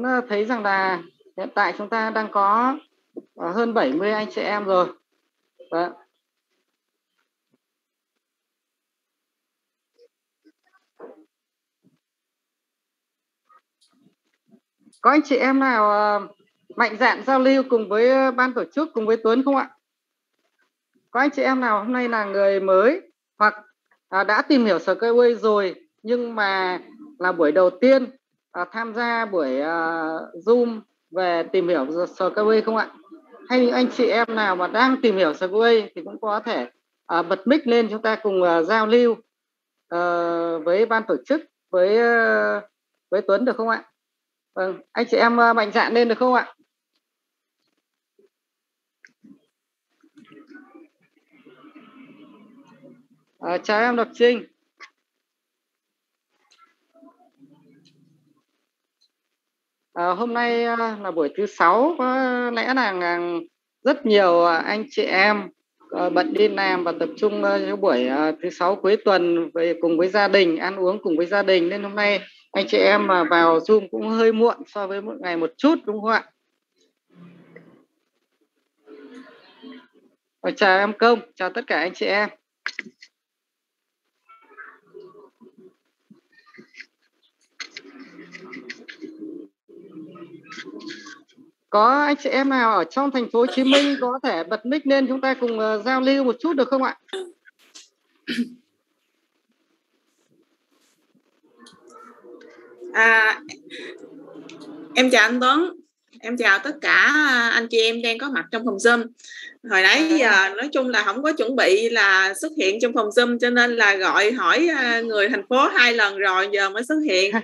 thấy rằng là hiện tại chúng ta đang có hơn 70 anh chị em rồi. Đó. Có anh chị em nào mạnh dạn giao lưu cùng với ban tổ chức, cùng với Tuấn không ạ? Có anh chị em nào hôm nay là người mới hoặc đã tìm hiểu Skyway rồi nhưng mà là buổi đầu tiên tham gia buổi Zoom về tìm hiểu Skyway không ạ? Hay những anh chị em nào mà đang tìm hiểu Skyway thì cũng có thể bật mic lên, chúng ta cùng giao lưu với ban tổ chức, với Tuấn được không ạ? Vâng, anh chị em mạnh dạn lên được không ạ? Chào em Độc Trinh. Hôm nay là buổi thứ 6, có lẽ là rất nhiều anh chị em bận đi làm và tập trung cho buổi thứ 6 cuối tuần về cùng với gia đình, ăn uống cùng với gia đình, nên hôm nay anh chị em mà vào Zoom cũng hơi muộn so với mỗi ngày một chút, đúng không ạ? Chào em Công, chào tất cả anh chị em. Có anh chị em nào ở trong thành phố Hồ Chí Minh có thể bật mic lên, chúng ta cùng giao lưu một chút được không ạ? Em chào anh Tuấn, em chào tất cả anh chị em đang có mặt trong phòng Zoom. Hồi nãy giờ nói chung là không có chuẩn bị là xuất hiện trong phòng Zoom, cho nên là gọi hỏi người thành phố 2 lần rồi giờ mới xuất hiện.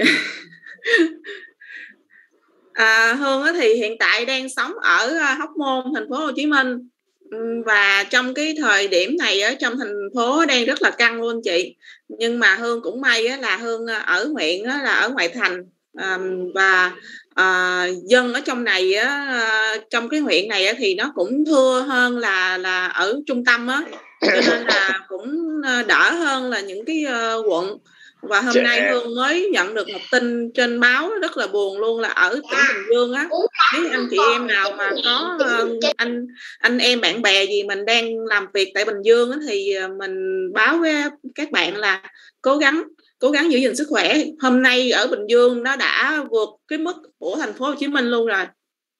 Hương thì hiện tại đang sống ở Hóc Môn, thành phố Hồ Chí Minh, và trong cái thời điểm này ở trong thành phố đang rất là căng luôn chị. Nhưng mà Hương cũng may là Hương ở huyện là ở ngoại thành, và dân ở trong này trong cái huyện này thì nó cũng thưa hơn là ở trung tâm á, cho nên là cũng đỡ hơn là những cái quận. Và hôm nay Hương mới nhận được một tin trên báo rất là buồn luôn, là ở tỉnh Bình Dương á, nếu anh chị em nào mà có anh em bạn bè gì mình đang làm việc tại Bình Dương á, thì mình báo với các bạn là cố gắng giữ gìn sức khỏe. Hôm nay ở Bình Dương nó đã vượt cái mức của thành phố Hồ Chí Minh luôn rồi.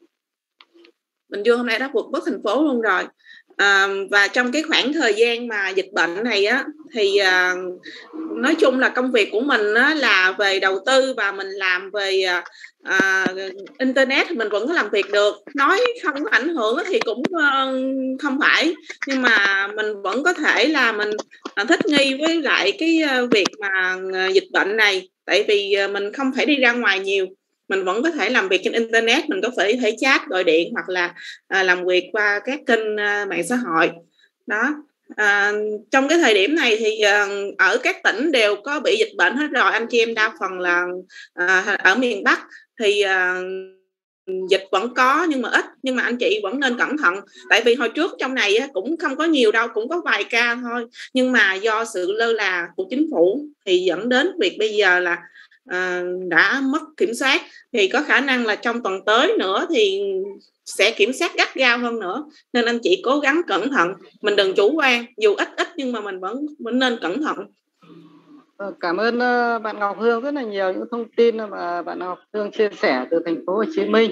Bình Dương hôm nay đã vượt mức thành phố luôn rồi. Và trong cái khoảng thời gian mà dịch bệnh này á, thì nói chung là công việc của mình á, là về đầu tư và mình làm về internet, mình vẫn có làm việc được. Nói không có ảnh hưởng thì cũng không phải, nhưng mà mình vẫn có thể là mình thích nghi với lại cái việc mà dịch bệnh này, tại vì mình không phải đi ra ngoài nhiều, mình vẫn có thể làm việc trên internet, mình có thể chat, gọi điện hoặc là làm việc qua các kênh mạng xã hội đó. Trong cái thời điểm này thì ở các tỉnh đều có bị dịch bệnh hết rồi, anh chị em đa phần là ở miền Bắc thì dịch vẫn có nhưng mà ít, nhưng mà anh chị vẫn nên cẩn thận, tại vì hồi trước trong này cũng không có nhiều đâu, cũng có vài ca thôi, nhưng mà do sự lơ là của chính phủ thì dẫn đến việc bây giờ là đã mất kiểm soát. Thì có khả năng là trong tuần tới nữa thì sẽ kiểm soát gắt gao hơn nữa, nên anh chị cố gắng cẩn thận, mình đừng chủ quan, dù ít nhưng mà mình vẫn nên cẩn thận. Cảm ơn bạn Ngọc Hương rất là nhiều những thông tin mà bạn Ngọc Hương chia sẻ từ thành phố Hồ Chí Minh.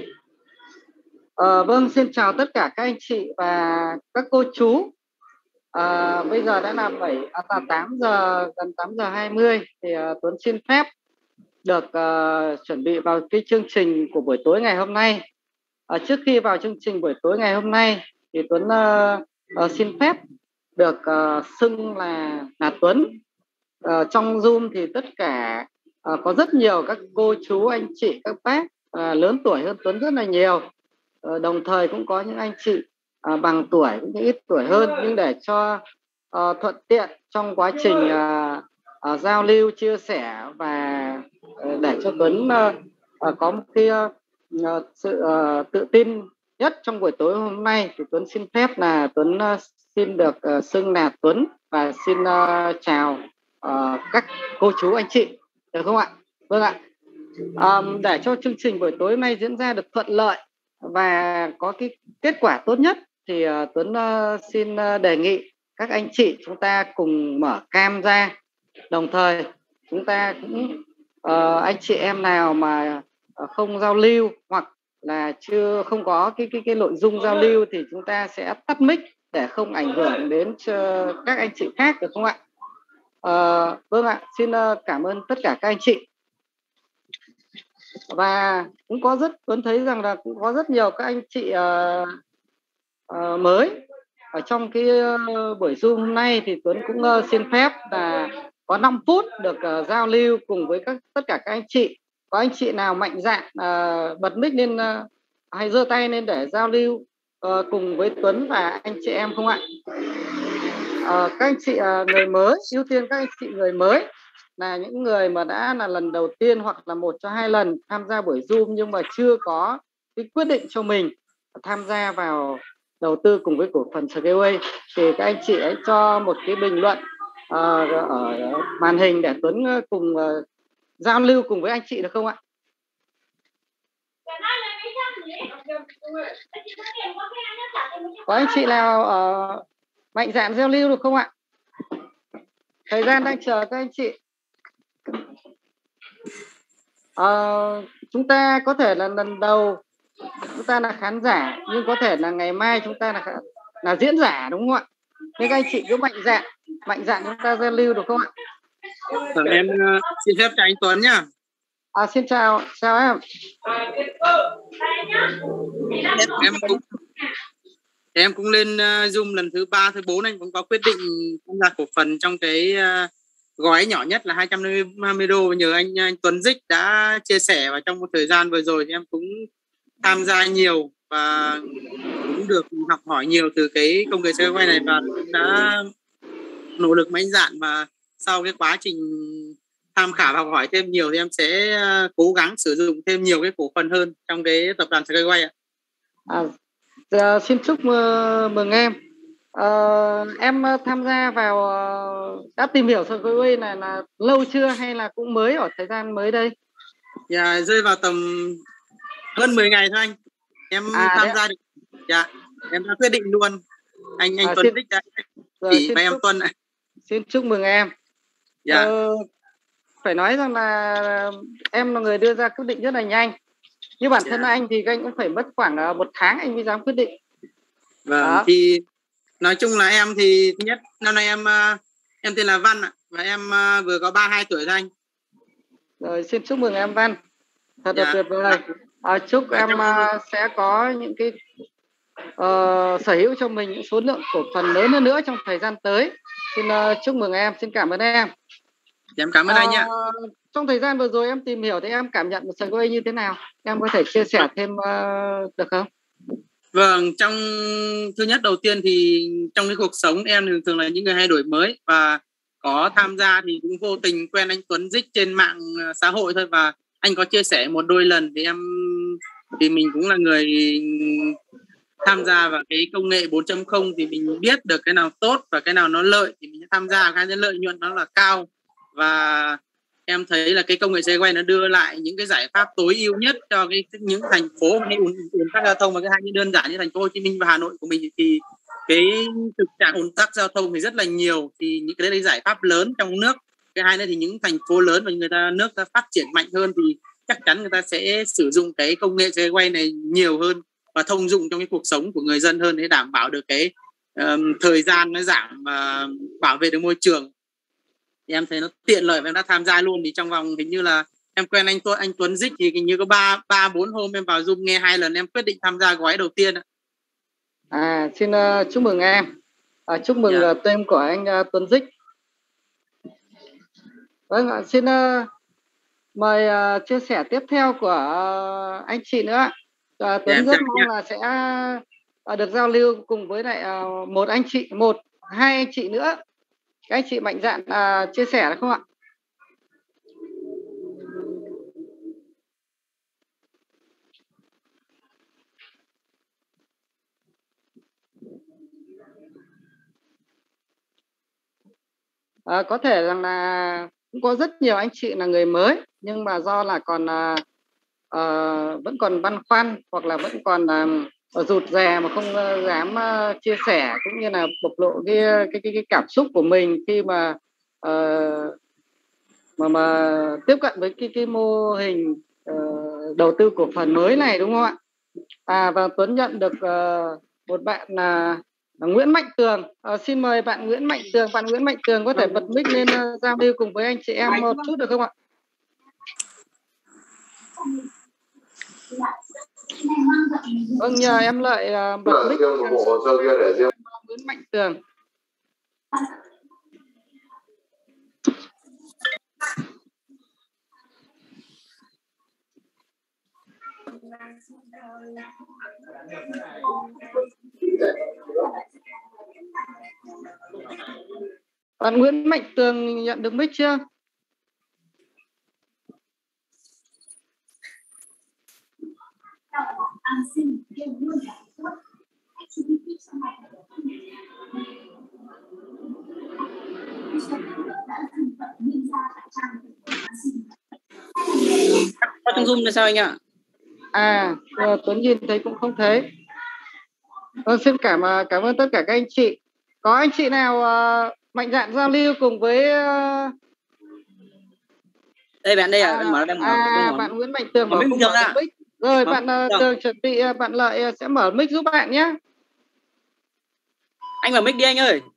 Vâng, xin chào tất cả các anh chị và các cô chú. Bây giờ đã là 8 giờ, gần 8 giờ 20 thì Tuấn xin phép được chuẩn bị vào cái chương trình của buổi tối ngày hôm nay. Trước khi vào chương trình buổi tối ngày hôm nay thì Tuấn xin phép được xưng là Tuấn. Trong Zoom thì tất cả có rất nhiều các cô chú, anh chị, các bác lớn tuổi hơn Tuấn rất là nhiều. Đồng thời cũng có những anh chị bằng tuổi, cũng như ít tuổi hơn, nhưng để cho thuận tiện trong quá trình giao lưu, chia sẻ và để cho Tuấn có một cái sự tự tin nhất trong buổi tối hôm nay, thì Tuấn xin phép là Tuấn xin được xưng là Tuấn và xin chào các cô chú anh chị, được không ạ? Vâng ạ. Để cho chương trình buổi tối hôm nay diễn ra được thuận lợi và có cái kết quả tốt nhất thì Tuấn xin đề nghị các anh chị chúng ta cùng mở cam ra, đồng thời chúng ta cũng anh chị em nào mà không giao lưu hoặc là không có cái nội dung giao lưu thì chúng ta sẽ tắt mic để không ảnh hưởng đến các anh chị khác, được không ạ? Vâng ạ, xin cảm ơn tất cả các anh chị. Và cũng Tuấn thấy rằng là cũng có rất nhiều các anh chị mới ở trong cái buổi Zoom hôm nay, thì Tuấn cũng xin phép là có 5 phút được giao lưu cùng với tất cả các anh chị. Có anh chị nào mạnh dạn bật mic lên hay giơ tay lên để giao lưu cùng với Tuấn và anh chị em không ạ? Các anh chị người mới, ưu tiên các anh chị người mới là những người mà đã là lần đầu tiên hoặc là 1 cho 2 lần tham gia buổi Zoom nhưng mà chưa có cái quyết định cho mình tham gia vào đầu tư cùng với cổ phần Skyway, thì các anh chị hãy cho một cái bình luận ở màn hình để Tuấn cùng giao lưu cùng với anh chị, được không ạ? Có anh chị nào mạnh dạn giao lưu được không ạ? Thời gian đang chờ các anh chị. Chúng ta có thể là lần đầu chúng ta là khán giả, nhưng có thể là ngày mai chúng ta là diễn giả, đúng không ạ? Nên các anh chị cứ mạnh dạn chúng ta giao lưu, được không ạ? Em xin phép chào anh Tuấn nhá. Xin chào em. Em cũng lên Zoom lần thứ 3, thứ 4, anh cũng có quyết định tham gia cổ phần trong cái gói nhỏ nhất là 250 đô. Nhờ anh Tuấn Dích đã chia sẻ, và trong một thời gian vừa rồi thì em cũng tham gia nhiều và cũng được học hỏi nhiều từ cái công nghệ Skyway này, và cũng đã nỗ lực mạnh dạn. Và sau cái quá trình tham khảo và học hỏi thêm nhiều thì em sẽ cố gắng sử dụng thêm nhiều cái cổ phần hơn trong cái tập đoàn Skyway ạ. Xin chúc mừng em. Em tham gia vào đã tìm hiểu Skyway này là lâu chưa hay là cũng mới ở thời gian mới đây? Dạ, rơi vào tầm hơn 10 ngày thôi anh. Em tham gia được. Dạ, em đã quyết định luôn. Anh Tuấn Dích đã chỉ và em Tuân ạ. Xin chúc mừng em. Dạ. Phải nói rằng là em là người đưa ra quyết định rất là nhanh. Như bản thân anh thì anh cũng phải mất khoảng 1 tháng anh mới dám quyết định. Vâng, thì nói chung là em thì thứ nhất năm nay em tên là Văn ạ, và em vừa có 32 tuổi thôi anh. Rồi, xin chúc mừng em Văn. Thật là tuyệt vời. Chúc em sẽ có những cái sở hữu cho mình những số lượng cổ phần lớn hơn nữa trong thời gian tới. Xin chúc mừng em, xin cảm ơn em. Em cảm ơn anh ạ. Trong thời gian vừa rồi em tìm hiểu thì em cảm nhận một Skyway như thế nào? Em có thể chia sẻ thêm được không? Vâng, thứ nhất đầu tiên thì trong cái cuộc sống em thường là những người hay đổi mới, và có tham gia thì cũng vô tình quen anh Tuấn Dích trên mạng xã hội thôi, và anh có chia sẻ 1 đôi lần thì mình cũng là người tham gia vào cái công nghệ 4.0 thì mình biết được cái nào tốt và cái nào nó lợi thì mình sẽ tham gia, cái lợi nhuận nó là cao. Và em thấy là cái công nghệ Skyway nó đưa lại những cái giải pháp tối ưu nhất cho những thành phố hay ùn tắc giao thông, và cái hai cái đơn giản như thành phố Hồ Chí Minh và Hà Nội của mình thì cái thực trạng ùn tắc giao thông thì rất là nhiều, thì những cái đấy là giải pháp lớn trong nước. Cái hai nữa thì những thành phố lớn và nước ta phát triển mạnh hơn thì chắc chắn người ta sẽ sử dụng cái công nghệ Skyway này nhiều hơn và thông dụng trong cái cuộc sống của người dân hơn, để đảm bảo được cái thời gian nó giảm và bảo vệ được môi trường. Thì em thấy nó tiện lợi và em đã tham gia luôn. Thì trong vòng hình như là em quen anh Tuấn Dích thì hình như có 3-4 hôm em vào Zoom nghe 2 lần em quyết định tham gia gói đầu tiên. Xin chúc mừng em. Chúc mừng tên của anh Tuấn Dích. Vâng ạ, xin mời chia sẻ tiếp theo của anh chị nữa. Tuấn rất mong là sẽ được giao lưu cùng với lại hai anh chị nữa. Các anh chị mạnh dạn chia sẻ được không ạ? Có thể rằng là cũng có rất nhiều anh chị là người mới nhưng mà do là còn vẫn còn băn khoăn hoặc là vẫn còn rụt rè mà không dám chia sẻ cũng như là bộc lộ cái cảm xúc của mình khi mà tiếp cận với cái mô hình đầu tư cổ phần mới này, đúng không ạ? Và Tuấn nhận được một bạn là Nguyễn Mạnh Tường. Xin mời bạn Nguyễn Mạnh Tường. Bạn Nguyễn Mạnh Tường có thể bật mic lên giao lưu cùng với anh chị em một chút được không ạ? Vâng, nhờ em Lợi bật mic Nguyễn Mạnh Tường. Bạn Nguyễn Mạnh Tường nhận được mic chưa? Tắt trong Zoom là sao anh ạ? Tuấn nhìn thấy cũng không thấy. Xin cảm ơn tất cả các anh chị. Có anh chị nào mạnh dạn giao lưu cùng với đây bạn đây bạn Nguyễn Mạnh Tường bảo không mở mic. Rồi bạn Tường chuẩn bị, bạn Lợi sẽ mở mic giúp bạn nhé. Anh mở mic đi anh ơi.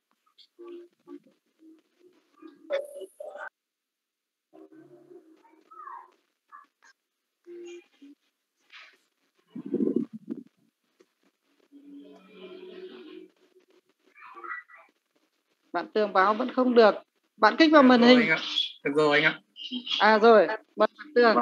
Bạn Tường báo vẫn không được. Bạn kích vào màn hình. Được rồi anh ạ. Rồi, bạn Tường.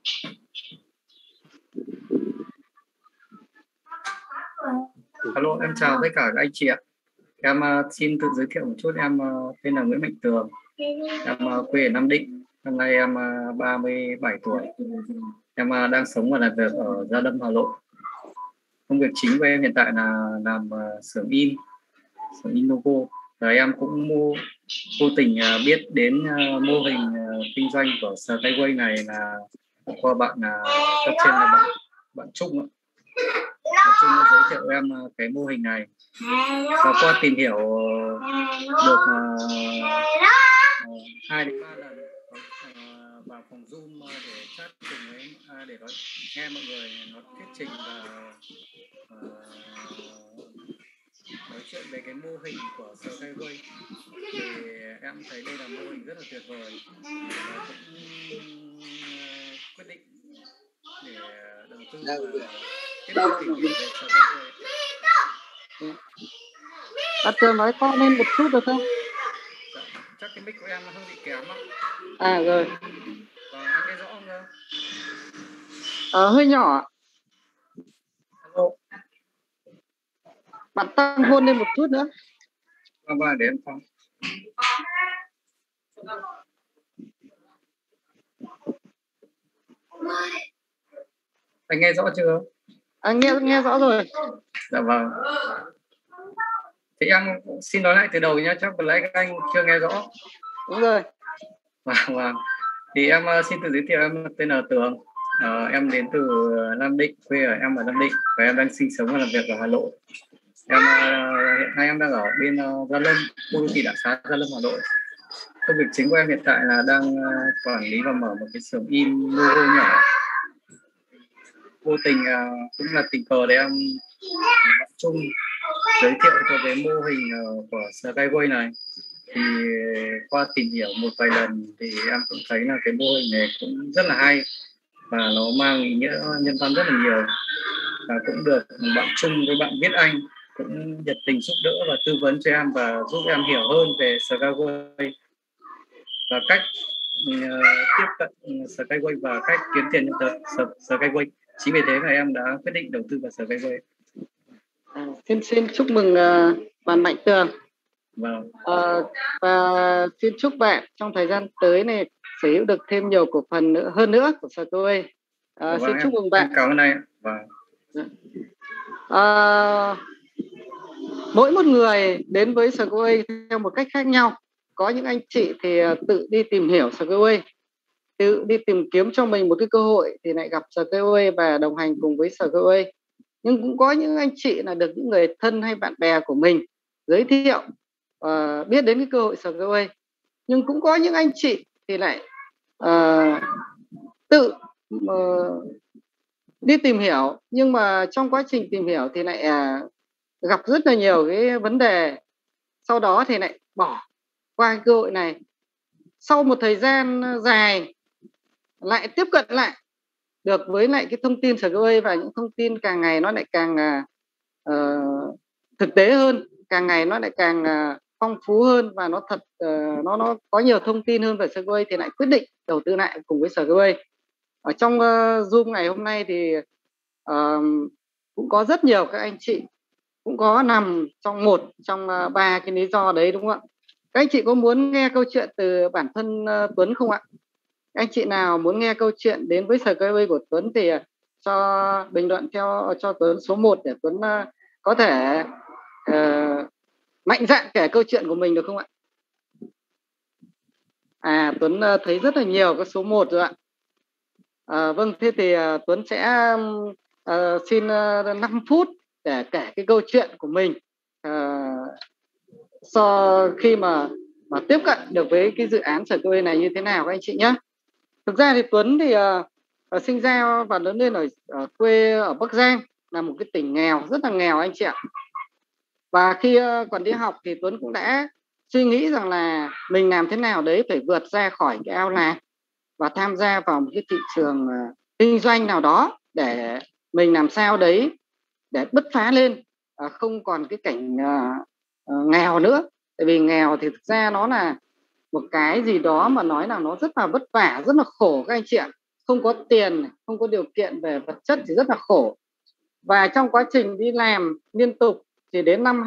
Alo, em chào tất cả các anh chị ạ. Em xin tự giới thiệu một chút. Em tên là Nguyễn Mạnh Tường. Em quê ở Nam Định. Năm nay em 37 tuổi. Em đang sống và làm việc ở Gia Lâm, Hà Nội. Công việc chính của em hiện tại là làm xưởng in logo. Và em cũng vô tình biết đến mô hình kinh doanh của Skyway này là qua bạn cấp trên là bạn Trung ạ. Trung đã giới thiệu em cái mô hình này, và qua tìm hiểu được 2 đến 3 lần vào phòng Zoom để chat cùng với để nghe mọi người nó thuyết trình và nói chuyện về cái mô hình của Skyway, thì em thấy đây là mô hình rất là tuyệt vời và cũng quyết định để đầu tư và tiếp tục tìm hiểu về Skyway. Bạn Tường nói to lên một chút được không? Chắc cái mic của em nó hơi bị kém ạ. Rồi. Anh nghe rõ không? Hơi nhỏ. Hello. Bạn tăng volume lên một chút nữa. Và để em phòng. Anh nghe rõ chưa? Nghe rõ rồi. Dạ vâng. Thì em xin nói lại từ đầu nhé, chắc vừa nãy các anh chưa nghe rõ. Đúng rồi. Vâng. Thì em xin tự giới thiệu, em tên là Tường. Em đến từ Nam Định, quê em ở Nam Định và em đang sinh sống và làm việc ở Hà Nội. Hiện nay em đang ở bên Gia Lâm, khu đô thị Đặng Xá, Gia Lâm, Hà Nội. Công việc chính của em hiện tại là đang quản lý và mở một cái xưởng in logo nhỏ. Vô tình cũng là tình cờ để em bạn Trung giới thiệu cho cái mô hình của Skyway này, thì qua tìm hiểu một vài lần thì em cũng thấy là cái mô hình này cũng rất là hay và nó mang ý nghĩa nhân văn rất là nhiều, và cũng được bạn Trung với bạn Viết Anh cũng nhiệt tình giúp đỡ và tư vấn cho em và giúp em hiểu hơn về Skyway và cách tiếp cận Skyway và cách kiếm tiền từ Skyway. Chính vì thế mà em đã quyết định đầu tư vào Skyway. Xin chúc mừng bạn Mạnh Tường. Vâng. Và xin chúc bạn trong thời gian tới này sở hữu được thêm nhiều cổ phần hơn nữa của Skyway. Xin chúc mừng bạn. Cảm ơn anh. Vâng. Mỗi một người đến với Skyway theo một cách khác nhau. Có những anh chị thì tự đi tìm hiểu Skyway, tự đi tìm kiếm cho mình một cái cơ hội thì lại gặp SKOA và đồng hành cùng với SKOA. Nhưng cũng có những anh chị là được những người thân hay bạn bè của mình giới thiệu biết đến cái cơ hội SKOA. Nhưng cũng có những anh chị thì lại tự đi tìm hiểu, nhưng mà trong quá trình tìm hiểu thì lại gặp rất là nhiều cái vấn đề, sau đó thì lại bỏ qua cái cơ hội này. Sau một thời gian dài lại tiếp cận lại được với lại cái thông tin SKOA, và những thông tin càng ngày nó lại càng thực tế hơn, càng ngày nó lại càng phong phú hơn, và nó thật nó có nhiều thông tin hơn về SKOA, thì lại quyết định đầu tư lại cùng với SKOA. Ở trong Zoom ngày hôm nay thì cũng có rất nhiều các anh chị cũng có nằm trong một trong ba cái lý do đấy, đúng không ạ? Các anh chị có muốn nghe câu chuyện từ bản thân Tuấn không ạ? Các anh chị nào muốn nghe câu chuyện đến với SKOA của Tuấn thì cho bình luận cho Tuấn số 1 để Tuấn có thể mạnh dạn kể câu chuyện của mình được không ạ? Tuấn thấy rất là nhiều cái số 1 rồi ạ. Vâng, thế thì Tuấn sẽ xin 5 phút để kể cái câu chuyện của mình sau khi mà tiếp cận được với cái dự án SKOA này như thế nào các anh chị nhé. Thực ra thì Tuấn thì sinh ra và lớn lên ở quê ở Bắc Giang, là một cái tỉnh nghèo, rất là nghèo anh chị ạ. Và khi còn đi học thì Tuấn cũng đã suy nghĩ rằng là mình làm thế nào đấy phải vượt ra khỏi cái ao làng và tham gia vào một cái thị trường kinh doanh nào đó để mình làm sao đấy để bứt phá lên, không còn cái cảnh nghèo nữa. Tại vì nghèo thì thực ra nó là một cái gì đó mà nói là nó rất là vất vả, rất là khổ các anh chị ạ. Không có tiền, không có điều kiện về vật chất thì rất là khổ. Và trong quá trình đi làm liên tục thì đến năm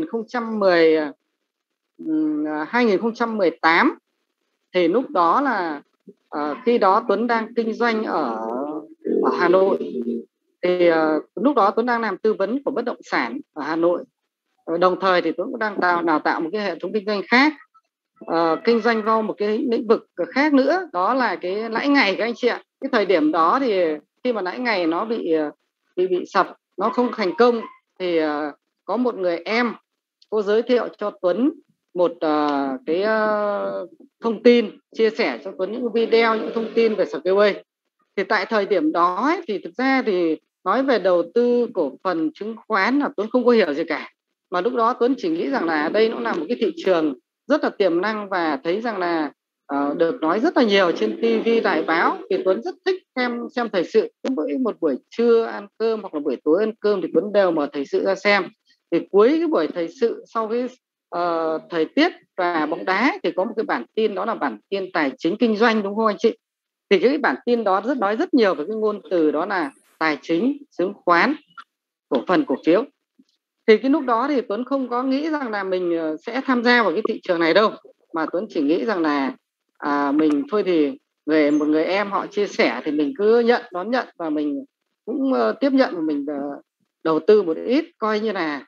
2018 thì lúc đó là khi đó Tuấn đang kinh doanh ở Hà Nội. Thì lúc đó Tuấn đang làm tư vấn của bất động sản ở Hà Nội. Đồng thời thì Tuấn cũng đang đào tạo một cái hệ thống kinh doanh khác, kinh doanh vào một cái lĩnh vực khác nữa, đó là cái lãi ngày các anh chị ạ. Cái thời điểm đó thì khi mà lãi ngày nó bị sập, nó không thành công, thì có một người em cô giới thiệu cho Tuấn một cái thông tin, chia sẻ cho Tuấn những video, những thông tin về SKOA. Thì tại thời điểm đó ấy, thì thực ra thì nói về đầu tư cổ phần chứng khoán là Tuấn không có hiểu gì cả, mà lúc đó Tuấn chỉ nghĩ rằng là đây nó là một cái thị trường rất là tiềm năng, và thấy rằng là được nói rất là nhiều trên TV, đài báo, thì Tuấn rất thích xem thời sự. Mỗi một buổi trưa ăn cơm hoặc là buổi tối ăn cơm thì Tuấn đều mở thời sự ra xem. Thì cuối cái buổi thời sự, sau cái thời tiết và bóng đá, thì có một cái bản tin, đó là bản tin tài chính kinh doanh, đúng không anh chị? Thì cái bản tin đó nói rất nhiều về cái ngôn từ đó là tài chính, chứng khoán, cổ phần, cổ phiếu. Thì cái lúc đó thì Tuấn không có nghĩ rằng là mình sẽ tham gia vào cái thị trường này đâu, mà Tuấn chỉ nghĩ rằng là mình thôi thì một người em họ chia sẻ thì mình cứ đón nhận, và mình cũng tiếp nhận, và mình đầu tư một ít, coi như là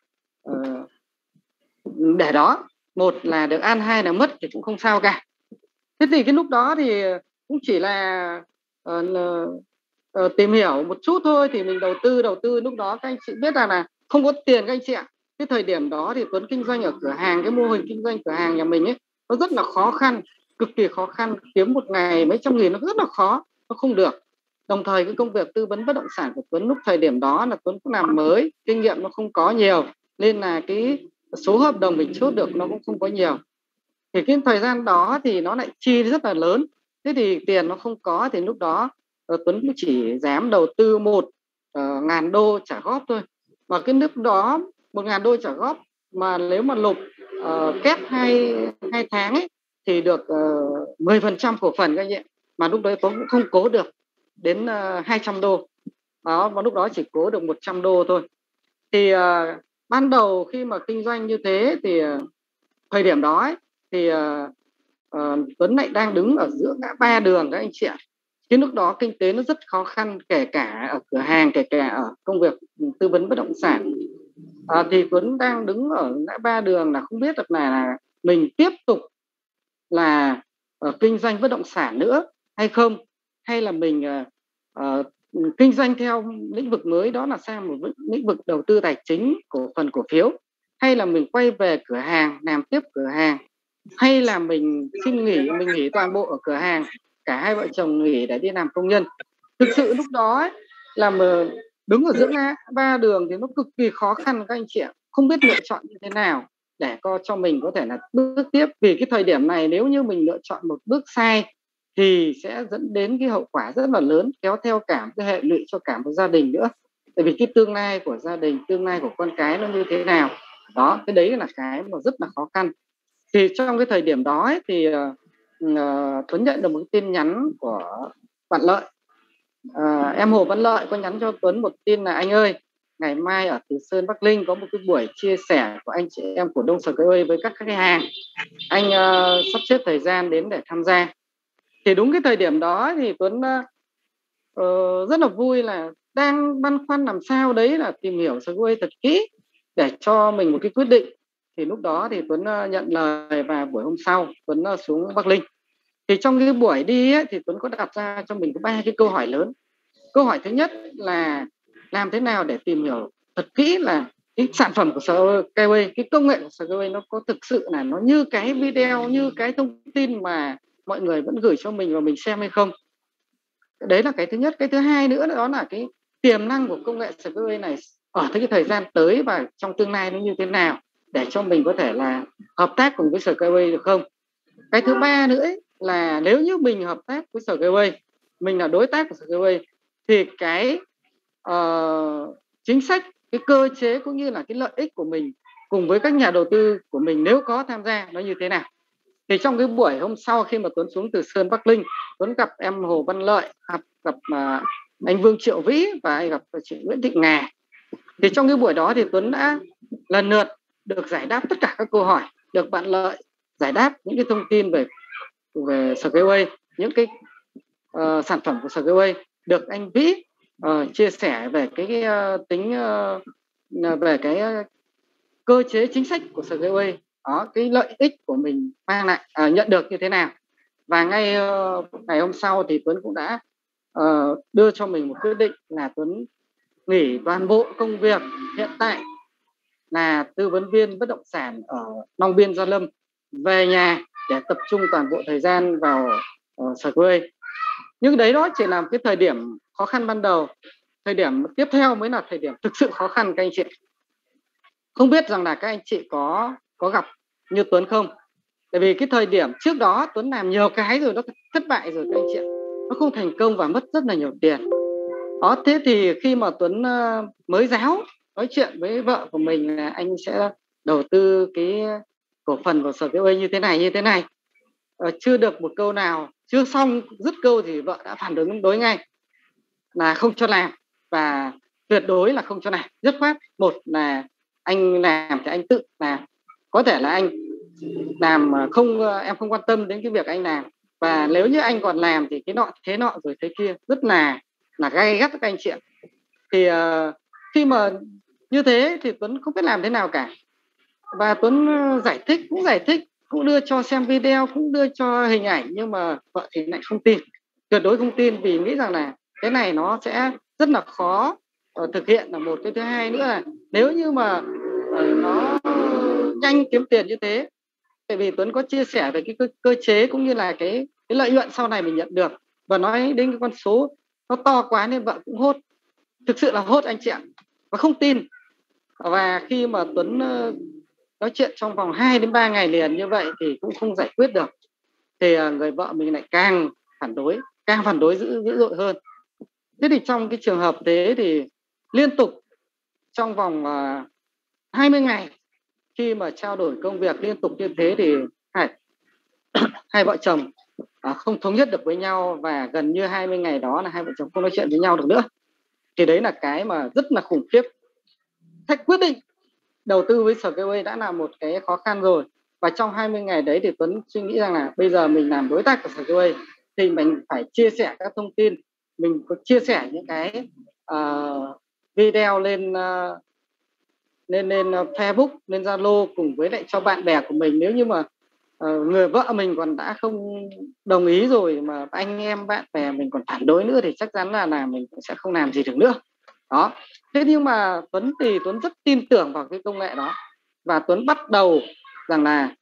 để đó, một là được ăn, hai là mất thì cũng không sao cả. Thế thì cái lúc đó thì cũng chỉ là tìm hiểu một chút thôi, thì mình đầu tư. Lúc đó các anh chị biết là không có tiền các anh chị ạ. Cái thời điểm đó thì Tuấn kinh doanh ở cửa hàng, cái mô hình kinh doanh cửa hàng nhà mình ấy, nó rất là khó khăn, cực kỳ khó khăn, kiếm một ngày mấy trăm nghìn nó rất là khó, nó không được. Đồng thời cái công việc tư vấn bất động sản của Tuấn lúc thời điểm đó là Tuấn cũng làm mới, kinh nghiệm nó không có nhiều, nên là cái số hợp đồng mình chốt được nó cũng không có nhiều. Thì cái thời gian đó thì nó lại chi rất là lớn. Thế thì tiền nó không có, thì lúc đó Tuấn cũng chỉ dám đầu tư 1.000 đô trả góp thôi. Và cái lúc đó 1.000 đô trả góp mà nếu mà nộp kép 2 tháng ấy, thì được 10% cổ phần các anh chị. Mà lúc đấy Tuấn cũng không cố được đến 200 đô. Đó, và lúc đó chỉ cố được 100 đô thôi. Thì ban đầu khi mà kinh doanh như thế thì thời điểm đó ấy, thì Tuấn lại đang đứng ở giữa ngã ba đường các anh chị ạ. Cái lúc đó kinh tế nó rất khó khăn, kể cả ở cửa hàng, kể cả ở công việc tư vấn bất động sản. Thì Tuấn đang đứng ở ngã ba đường, là không biết được là mình tiếp tục là kinh doanh bất động sản nữa, hay không, hay là mình kinh doanh theo lĩnh vực mới, đó là sang một lĩnh vực đầu tư tài chính, cổ phần, cổ phiếu, hay là mình quay về cửa hàng làm tiếp cửa hàng, hay là mình xin nghỉ, mình nghỉ toàn bộ ở cửa hàng, cả hai vợ chồng nghỉ để đi làm công nhân. Thực sự lúc đó ấy, là mà đứng ở giữa ba đường thì nó cực kỳ khó khăn các anh chị ạ, không biết lựa chọn như thế nào để cho mình có thể là bước tiếp. Vì cái thời điểm này nếu như mình lựa chọn một bước sai thì sẽ dẫn đến cái hậu quả rất là lớn, kéo theo cả cái hệ lụy cho cả một gia đình nữa. Tại vì cái tương lai của gia đình, tương lai của con cái nó như thế nào đó, cái đấy là cái mà rất là khó khăn. Thì trong cái thời điểm đó ấy, thì Tuấn nhận được một tin nhắn của bạn Lợi. Em Hồ Văn Lợi có nhắn cho Tuấn một tin là: anh ơi, ngày mai ở Từ Sơn, Bắc Ninh có một cái buổi chia sẻ của anh chị em của Đông Skyway với các khách hàng, anh sắp xếp thời gian đến để tham gia. Thì đúng cái thời điểm đó thì Tuấn rất là vui, là đang băn khoăn làm sao đấy là tìm hiểu Skyway thật kỹ để cho mình một cái quyết định. Thì lúc đó thì Tuấn nhận lời, và buổi hôm sau Tuấn xuống Bắc Ninh. Thì trong cái buổi đi ấy, thì Tuấn có đặt ra cho mình có 3 cái câu hỏi lớn. Câu hỏi thứ nhất là làm thế nào để tìm hiểu thật kỹ là cái sản phẩm của Skyway, cái công nghệ của Skyway nó có thực sự là nó như cái video, như cái thông tin mà mọi người vẫn gửi cho mình và mình xem hay không. Đấy là cái thứ nhất. Cái thứ hai nữa đó là cái tiềm năng của công nghệ Skyway này ở cái thời gian tới và trong tương lai nó như thế nào, để cho mình có thể là hợp tác cùng với Skyway được không. Cái thứ ba nữa ấy, là nếu như mình hợp tác với Skyway, mình là đối tác của Skyway, thì cái chính sách, cái cơ chế cũng như là cái lợi ích của mình cùng với các nhà đầu tư của mình nếu có tham gia nó như thế nào. Thì trong cái buổi hôm sau khi mà Tuấn xuống Từ Sơn, Bắc Ninh, Tuấn gặp em Hồ Văn Lợi, gặp anh Vương Triệu Vĩ và anh gặp chị Nguyễn Thị Ngà. Thì trong cái buổi đó thì Tuấn đã lần lượt được giải đáp tất cả các câu hỏi, được bạn Lợi giải đáp những cái thông tin về Skyway, những cái sản phẩm của Skyway, được anh Vĩ chia sẻ về cái tính về cái cơ chế chính sách của Skyway, đó, cái lợi ích của mình mang lại nhận được như thế nào. Và ngay ngày hôm sau thì Tuấn cũng đã đưa cho mình một quyết định là Tuấn nghỉ toàn bộ công việc hiện tại là tư vấn viên bất động sản ở Long Biên, Gia Lâm, về nhà để tập trung toàn bộ thời gian vào Skyway. Nhưng đấy đó chỉ là cái thời điểm khó khăn ban đầu. Thời điểm tiếp theo mới là thời điểm thực sự khó khăn các anh chị. Không biết rằng là các anh chị có gặp như Tuấn không? Tại vì cái thời điểm trước đó Tuấn làm nhiều cái rồi, nó thất bại rồi các anh chị, nó không thành công và mất rất là nhiều tiền. Đó, thế thì khi mà Tuấn mới giáo nói chuyện với vợ của mình là anh sẽ đầu tư cái cổ phần vào Skyway như thế này, chưa được một câu nào, chưa xong dứt câu thì vợ đã phản đối ngay là không cho làm, và tuyệt đối là không cho làm, dứt khoát. Một là anh làm thì anh tự làm, có thể là anh làm không, em không quan tâm đến cái việc anh làm, và nếu như anh còn làm thì cái nọ thế nọ rồi thế kia, rất là gay gắt các anh chị ạ. Thì khi mà như thế thì Tuấn không biết làm thế nào cả, và Tuấn giải thích, cũng đưa cho xem video, cũng đưa cho hình ảnh, nhưng mà vợ thì lại không tin, tuyệt đối không tin, vì nghĩ rằng là cái này nó sẽ rất là khó thực hiện là một. Cái thứ hai nữa là nếu như mà nó nhanh kiếm tiền như thế, tại vì Tuấn có chia sẻ về cái cơ chế cũng như là cái lợi nhuận sau này mình nhận được, và nói đến cái con số nó to quá nên vợ cũng hốt, thực sự là hốt anh chị ạ, và không tin. Và khi mà Tuấn nói chuyện trong vòng 2 đến 3 ngày liền như vậy thì cũng không giải quyết được, thì người vợ mình lại càng phản đối dữ dội hơn. Thế thì trong cái trường hợp thế thì liên tục trong vòng 20 ngày khi mà trao đổi công việc liên tục như thế thì hai vợ chồng không thống nhất được với nhau, và gần như 20 ngày đó là hai vợ chồng không nói chuyện với nhau được nữa. Thì đấy là cái mà rất là khủng khiếp. Thách quyết định đầu tư với Skyway đã là một cái khó khăn rồi, và trong 20 ngày đấy thì Tuấn suy nghĩ rằng là bây giờ mình làm đối tác của Skyway thì mình phải chia sẻ các thông tin, mình có chia sẻ những cái video lên Facebook, lên Zalo, cùng với lại cho bạn bè của mình. Nếu như mà người vợ mình còn đã không đồng ý rồi mà anh em bạn bè mình còn phản đối nữa thì chắc chắn là mình cũng sẽ không làm gì được nữa. Đó. Thế nhưng mà Tuấn rất tin tưởng vào cái công nghệ đó, và Tuấn bắt đầu rằng là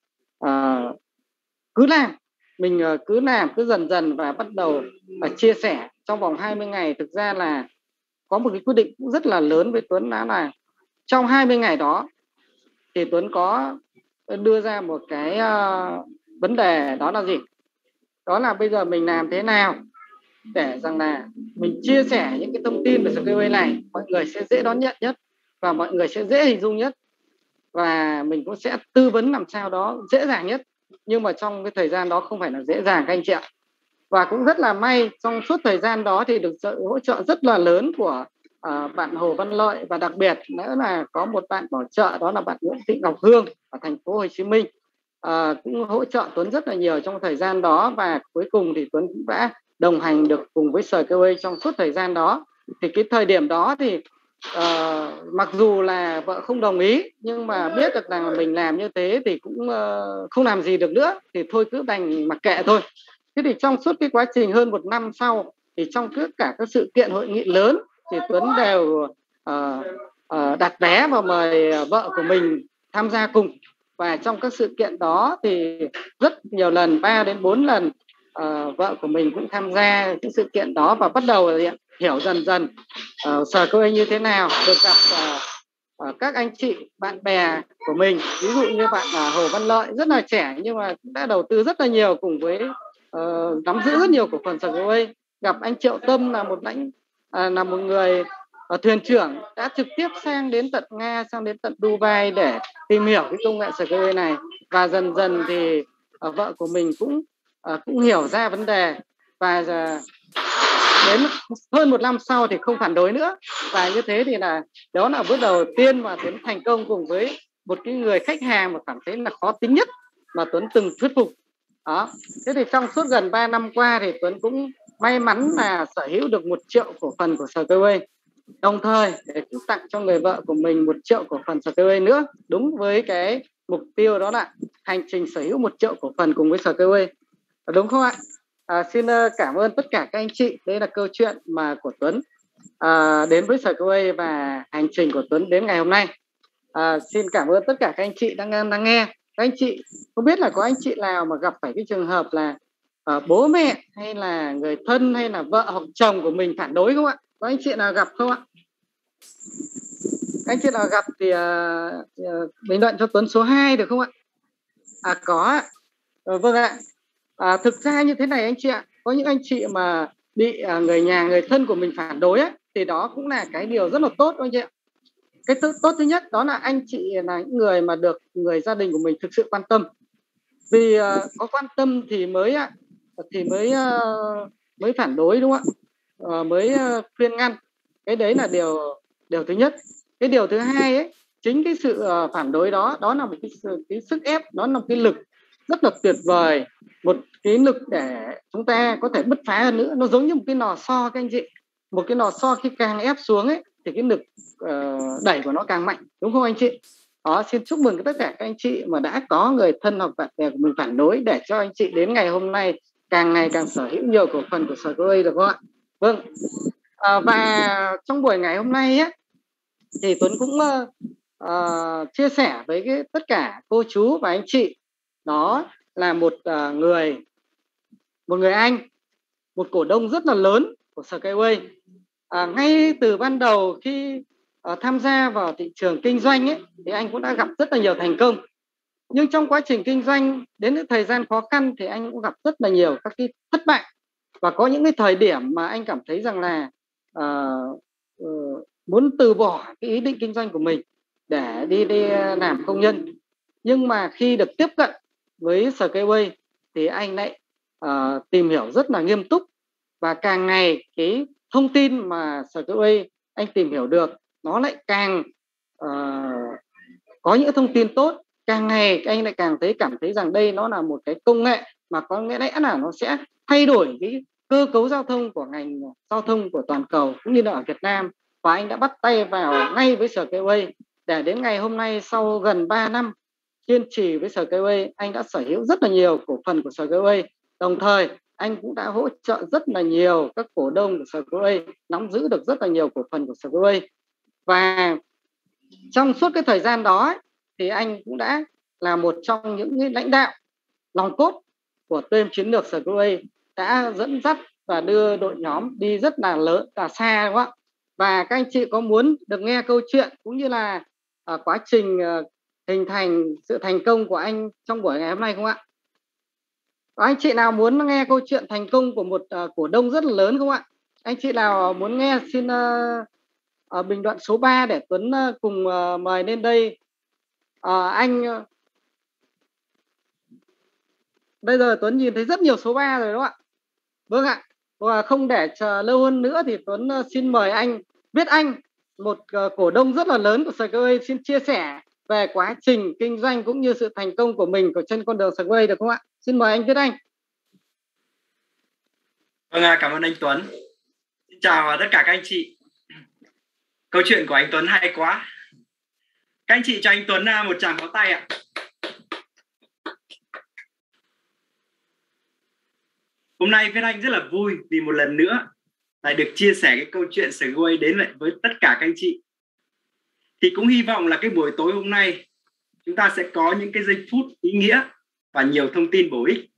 cứ làm, mình cứ làm, cứ dần dần, và bắt đầu chia sẻ trong vòng 20 ngày. Thực ra là có một cái quyết định cũng rất là lớn với Tuấn, đó là trong 20 ngày đó thì Tuấn có đưa ra một cái vấn đề, đó là gì? Đó là bây giờ mình làm thế nào để rằng là mình chia sẻ những cái thông tin về Skyway này mọi người sẽ dễ đón nhận nhất và mọi người sẽ dễ hình dung nhất, và mình cũng sẽ tư vấn làm sao đó dễ dàng nhất. Nhưng mà trong cái thời gian đó không phải là dễ dàng các anh chị ạ. Và cũng rất là may trong suốt thời gian đó thì được sự hỗ trợ rất là lớn của bạn Hồ Văn Lợi, và đặc biệt nữa là có một bạn bảo trợ, đó là bạn Nguyễn Thị Ngọc Hương ở thành phố Hồ Chí Minh, cũng hỗ trợ Tuấn rất là nhiều trong thời gian đó. Và cuối cùng thì Tuấn cũng đã đồng hành được cùng với Skyway trong suốt thời gian đó. Thì cái thời điểm đó thì mặc dù là vợ không đồng ý, nhưng mà biết được rằng là mình làm như thế thì cũng không làm gì được nữa, thì thôi cứ đành mặc kệ thôi. Thế thì trong suốt cái quá trình hơn 1 năm sau, thì trong tất cả các sự kiện hội nghị lớn thì Tuấn đều đặt vé và mời vợ của mình tham gia cùng. Và trong các sự kiện đó thì rất nhiều lần, 3 đến 4 lần, vợ của mình cũng tham gia cái sự kiện đó, và bắt đầu hiểu dần dần Skyway như thế nào, được gặp các anh chị bạn bè của mình, ví dụ như bạn Hồ Văn Lợi rất là trẻ nhưng mà cũng đã đầu tư rất là nhiều cùng với nắm giữ rất nhiều cổ phần Skyway. Gặp anh Triệu Tâm là một người thuyền trưởng đã trực tiếp sang đến tận Nga, sang đến tận Dubai để tìm hiểu cái công nghệ Skyway này. Và dần dần thì vợ của mình cũng hiểu ra vấn đề, và đến hơn 1 năm sau thì không phản đối nữa. Và như thế thì đó là bước đầu tiên mà Tuấn thành công cùng với một cái người khách hàng mà cảm thấy là khó tính nhất mà Tuấn từng thuyết phục đó. Thế thì trong suốt gần 3 năm qua thì Tuấn cũng may mắn là sở hữu được 1 triệu cổ phần của Skyway, đồng thời để cũng tặng cho người vợ của mình 1 triệu cổ phần Skyway nữa, đúng với cái mục tiêu đó là hành trình sở hữu 1 triệu cổ phần cùng với Skyway, đúng không ạ? Xin cảm ơn tất cả các anh chị. Đây là câu chuyện mà của Tuấn đến với Skyway và hành trình của Tuấn đến ngày hôm nay. Xin cảm ơn tất cả các anh chị đang nghe. Các anh chị không biết là có anh chị nào mà gặp phải cái trường hợp là bố mẹ hay là người thân hay là vợ hoặc chồng của mình phản đối không ạ? Có anh chị nào gặp không ạ? Các anh chị nào gặp thì bình luận cho Tuấn số 2 được không ạ? Có ạ. Vâng ạ. Thực ra như thế này anh chị ạ, có những anh chị mà bị người nhà, người thân của mình phản đối ấy, thì đó cũng là cái điều rất là tốt anh chị ạ. Cái tốt thứ nhất đó là anh chị là những người mà được người gia đình của mình thực sự quan tâm. Vì có quan tâm thì mới phản đối, đúng không ạ? Mới khuyên ngăn. Cái đấy là điều thứ nhất. Cái điều thứ hai ấy, chính cái sự phản đối đó là một cái sức ép, đó là một cái lực rất là tuyệt vời, một cái lực để chúng ta có thể bứt phá hơn nữa. Nó giống như một cái lò xo các anh chị. Một cái lò xo khi càng ép xuống ấy thì cái lực đẩy của nó càng mạnh, đúng không anh chị? Đó, xin chúc mừng tất cả các anh chị mà đã có người thân hoặc bạn bè của mình phản đối, để cho anh chị đến ngày hôm nay càng ngày càng sở hữu nhiều cổ phần của Skyway, được không ạ? Vâng. Và trong buổi ngày hôm nay ấy, thì Tuấn cũng chia sẻ với tất cả cô chú và anh chị, đó là một người anh, một cổ đông rất là lớn của Skyway. Ngay từ ban đầu khi tham gia vào thị trường kinh doanh ấy, thì anh cũng đã gặp rất là nhiều thành công. Nhưng trong quá trình kinh doanh, đến những thời gian khó khăn thì anh cũng gặp rất là nhiều các cái thất bại. Và có những cái thời điểm mà anh cảm thấy rằng là muốn từ bỏ cái ý định kinh doanh của mình để đi làm công nhân. Nhưng mà khi được tiếp cận với Skyway thì anh lại tìm hiểu rất là nghiêm túc, và càng ngày cái thông tin mà Skyway anh tìm hiểu được nó lại càng có những thông tin tốt. Càng ngày anh lại càng cảm thấy rằng đây nó là một cái công nghệ mà có nghĩa lẽ là nó sẽ thay đổi cái cơ cấu giao thông của ngành giao thông của toàn cầu cũng như là ở Việt Nam. Và anh đã bắt tay vào ngay với Skyway, để đến ngày hôm nay sau gần 3 năm kiên trì với Skyway, anh đã sở hữu rất là nhiều cổ phần của Skyway. Đồng thời anh cũng đã hỗ trợ rất là nhiều các cổ đông của Skyway nắm giữ được rất là nhiều cổ phần của Skyway. Và trong suốt cái thời gian đó thì anh cũng đã là một trong những cái lãnh đạo nòng cốt của team chiến lược Skyway, đã dẫn dắt và đưa đội nhóm đi rất là lớn, là xa, đúng không ạ? Và các anh chị có muốn được nghe câu chuyện cũng như là quá trình hình thành sự thành công của anh trong buổi ngày hôm nay không ạ? Có anh chị nào muốn nghe câu chuyện thành công của một cổ đông rất là lớn không ạ? Anh chị nào muốn nghe xin bình luận số 3 để Tuấn cùng mời lên đây. Anh bây giờ Tuấn nhìn thấy rất nhiều số 3 rồi đúng không ạ? Vâng ạ. Và không để chờ lâu hơn nữa thì Tuấn xin mời anh Viết Anh, một cổ đông rất là lớn của Skyway, xin chia sẻ về quá trình kinh doanh cũng như sự thành công của mình trên con đường Skyway được không ạ? Xin mời anh Viết Anh. Vâng, cảm ơn anh Tuấn. Xin chào tất cả các anh chị. Câu chuyện của anh Tuấn hay quá. Các anh chị cho anh Tuấn một tràng pháo tay ạ. Hôm nay Viết Anh rất là vui vì một lần nữa lại được chia sẻ cái câu chuyện Skyway đến lại với tất cả các anh chị. Thì cũng hy vọng là cái buổi tối hôm nay chúng ta sẽ có những cái giây phút ý nghĩa và nhiều thông tin bổ ích.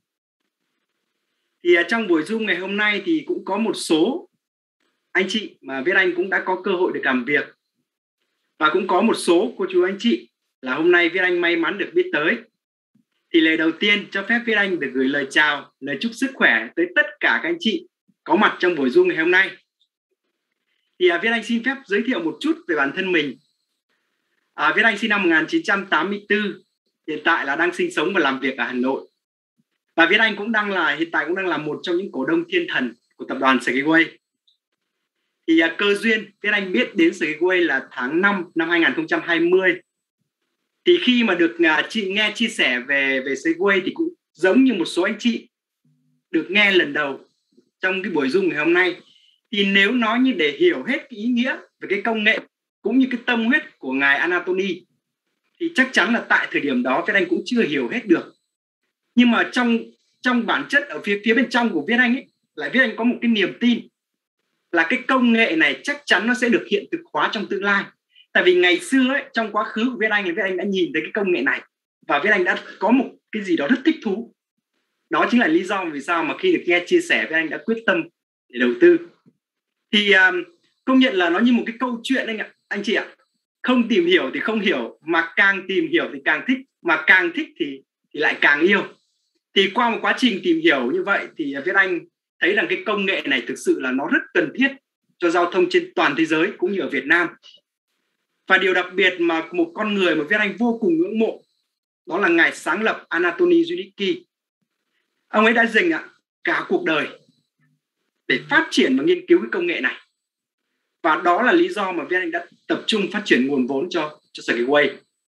Thì trong buổi Zoom ngày hôm nay thì cũng có một số anh chị mà Viết Anh cũng đã có cơ hội được làm việc. Và cũng có một số cô chú anh chị là hôm nay Viết Anh may mắn được biết tới. Thì lời đầu tiên cho phép Viết Anh được gửi lời chào, lời chúc sức khỏe tới tất cả các anh chị có mặt trong buổi Zoom ngày hôm nay. Thì Viết Anh xin phép giới thiệu một chút về bản thân mình. Viết Anh sinh năm 1984, hiện tại là đang sinh sống và làm việc ở Hà Nội. Và Viết Anh hiện tại cũng đang là một trong những cổ đông thiên thần của tập đoàn Skyway. Thì cơ duyên Viết Anh biết đến Skyway là tháng 5 năm 2020. Thì khi mà được chị nghe chia sẻ về Skyway thì cũng giống như một số anh chị được nghe lần đầu trong cái buổi Zoom ngày hôm nay. Thì nếu nói như để hiểu hết cái ý nghĩa về cái công nghệ cũng như cái tâm huyết của ngài Anatoly thì chắc chắn là tại thời điểm đó Viết Anh cũng chưa hiểu hết được. Nhưng mà trong bản chất ở phía bên trong của Viết Anh ấy, lại Viết Anh có một cái niềm tin là cái công nghệ này chắc chắn nó sẽ được hiện thực hóa trong tương lai. Tại vì ngày xưa ấy, trong quá khứ của Viết Anh đã nhìn thấy cái công nghệ này và Viết Anh đã có một cái gì đó rất thích thú. Đó chính là lý do vì sao mà khi được nghe chia sẻ Viết Anh đã quyết tâm để đầu tư. Thì công nhận là nó như một cái câu chuyện anh chị ạ. Không tìm hiểu thì không hiểu, mà càng tìm hiểu thì càng thích, mà càng thích thì lại càng yêu. Thì qua một quá trình tìm hiểu như vậy thì Viết Anh thấy rằng cái công nghệ này thực sự là nó rất cần thiết cho giao thông trên toàn thế giới cũng như ở Việt Nam. Và điều đặc biệt mà một con người mà Viết Anh vô cùng ngưỡng mộ đó là ngài sáng lập Anatoly Zunicki. Ông ấy đã dành cả cuộc đời để phát triển và nghiên cứu cái công nghệ này. Và đó là lý do mà Viết Anh đã tập trung phát triển nguồn vốn cho Skyway.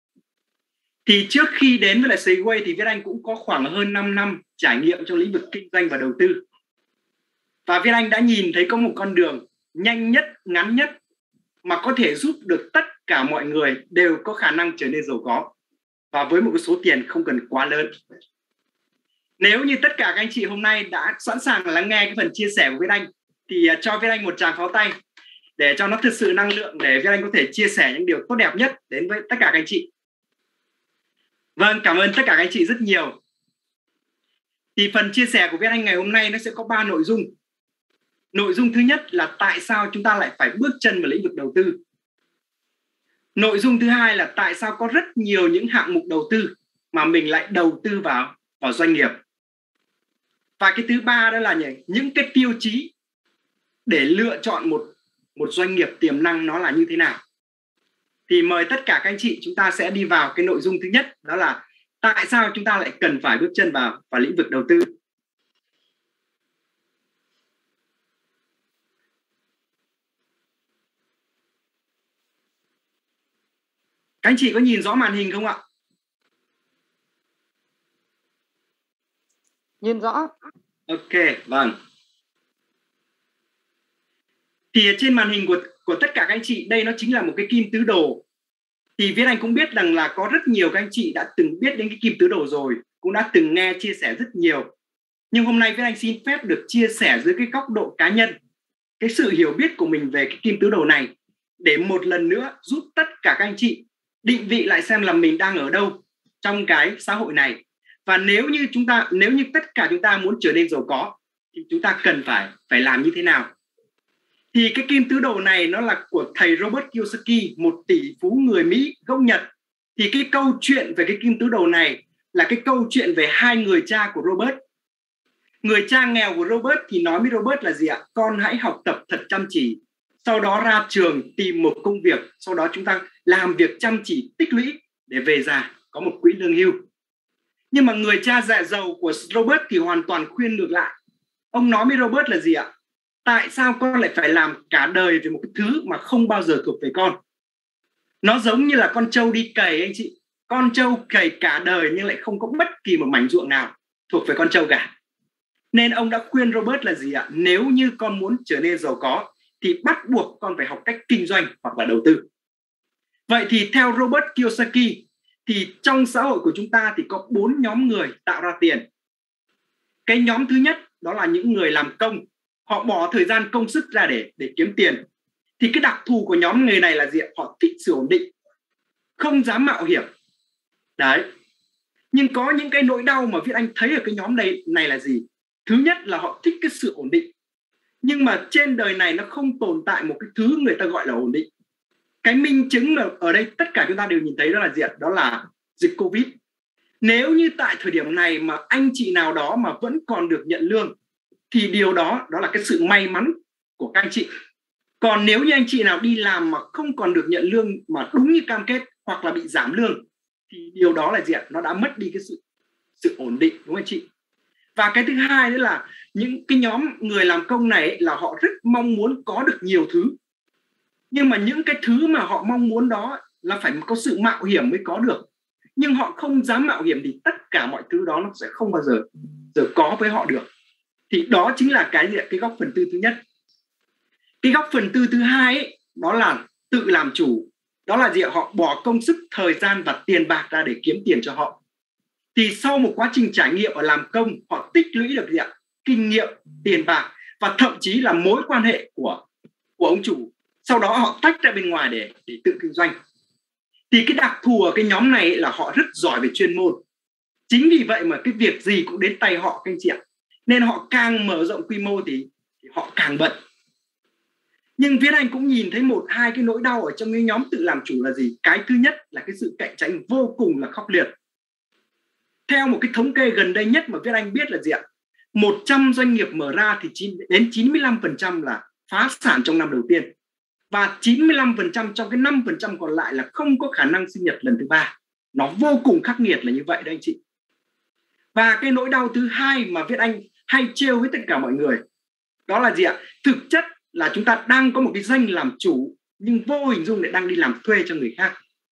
Thì trước khi đến với lại Skyway thì Viết Anh cũng có khoảng hơn 5 năm trải nghiệm trong lĩnh vực kinh doanh và đầu tư. Và Viết Anh đã nhìn thấy có một con đường nhanh nhất, ngắn nhất mà có thể giúp được tất cả mọi người đều có khả năng trở nên giàu có. Và với một cái số tiền không cần quá lớn. Nếu như tất cả các anh chị hôm nay đã sẵn sàng lắng nghe cái phần chia sẻ của Viết Anh thì cho Viết Anh một tràng pháo tay để cho nó thực sự năng lượng, để Viết Anh có thể chia sẻ những điều tốt đẹp nhất đến với tất cả các anh chị. Vâng, cảm ơn tất cả các anh chị rất nhiều. Thì phần chia sẻ của Viết Anh ngày hôm nay nó sẽ có 3 nội dung. Nội dung thứ nhất là tại sao chúng ta lại phải bước chân vào lĩnh vực đầu tư. Nội dung thứ hai là tại sao có rất nhiều những hạng mục đầu tư mà mình lại đầu tư vào doanh nghiệp. Và cái thứ ba đó là những cái tiêu chí để lựa chọn một doanh nghiệp tiềm năng nó là như thế nào. Thì mời tất cả các anh chị chúng ta sẽ đi vào cái nội dung thứ nhất, đó là tại sao chúng ta lại cần phải bước chân vào lĩnh vực đầu tư. Các anh chị có nhìn rõ màn hình không ạ? Nhìn rõ. Ok, vâng. Thì trên màn hình của tất cả các anh chị, đây nó chính là một cái kim tứ đồ Thì Viết Anh cũng biết rằng là có rất nhiều các anh chị đã từng biết đến cái kim tứ đồ rồi, cũng đã từng nghe chia sẻ rất nhiều. Nhưng hôm nay Viết Anh xin phép được chia sẻ dưới cái góc độ cá nhân, cái sự hiểu biết của mình về cái kim tứ đồ này, để một lần nữa giúp tất cả các anh chị định vị lại xem là mình đang ở đâu trong cái xã hội này. Và nếu như tất cả chúng ta muốn trở nên giàu có thì chúng ta cần phải làm như thế nào. Thì cái kim tứ đồ này nó là của thầy Robert Kiyosaki, một tỷ phú người Mỹ gốc Nhật. Thì cái câu chuyện về cái kim tứ đồ này là cái câu chuyện về hai người cha của Robert. Người cha nghèo của Robert thì nói với Robert là gì ạ? Con hãy học tập thật chăm chỉ, sau đó ra trường tìm một công việc, sau đó chúng ta làm việc chăm chỉ tích lũy để về già có một quỹ lương hưu. Nhưng mà người cha dạ giàu của Robert thì hoàn toàn khuyên ngược lại. Ông nói với Robert là gì ạ? Tại sao con lại phải làm cả đời về một cái thứ mà không bao giờ thuộc về con? Nó giống như là con trâu đi cày anh chị. Con trâu cày cả đời nhưng lại không có bất kỳ một mảnh ruộng nào thuộc về con trâu cả. Nên ông đã khuyên Robert là gì ạ? Nếu như con muốn trở nên giàu có thì bắt buộc con phải học cách kinh doanh hoặc là đầu tư. Vậy thì theo Robert Kiyosaki thì trong xã hội của chúng ta thì có 4 nhóm người tạo ra tiền. Cái nhóm thứ nhất đó là những người làm công. Họ bỏ thời gian công sức ra để kiếm tiền. Thì cái đặc thù của nhóm người này là gì? Họ thích sự ổn định, không dám mạo hiểm. Đấy. Nhưng có những cái nỗi đau mà Viết Anh thấy ở cái nhóm này là gì? Thứ nhất là họ thích cái sự ổn định. Nhưng mà trên đời này nó không tồn tại một cái thứ người ta gọi là ổn định. Cái minh chứng mà ở đây tất cả chúng ta đều nhìn thấy đó là gì? Đó là dịch Covid. Nếu như tại thời điểm này mà anh chị nào đó mà vẫn còn được nhận lương thì điều đó là cái sự may mắn của các anh chị. Còn nếu như anh chị nào đi làm mà không còn được nhận lương mà đúng như cam kết hoặc là bị giảm lương thì điều đó là gì ạ? Nó đã mất đi cái sự ổn định, đúng không anh chị? Và cái thứ hai nữa là những cái nhóm người làm công này là họ rất mong muốn có được nhiều thứ. Nhưng mà những cái thứ mà họ mong muốn đó là phải có sự mạo hiểm mới có được. Nhưng họ không dám mạo hiểm thì tất cả mọi thứ đó nó sẽ không bao giờ có với họ được. Thì đó chính là cái góc phần tư thứ nhất. Cái góc phần tư thứ hai ấy, đó là tự làm chủ. Đó là gì ạ? Họ bỏ công sức, thời gian và tiền bạc ra để kiếm tiền cho họ. Thì sau một quá trình trải nghiệm ở làm công, họ tích lũy được gì ạ? Kinh nghiệm, tiền bạc và thậm chí là mối quan hệ của ông chủ. Sau đó họ tách ra bên ngoài để tự kinh doanh. Thì cái đặc thù ở cái nhóm này là họ rất giỏi về chuyên môn. Chính vì vậy mà cái việc gì cũng đến tay họ các anh chị ạ. Nên họ càng mở rộng quy mô thì họ càng bận. Nhưng Viết Anh cũng nhìn thấy hai cái nỗi đau ở trong cái nhóm tự làm chủ là gì? Cái thứ nhất là cái sự cạnh tranh vô cùng là khốc liệt. Theo một cái thống kê gần đây nhất mà Viết Anh biết là gì ạ? 100 doanh nghiệp mở ra thì đến 95% là phá sản trong năm đầu tiên. Và 95% trong cái 5% còn lại là không có khả năng sinh nhật lần thứ 3. Nó vô cùng khắc nghiệt là như vậy đấy anh chị. Và cái nỗi đau thứ hai mà Viết Anh hay trêu với tất cả mọi người, đó là gì ạ? Thực chất là chúng ta đang có một cái danh làm chủ nhưng vô hình dung lại đang đi làm thuê cho người khác.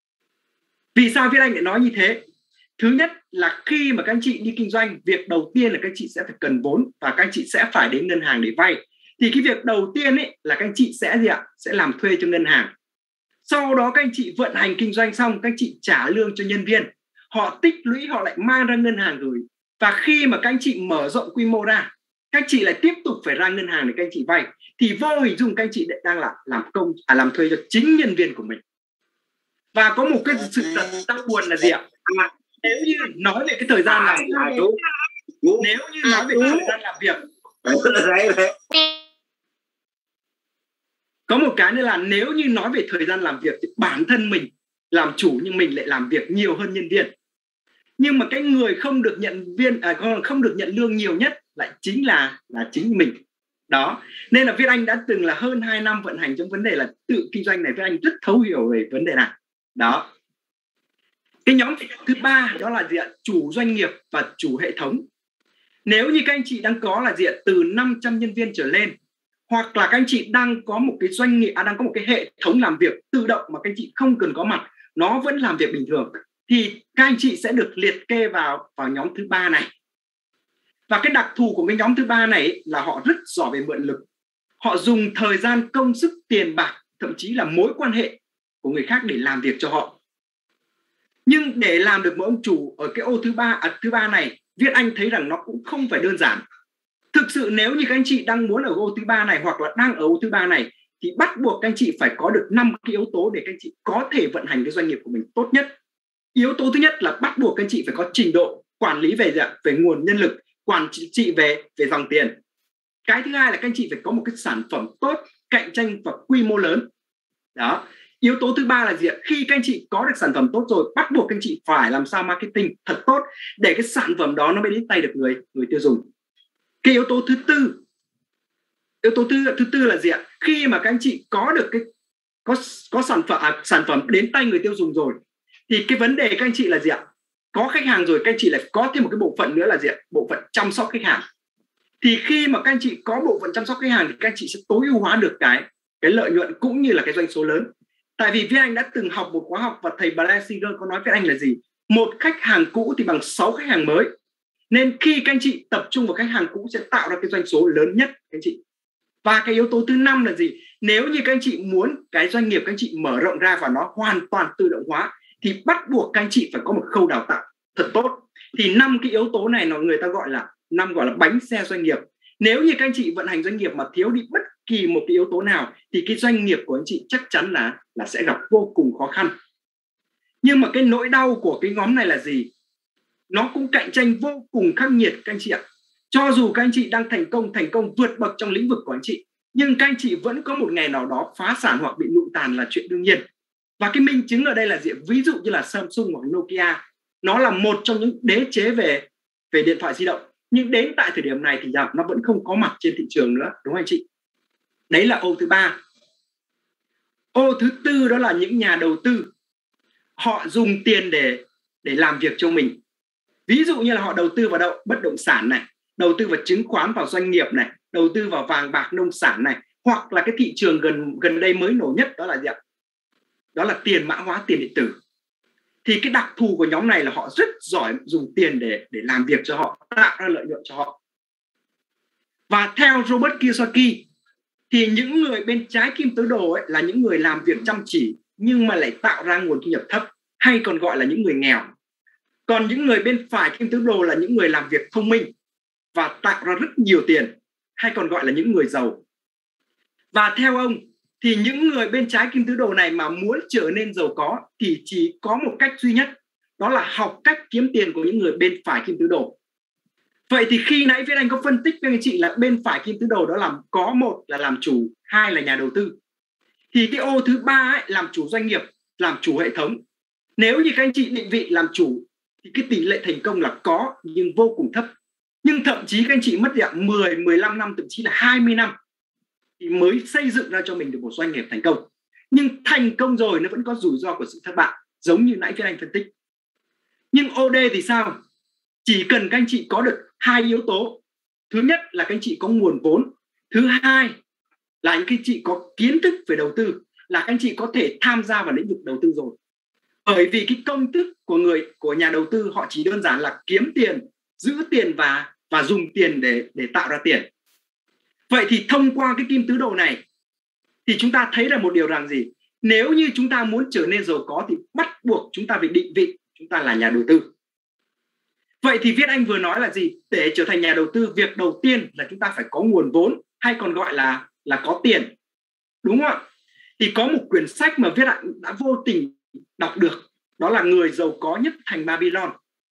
Vì sao Viết Anh lại nói như thế? Thứ nhất là khi mà các anh chị đi kinh doanh, việc đầu tiên là các anh chị sẽ phải cần vốn và các anh chị sẽ phải đến ngân hàng để vay. Thì cái việc đầu tiên ấy là các anh chị sẽ gì ạ? Sẽ làm thuê cho ngân hàng. Sau đó các anh chị vận hành kinh doanh xong, các anh chị trả lương cho nhân viên. Họ tích lũy, họ lại mang ra ngân hàng gửi. Và khi mà các anh chị mở rộng quy mô ra, các anh chị lại tiếp tục phải ra ngân hàng để các anh chị vay. Thì vô hình dung các anh chị đang làm thuê cho chính nhân viên của mình. Và có một cái sự đau buồn là gì ạ? Nếu như nói về cái thời gian làm việc, có một cái nữa là nếu như nói về thời gian làm việc thì bản thân mình làm chủ nhưng mình lại làm việc nhiều hơn nhân viên. Nhưng mà cái người không được nhận lương nhiều nhất lại chính là chính mình. Đó. Nên là Viết Anh đã từng là hơn 2 năm vận hành trong vấn đề là tự kinh doanh này, Viết Anh rất thấu hiểu về vấn đề này. Đó. Cái nhóm thứ 3 đó là gì ạ? Chủ doanh nghiệp và chủ hệ thống. Nếu như các anh chị đang có là gì ạ? Từ 500 nhân viên trở lên, hoặc là các anh chị đang có một cái doanh nghiệp, đang có một cái hệ thống làm việc tự động mà các anh chị không cần có mặt, nó vẫn làm việc bình thường, thì các anh chị sẽ được liệt kê vào nhóm thứ 3 này. Và cái đặc thù của cái nhóm thứ 3 này là họ rất giỏi về mượn lực. Họ dùng thời gian, công sức, tiền bạc, thậm chí là mối quan hệ của người khác để làm việc cho họ. Nhưng để làm được một ông chủ ở cái ô thứ ba này, Viết Anh thấy rằng nó cũng không phải đơn giản. Thực sự nếu như các anh chị đang muốn ở ô thứ ba này hoặc là đang ở ô thứ ba này thì bắt buộc các anh chị phải có được 5 cái yếu tố để các anh chị có thể vận hành cái doanh nghiệp của mình tốt nhất. Yếu tố thứ nhất là bắt buộc các anh chị phải có trình độ quản lý về nguồn nhân lực, quản trị về dòng tiền. Cái thứ hai là các anh chị phải có một cái sản phẩm tốt, cạnh tranh và quy mô lớn. Đó. Yếu tố thứ ba là gì ạ? Khi các anh chị có được sản phẩm tốt rồi, bắt buộc các anh chị phải làm sao marketing thật tốt để cái sản phẩm đó nó mới đến tay được người tiêu dùng. Cái yếu tố thứ tư là gì ạ? Khi mà các anh chị có được có sản phẩm đến tay người tiêu dùng rồi thì cái vấn đề các anh chị là gì ạ? Có khách hàng rồi, các anh chị lại có thêm một cái bộ phận nữa là gì ạ? Bộ phận chăm sóc khách hàng. Thì khi mà các anh chị có bộ phận chăm sóc khách hàng thì các anh chị sẽ tối ưu hóa được cái lợi nhuận cũng như là cái doanh số lớn. Tại vì Viết Anh đã từng học một khóa học và thầy Blair Singer có nói với anh là gì? Một khách hàng cũ thì bằng 6 khách hàng mới. Nên khi các anh chị tập trung vào khách hàng cũ sẽ tạo ra cái doanh số lớn nhất các anh chị. Và cái yếu tố thứ 5 là gì? Nếu như các anh chị muốn cái doanh nghiệp các anh chị mở rộng ra và nó hoàn toàn tự động hóa thì bắt buộc các anh chị phải có một khâu đào tạo thật tốt. Thì 5 cái yếu tố này người ta gọi là bánh xe doanh nghiệp. Nếu như các anh chị vận hành doanh nghiệp mà thiếu đi bất kỳ một cái yếu tố nào thì cái doanh nghiệp của anh chị chắc chắn là sẽ gặp vô cùng khó khăn. Nhưng mà cái nỗi đau của cái nhóm này là gì? Nó cũng cạnh tranh vô cùng khắc nghiệt các anh chị ạ. Cho dù các anh chị đang thành công vượt bậc trong lĩnh vực của anh chị, nhưng các anh chị vẫn có một ngày nào đó phá sản hoặc bị lụi tàn là chuyện đương nhiên. Và cái minh chứng ở đây là gì? Ví dụ như là Samsung hoặc Nokia, nó là một trong những đế chế về điện thoại di động, nhưng đến tại thời điểm này thì nó vẫn không có mặt trên thị trường nữa, đúng không anh chị? Đấy là ô thứ 3. Ô thứ 4 đó là những nhà đầu tư. Họ dùng tiền để làm việc cho mình. Ví dụ như là họ đầu tư vào bất động sản này, đầu tư vào chứng khoán, vào doanh nghiệp này, đầu tư vào vàng bạc nông sản này, hoặc là cái thị trường gần đây mới nổi nhất đó là gì ạ? Đó là tiền mã hóa, tiền điện tử. Thì cái đặc thù của nhóm này là họ rất giỏi dùng tiền để làm việc cho họ, tạo ra lợi nhuận cho họ. Và theo Robert Kiyosaki thì những người bên trái kim tứ đồ là những người làm việc chăm chỉ nhưng mà lại tạo ra nguồn thu nhập thấp, hay còn gọi là những người nghèo. Còn những người bên phải kim tứ đồ là những người làm việc thông minh và tạo ra rất nhiều tiền, hay còn gọi là những người giàu. Và theo ông thì những người bên trái kim tứ đồ này mà muốn trở nên giàu có thì chỉ có một cách duy nhất, đó là học cách kiếm tiền của những người bên phải kim tứ đồ. Vậy thì khi nãy Viết Anh có phân tích với anh chị là bên phải kim tứ đồ đó có một là làm chủ, hai là nhà đầu tư. Thì cái ô thứ 3 làm chủ doanh nghiệp, làm chủ hệ thống. Nếu như các anh chị định vị làm chủ thì cái tỷ lệ thành công là có nhưng vô cùng thấp. Nhưng thậm chí các anh chị mất 10, 15 năm, thậm chí là 20 năm thì mới xây dựng ra cho mình được một doanh nghiệp thành công. Nhưng thành công rồi nó vẫn có rủi ro của sự thất bại, giống như nãy Viết Anh phân tích. Nhưng OD thì sao? Chỉ cần các anh chị có được 2 yếu tố. Thứ nhất là các anh chị có nguồn vốn. Thứ hai là những anh chị có kiến thức về đầu tư, là các anh chị có thể tham gia vào lĩnh vực đầu tư rồi. Bởi vì cái công thức của nhà đầu tư họ chỉ đơn giản là kiếm tiền, giữ tiền và dùng tiền để tạo ra tiền. Vậy thì thông qua cái kim tứ đồ này thì chúng ta thấy là một điều rằng gì? Nếu như chúng ta muốn trở nên giàu có thì bắt buộc chúng ta phải định vị chúng ta là nhà đầu tư. Vậy thì Viết Anh vừa nói là gì? Để trở thành nhà đầu tư, việc đầu tiên là chúng ta phải có nguồn vốn, hay còn gọi là có tiền. Đúng không ạ? Thì có một quyển sách mà Viết Anh đã vô tình đọc được, đó là Người giàu có nhất thành Babylon.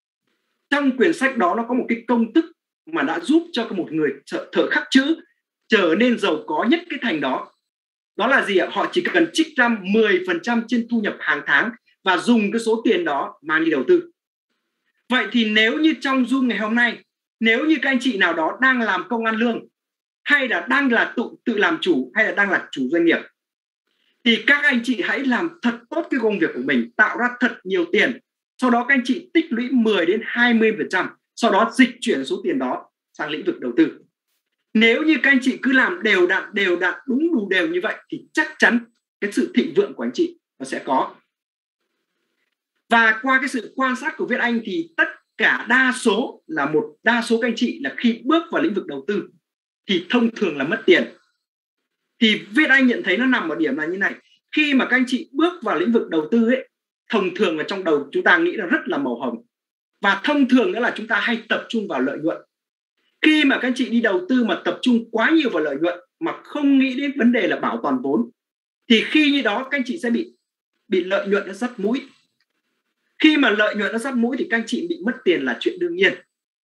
Trong quyển sách đó nó có một cái công thức mà đã giúp cho một người thợ khắc chữ trở nên giàu có nhất cái thành đó. Đó là gì ạ? Họ chỉ cần trích ra 10% trên thu nhập hàng tháng và dùng cái số tiền đó mang đi đầu tư. Vậy thì nếu như trong Zoom ngày hôm nay, nếu như các anh chị nào đó đang làm công ăn lương, hay là đang là tự làm chủ, hay là đang là chủ doanh nghiệp, thì các anh chị hãy làm thật tốt cái công việc của mình, tạo ra thật nhiều tiền. Sau đó các anh chị tích lũy 10 đến 20%, sau đó dịch chuyển số tiền đó sang lĩnh vực đầu tư. Nếu như các anh chị cứ làm đều đặn, đúng đủ đều như vậy thì chắc chắn cái sự thịnh vượng của anh chị nó sẽ có. Và qua cái sự quan sát của Viết Anh thì tất cả đa số các anh chị là khi bước vào lĩnh vực đầu tư thì thông thường là mất tiền. Thì Viết Anh nhận thấy nó nằm ở điểm là như này. Khi mà các anh chị bước vào lĩnh vực đầu tư ấy, thông thường là trong đầu chúng ta nghĩ là rất là màu hồng. Và thông thường nữa là chúng ta hay tập trung vào lợi nhuận. Khi mà các anh chị đi đầu tư mà tập trung quá nhiều vào lợi nhuận mà không nghĩ đến vấn đề là bảo toàn vốn, thì khi như đó các anh chị sẽ bị lợi nhuận nó dắt mũi. Khi mà lợi nhuận nó dắt mũi thì các anh chị bị mất tiền là chuyện đương nhiên.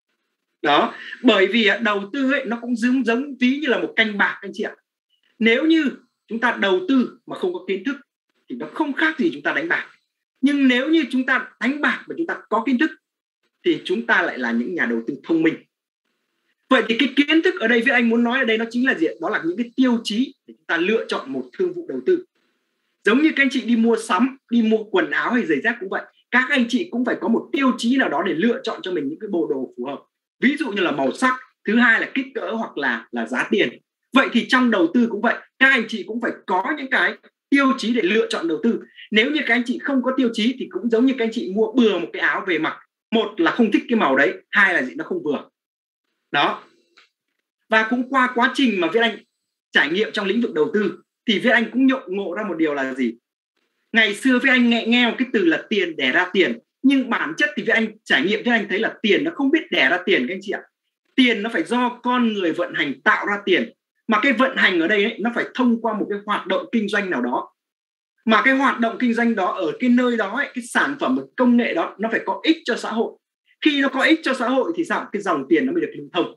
Đó, bởi vì đầu tư ấy, nó cũng giống ví như là một canh bạc anh chị ạ. Nếu như chúng ta đầu tư mà không có kiến thức thì nó không khác gì chúng ta đánh bạc. Nhưng nếu như chúng ta đánh bạc mà chúng ta có kiến thức thì chúng ta lại là những nhà đầu tư thông minh. Vậy thì cái kiến thức ở đây với anh muốn nói ở đây nó chính là gì? Đó là những cái tiêu chí để chúng ta lựa chọn một thương vụ đầu tư. Giống như các anh chị đi mua sắm, đi mua quần áo hay giày dép cũng vậy. Các anh chị cũng phải có một tiêu chí nào đó để lựa chọn cho mình những cái bộ đồ phù hợp. Ví dụ như là màu sắc, thứ hai là kích cỡ hoặc là giá tiền. Vậy thì trong đầu tư cũng vậy, các anh chị cũng phải có những cái tiêu chí để lựa chọn đầu tư. Nếu như các anh chị không có tiêu chí thì cũng giống như các anh chị mua bừa một cái áo về mặc. Một là không thích cái màu đấy, hai là gì, nó không vừa. Đó. Và cũng qua quá trình mà Viết Anh trải nghiệm trong lĩnh vực đầu tư thì Viết Anh cũng ngộ ra một điều là gì? Ngày xưa Viết Anh nghe một cái từ là tiền đẻ ra tiền, nhưng bản chất thì Viết Anh trải nghiệm Viết Anh thấy là tiền nó không biết đẻ ra tiền các anh chị ạ. Tiền nó phải do con người vận hành tạo ra tiền. Mà cái vận hành ở đây ấy, nó phải thông qua một cái hoạt động kinh doanh nào đó. Mà cái hoạt động kinh doanh đó ở cái nơi đó ấy, cái sản phẩm, cái công nghệ đó nó phải có ích cho xã hội. Khi nó có ích cho xã hội thì sao? Cái dòng tiền nó mới được lưu thông.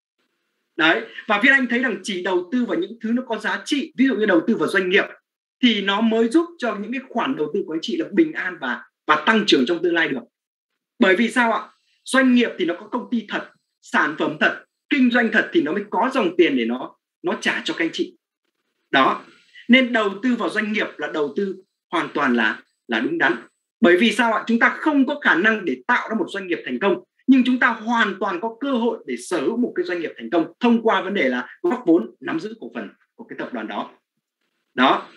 Đấy, và Viết Anh thấy rằng chỉ đầu tư vào những thứ nó có giá trị, ví dụ như đầu tư vào doanh nghiệp, thì nó mới giúp cho những cái khoản đầu tư của anh chị là bình an và tăng trưởng trong tương lai được. Bởi vì sao ạ? Doanh nghiệp thì nó có công ty thật, sản phẩm thật, kinh doanh thật thì nó mới có dòng tiền để nó trả cho các anh chị. Đó, nên đầu tư vào doanh nghiệp là đầu tư hoàn toàn là đúng đắn. Bởi vì sao ạ? Chúng ta không có khả năng để tạo ra một doanh nghiệp thành công, nhưng chúng ta hoàn toàn có cơ hội để sở hữu một cái doanh nghiệp thành công thông qua vấn đề là góp vốn, nắm giữ cổ phần của cái tập đoàn đó. Đó.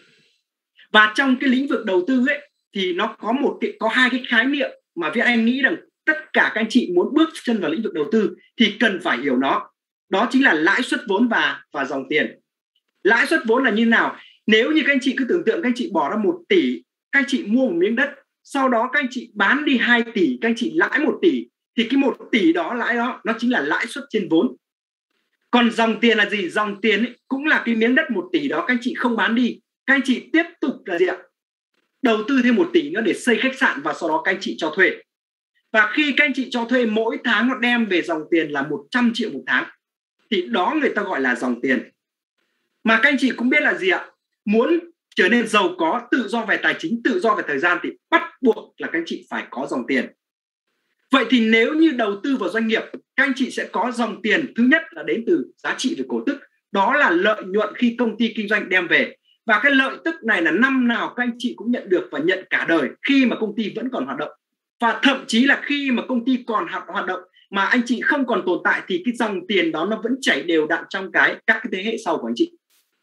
Và trong cái lĩnh vực đầu tư ấy thì nó có hai cái khái niệm mà Viết Anh nghĩ rằng tất cả các anh chị muốn bước chân vào lĩnh vực đầu tư thì cần phải hiểu nó. Đó chính là lãi suất vốn và dòng tiền. Lãi suất vốn là như nào? Nếu như các anh chị cứ tưởng tượng các anh chị bỏ ra 1 tỷ, các anh chị mua một miếng đất, sau đó các anh chị bán đi 2 tỷ, các anh chị lãi 1 tỷ, thì cái 1 tỷ đó, lãi đó, nó chính là lãi suất trên vốn. Còn dòng tiền là gì? Dòng tiền ấy, cũng là cái miếng đất 1 tỷ đó các anh chị không bán đi, các anh chị tiếp tục là gì ạ? Đầu tư thêm 1 tỷ nữa để xây khách sạn và sau đó các anh chị cho thuê. Và khi các anh chị cho thuê mỗi tháng nó đem về dòng tiền là 100 triệu một tháng, thì đó người ta gọi là dòng tiền. Mà các anh chị cũng biết là gì ạ? Muốn trở nên giàu có, tự do về tài chính, tự do về thời gian thì bắt buộc là các anh chị phải có dòng tiền. Vậy thì nếu như đầu tư vào doanh nghiệp, các anh chị sẽ có dòng tiền. Thứ nhất là đến từ giá trị về cổ tức, đó là lợi nhuận khi công ty kinh doanh đem về. Và cái lợi tức này là năm nào các anh chị cũng nhận được và nhận cả đời khi mà công ty vẫn còn hoạt động. Và thậm chí là khi mà công ty còn hoạt động mà anh chị không còn tồn tại thì cái dòng tiền đó nó vẫn chảy đều đặn trong các cái thế hệ sau của anh chị.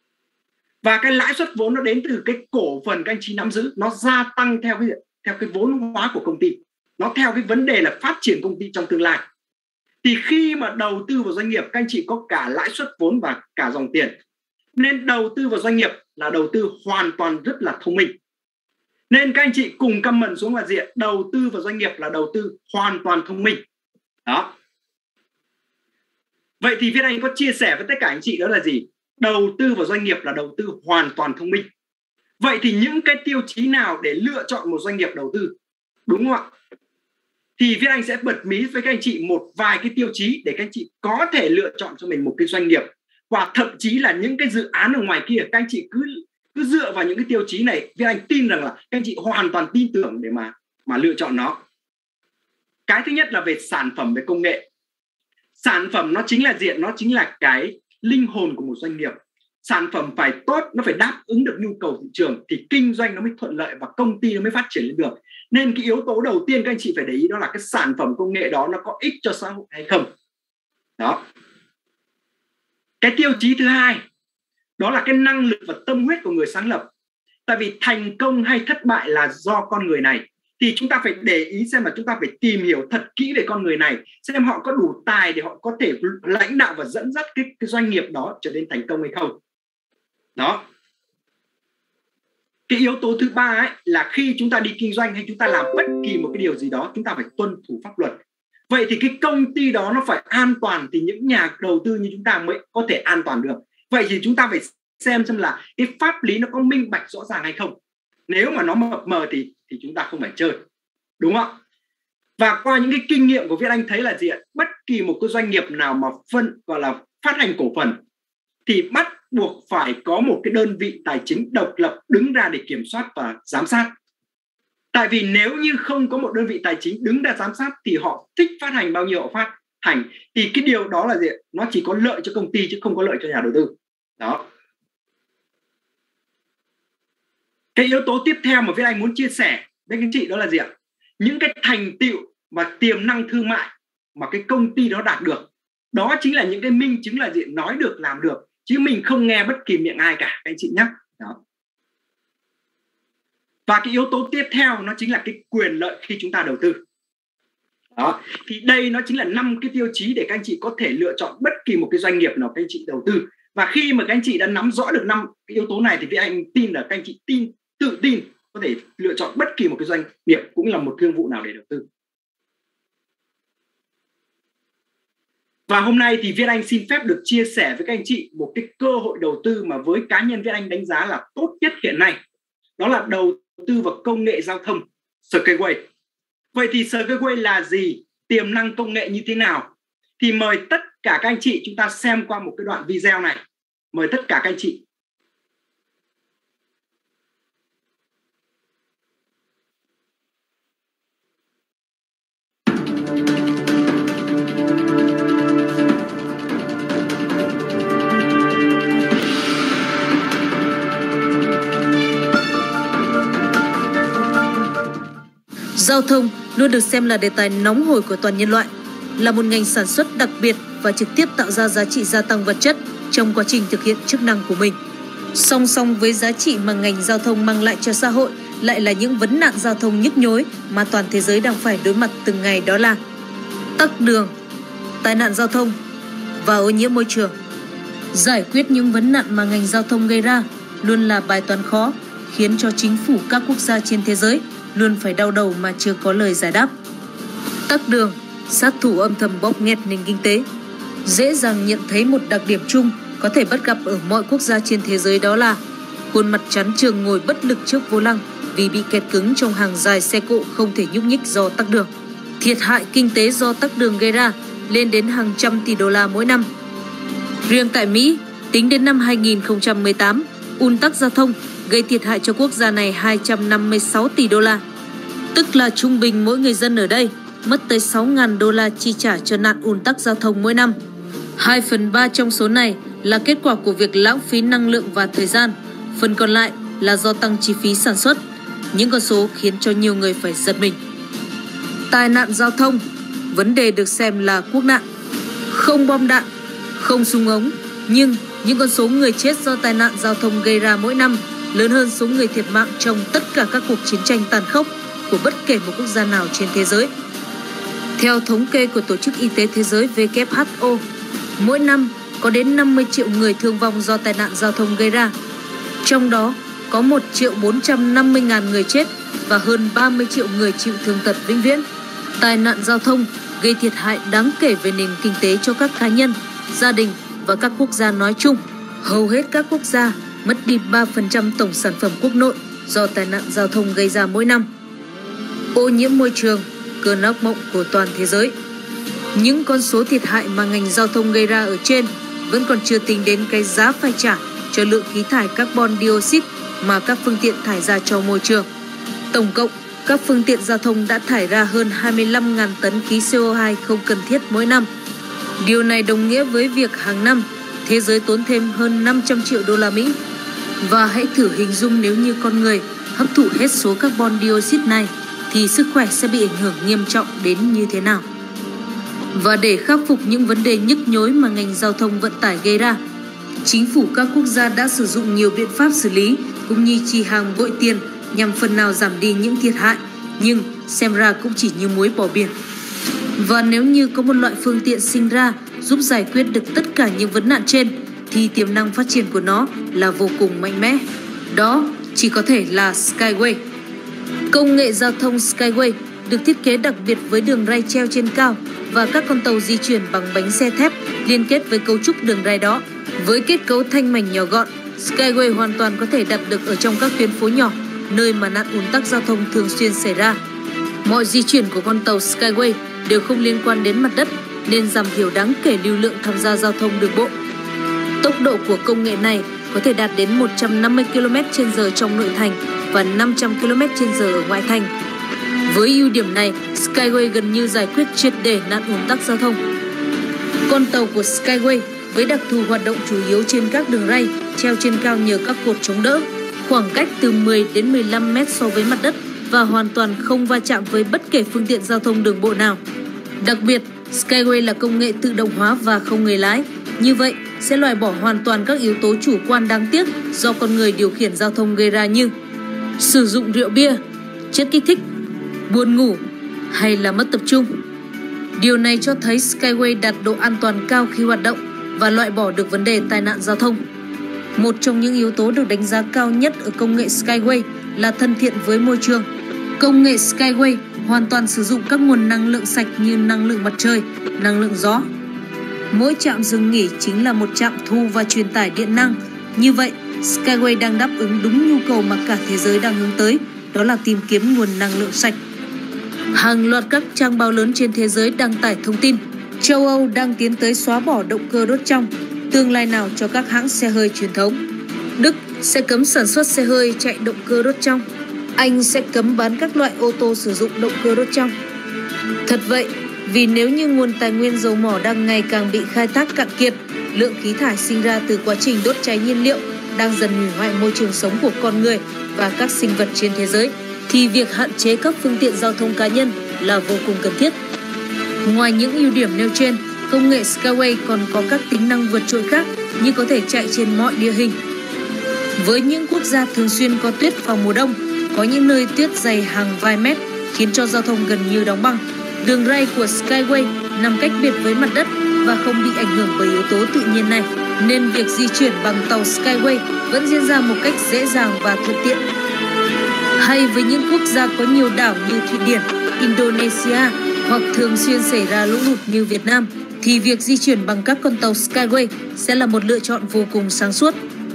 Và cái lãi suất vốn nó đến từ cái cổ phần các anh chị nắm giữ, nó gia tăng theo cái vốn hóa của công ty. Nó theo cái vấn đề là phát triển công ty trong tương lai. Thì khi mà đầu tư vào doanh nghiệp, các anh chị có cả lãi suất vốn và cả dòng tiền. Nên đầu tư vào doanh nghiệp là đầu tư hoàn toàn rất là thông minh. Nên các anh chị cùng comment xuống là gì? Đầu tư vào doanh nghiệp là đầu tư hoàn toàn thông minh. Đó. Vậy thì Viết Anh có chia sẻ với tất cả anh chị đó là gì? Đầu tư vào doanh nghiệp là đầu tư hoàn toàn thông minh. Vậy thì những cái tiêu chí nào để lựa chọn một doanh nghiệp đầu tư? Đúng không ạ? Thì Viết Anh sẽ bật mí với các anh chị một vài cái tiêu chí để các anh chị có thể lựa chọn cho mình một cái doanh nghiệp. Và thậm chí là những cái dự án ở ngoài kia, các anh chị cứ dựa vào những cái tiêu chí này, Viết Anh tin rằng là các anh chị hoàn toàn tin tưởng để mà lựa chọn nó. Cái thứ nhất là về sản phẩm, về công nghệ. Sản phẩm nó chính là nó chính là cái linh hồn của một doanh nghiệp. Sản phẩm phải tốt, nó phải đáp ứng được nhu cầu thị trường thì kinh doanh nó mới thuận lợi và công ty nó mới phát triển lên được. Nên cái yếu tố đầu tiên các anh chị phải để ý đó là cái sản phẩm công nghệ đó nó có ích cho xã hội hay không. Đó. Cái tiêu chí thứ hai đó là cái năng lực và tâm huyết của người sáng lập. Tại vì thành công hay thất bại là do con người này. Thì chúng ta phải để ý xem là chúng ta phải tìm hiểu thật kỹ về con người này, xem họ có đủ tài để họ có thể lãnh đạo và dẫn dắt cái doanh nghiệp đó trở nên thành công hay không. Đó. Cái yếu tố thứ ba ấy là khi chúng ta đi kinh doanh hay chúng ta làm bất kỳ một cái điều gì đó, chúng ta phải tuân thủ pháp luật. Vậy thì cái công ty đó nó phải an toàn thì những nhà đầu tư như chúng ta mới có thể an toàn được. Vậy thì chúng ta phải xem là cái pháp lý nó có minh bạch rõ ràng hay không. Nếu mà nó mập mờ thì chúng ta không phải chơi, đúng không? Và qua những cái kinh nghiệm của Viết Anh thấy là gì ạ? Bất kỳ một cái doanh nghiệp nào mà gọi là phát hành cổ phần thì bắt buộc phải có một cái đơn vị tài chính độc lập đứng ra để kiểm soát và giám sát. Tại vì nếu như không có một đơn vị tài chính đứng ra giám sát thì họ thích phát hành bao nhiêu họ phát hành, thì cái điều đó là gì? Nó chỉ có lợi cho công ty chứ không có lợi cho nhà đầu tư. Đó. Cái yếu tố tiếp theo mà Viết Anh muốn chia sẻ với các anh chị đó là gì ạ? Những cái thành tựu và tiềm năng thương mại mà cái công ty đó đạt được, đó chính là những cái minh chứng là gì? Nói được làm được, chứ mình không nghe bất kỳ miệng ai cả, các anh chị nhé. Đó. Và cái yếu tố tiếp theo nó chính là cái quyền lợi khi chúng ta đầu tư. Đó. Thì đây nó chính là 5 cái tiêu chí để các anh chị có thể lựa chọn bất kỳ một cái doanh nghiệp nào các anh chị đầu tư. Và khi mà các anh chị đã nắm rõ được 5 cái yếu tố này thì Viết Anh tin là các anh chị tự tin có thể lựa chọn bất kỳ một cái doanh nghiệp cũng là một thương vụ nào để đầu tư. Và hôm nay thì Viết Anh xin phép được chia sẻ với các anh chị một cái cơ hội đầu tư mà với cá nhân Viết Anh đánh giá là tốt nhất hiện nay. Đó là đầu tư vào công nghệ giao thông, Skyway. Vậy thì Skyway là gì? Tiềm năng công nghệ như thế nào? Thì mời tất cả các anh chị chúng ta xem qua một cái đoạn video này. Mời tất cả các anh chị. Giao thông luôn được xem là đề tài nóng hổi của toàn nhân loại, là một ngành sản xuất đặc biệt và trực tiếp tạo ra giá trị gia tăng vật chất trong quá trình thực hiện chức năng của mình. Song song với giá trị mà ngành giao thông mang lại cho xã hội lại là những vấn nạn giao thông nhức nhối mà toàn thế giới đang phải đối mặt từng ngày, đó là tắc đường, tai nạn giao thông và ô nhiễm môi trường. Giải quyết những vấn nạn mà ngành giao thông gây ra luôn là bài toán khó, khiến cho chính phủ các quốc gia trên thế giới luôn phải đau đầu mà chưa có lời giải đáp. Tắc đường, sát thủ âm thầm bóp nghẹt nền kinh tế. Dễ dàng nhận thấy một đặc điểm chung có thể bắt gặp ở mọi quốc gia trên thế giới, đó là khuôn mặt chán chường ngồi bất lực trước vô lăng vì bị kẹt cứng trong hàng dài xe cộ không thể nhúc nhích do tắc đường. Thiệt hại kinh tế do tắc đường gây ra lên đến hàng trăm tỷ đô la mỗi năm. Riêng tại Mỹ, tính đến năm 2018, ùn tắc giao thông gây thiệt hại cho quốc gia này 256 tỷ đô la. Tức là trung bình mỗi người dân ở đây mất tới 6.000 đô la chi trả cho nạn ùn tắc giao thông mỗi năm. 2/3 trong số này là kết quả của việc lãng phí năng lượng và thời gian, phần còn lại là do tăng chi phí sản xuất. Những con số khiến cho nhiều người phải giật mình. Tai nạn giao thông, vấn đề được xem là quốc nạn. Không bom đạn, không súng ống, nhưng những con số người chết do tai nạn giao thông gây ra mỗi năm lớn hơn số người thiệt mạng trong tất cả các cuộc chiến tranh tàn khốc của bất kể một quốc gia nào trên thế giới. Theo thống kê của Tổ chức Y tế Thế giới WHO, mỗi năm có đến 50 triệu người thương vong do tai nạn giao thông gây ra. Trong đó có 1.450.000 người chết và hơn 30 triệu người chịu thương tật vĩnh viễn. Tai nạn giao thông gây thiệt hại đáng kể về nền kinh tế cho các cá nhân, gia đình và các quốc gia nói chung. Hầu hết các quốc gia mất đi 3% tổng sản phẩm quốc nội do tai nạn giao thông gây ra mỗi năm. Ô nhiễm môi trường, cơn ác mộng của toàn thế giới. Những con số thiệt hại mà ngành giao thông gây ra ở trên vẫn còn chưa tính đến cái giá phải trả cho lượng khí thải carbon dioxide mà các phương tiện thải ra cho môi trường. Tổng cộng, các phương tiện giao thông đã thải ra hơn 25.000 tấn khí CO2 không cần thiết mỗi năm. Điều này đồng nghĩa với việc hàng năm thế giới tốn thêm hơn 500 triệu đô la Mỹ. Và hãy thử hình dung nếu như con người hấp thụ hết số carbon dioxide này thì sức khỏe sẽ bị ảnh hưởng nghiêm trọng đến như thế nào. Và để khắc phục những vấn đề nhức nhối mà ngành giao thông vận tải gây ra, chính phủ các quốc gia đã sử dụng nhiều biện pháp xử lý cũng như chi hàng vội tiền nhằm phần nào giảm đi những thiệt hại, nhưng xem ra cũng chỉ như muối bỏ biển. Và nếu như có một loại phương tiện sinh ra giúp giải quyết được tất cả những vấn nạn trên thì tiềm năng phát triển của nó là vô cùng mạnh mẽ. Đó chỉ có thể là Skyway. Công nghệ giao thông Skyway được thiết kế đặc biệt với đường ray treo trên cao và các con tàu di chuyển bằng bánh xe thép liên kết với cấu trúc đường ray đó. Với kết cấu thanh mảnh nhỏ gọn, Skyway hoàn toàn có thể đặt được ở trong các tuyến phố nhỏ, nơi mà nạn ùn tắc giao thông thường xuyên xảy ra. Mọi di chuyển của con tàu Skyway đều không liên quan đến mặt đất nên giảm thiểu đáng kể lưu lượng tham gia giao thông đường bộ. Tốc độ của công nghệ này có thể đạt đến 150 km/h trong nội thành và 500 km/h ở ngoại thành. Với ưu điểm này, Skyway gần như giải quyết triệt để nạn ùn tắc giao thông. Con tàu của Skyway với đặc thù hoạt động chủ yếu trên các đường ray treo trên cao nhờ các cột chống đỡ, khoảng cách từ 10 đến 15 mét so với mặt đất và hoàn toàn không va chạm với bất kể phương tiện giao thông đường bộ nào. Đặc biệt, Skyway là công nghệ tự động hóa và không người lái. Như vậy, sẽ loại bỏ hoàn toàn các yếu tố chủ quan đáng tiếc do con người điều khiển giao thông gây ra như sử dụng rượu bia, chất kích thích, buồn ngủ hay là mất tập trung. Điều này cho thấy Skyway đạt độ an toàn cao khi hoạt động và loại bỏ được vấn đề tai nạn giao thông. Một trong những yếu tố được đánh giá cao nhất ở công nghệ Skyway là thân thiện với môi trường. Công nghệ Skyway hoàn toàn sử dụng các nguồn năng lượng sạch như năng lượng mặt trời, năng lượng gió. Mỗi trạm dừng nghỉ chính là một trạm thu và truyền tải điện năng. Như vậy, Skyway đang đáp ứng đúng nhu cầu mà cả thế giới đang hướng tới, đó là tìm kiếm nguồn năng lượng sạch. Hàng loạt các trang báo lớn trên thế giới đăng tải thông tin châu Âu đang tiến tới xóa bỏ động cơ đốt trong, tương lai nào cho các hãng xe hơi truyền thống. Đức sẽ cấm sản xuất xe hơi chạy động cơ đốt trong. Anh sẽ cấm bán các loại ô tô sử dụng động cơ đốt trong. Thật vậy, vì nếu như nguồn tài nguyên dầu mỏ đang ngày càng bị khai thác cạn kiệt, lượng khí thải sinh ra từ quá trình đốt cháy nhiên liệu đang dần hủy hoại môi trường sống của con người và các sinh vật trên thế giới, thì việc hạn chế các phương tiện giao thông cá nhân là vô cùng cần thiết. Ngoài những ưu điểm nêu trên, công nghệ Skyway còn có các tính năng vượt trội khác như có thể chạy trên mọi địa hình. Với những quốc gia thường xuyên có tuyết vào mùa đông, có những nơi tuyết dày hàng vài mét khiến cho giao thông gần như đóng băng. Đường ray của Skyway nằm cách biệt với mặt đất và không bị ảnh hưởng bởi yếu tố tự nhiên này, nên việc di chuyển bằng tàu Skyway vẫn diễn ra một cách dễ dàng và thuận tiện. Hay với những quốc gia có nhiều đảo như Thụy Điển, Indonesia hoặc thường xuyên xảy ra lũ lụt như Việt Nam, thì việc di chuyển bằng các con tàu Skyway sẽ là một lựa chọn vô cùng sáng suốt.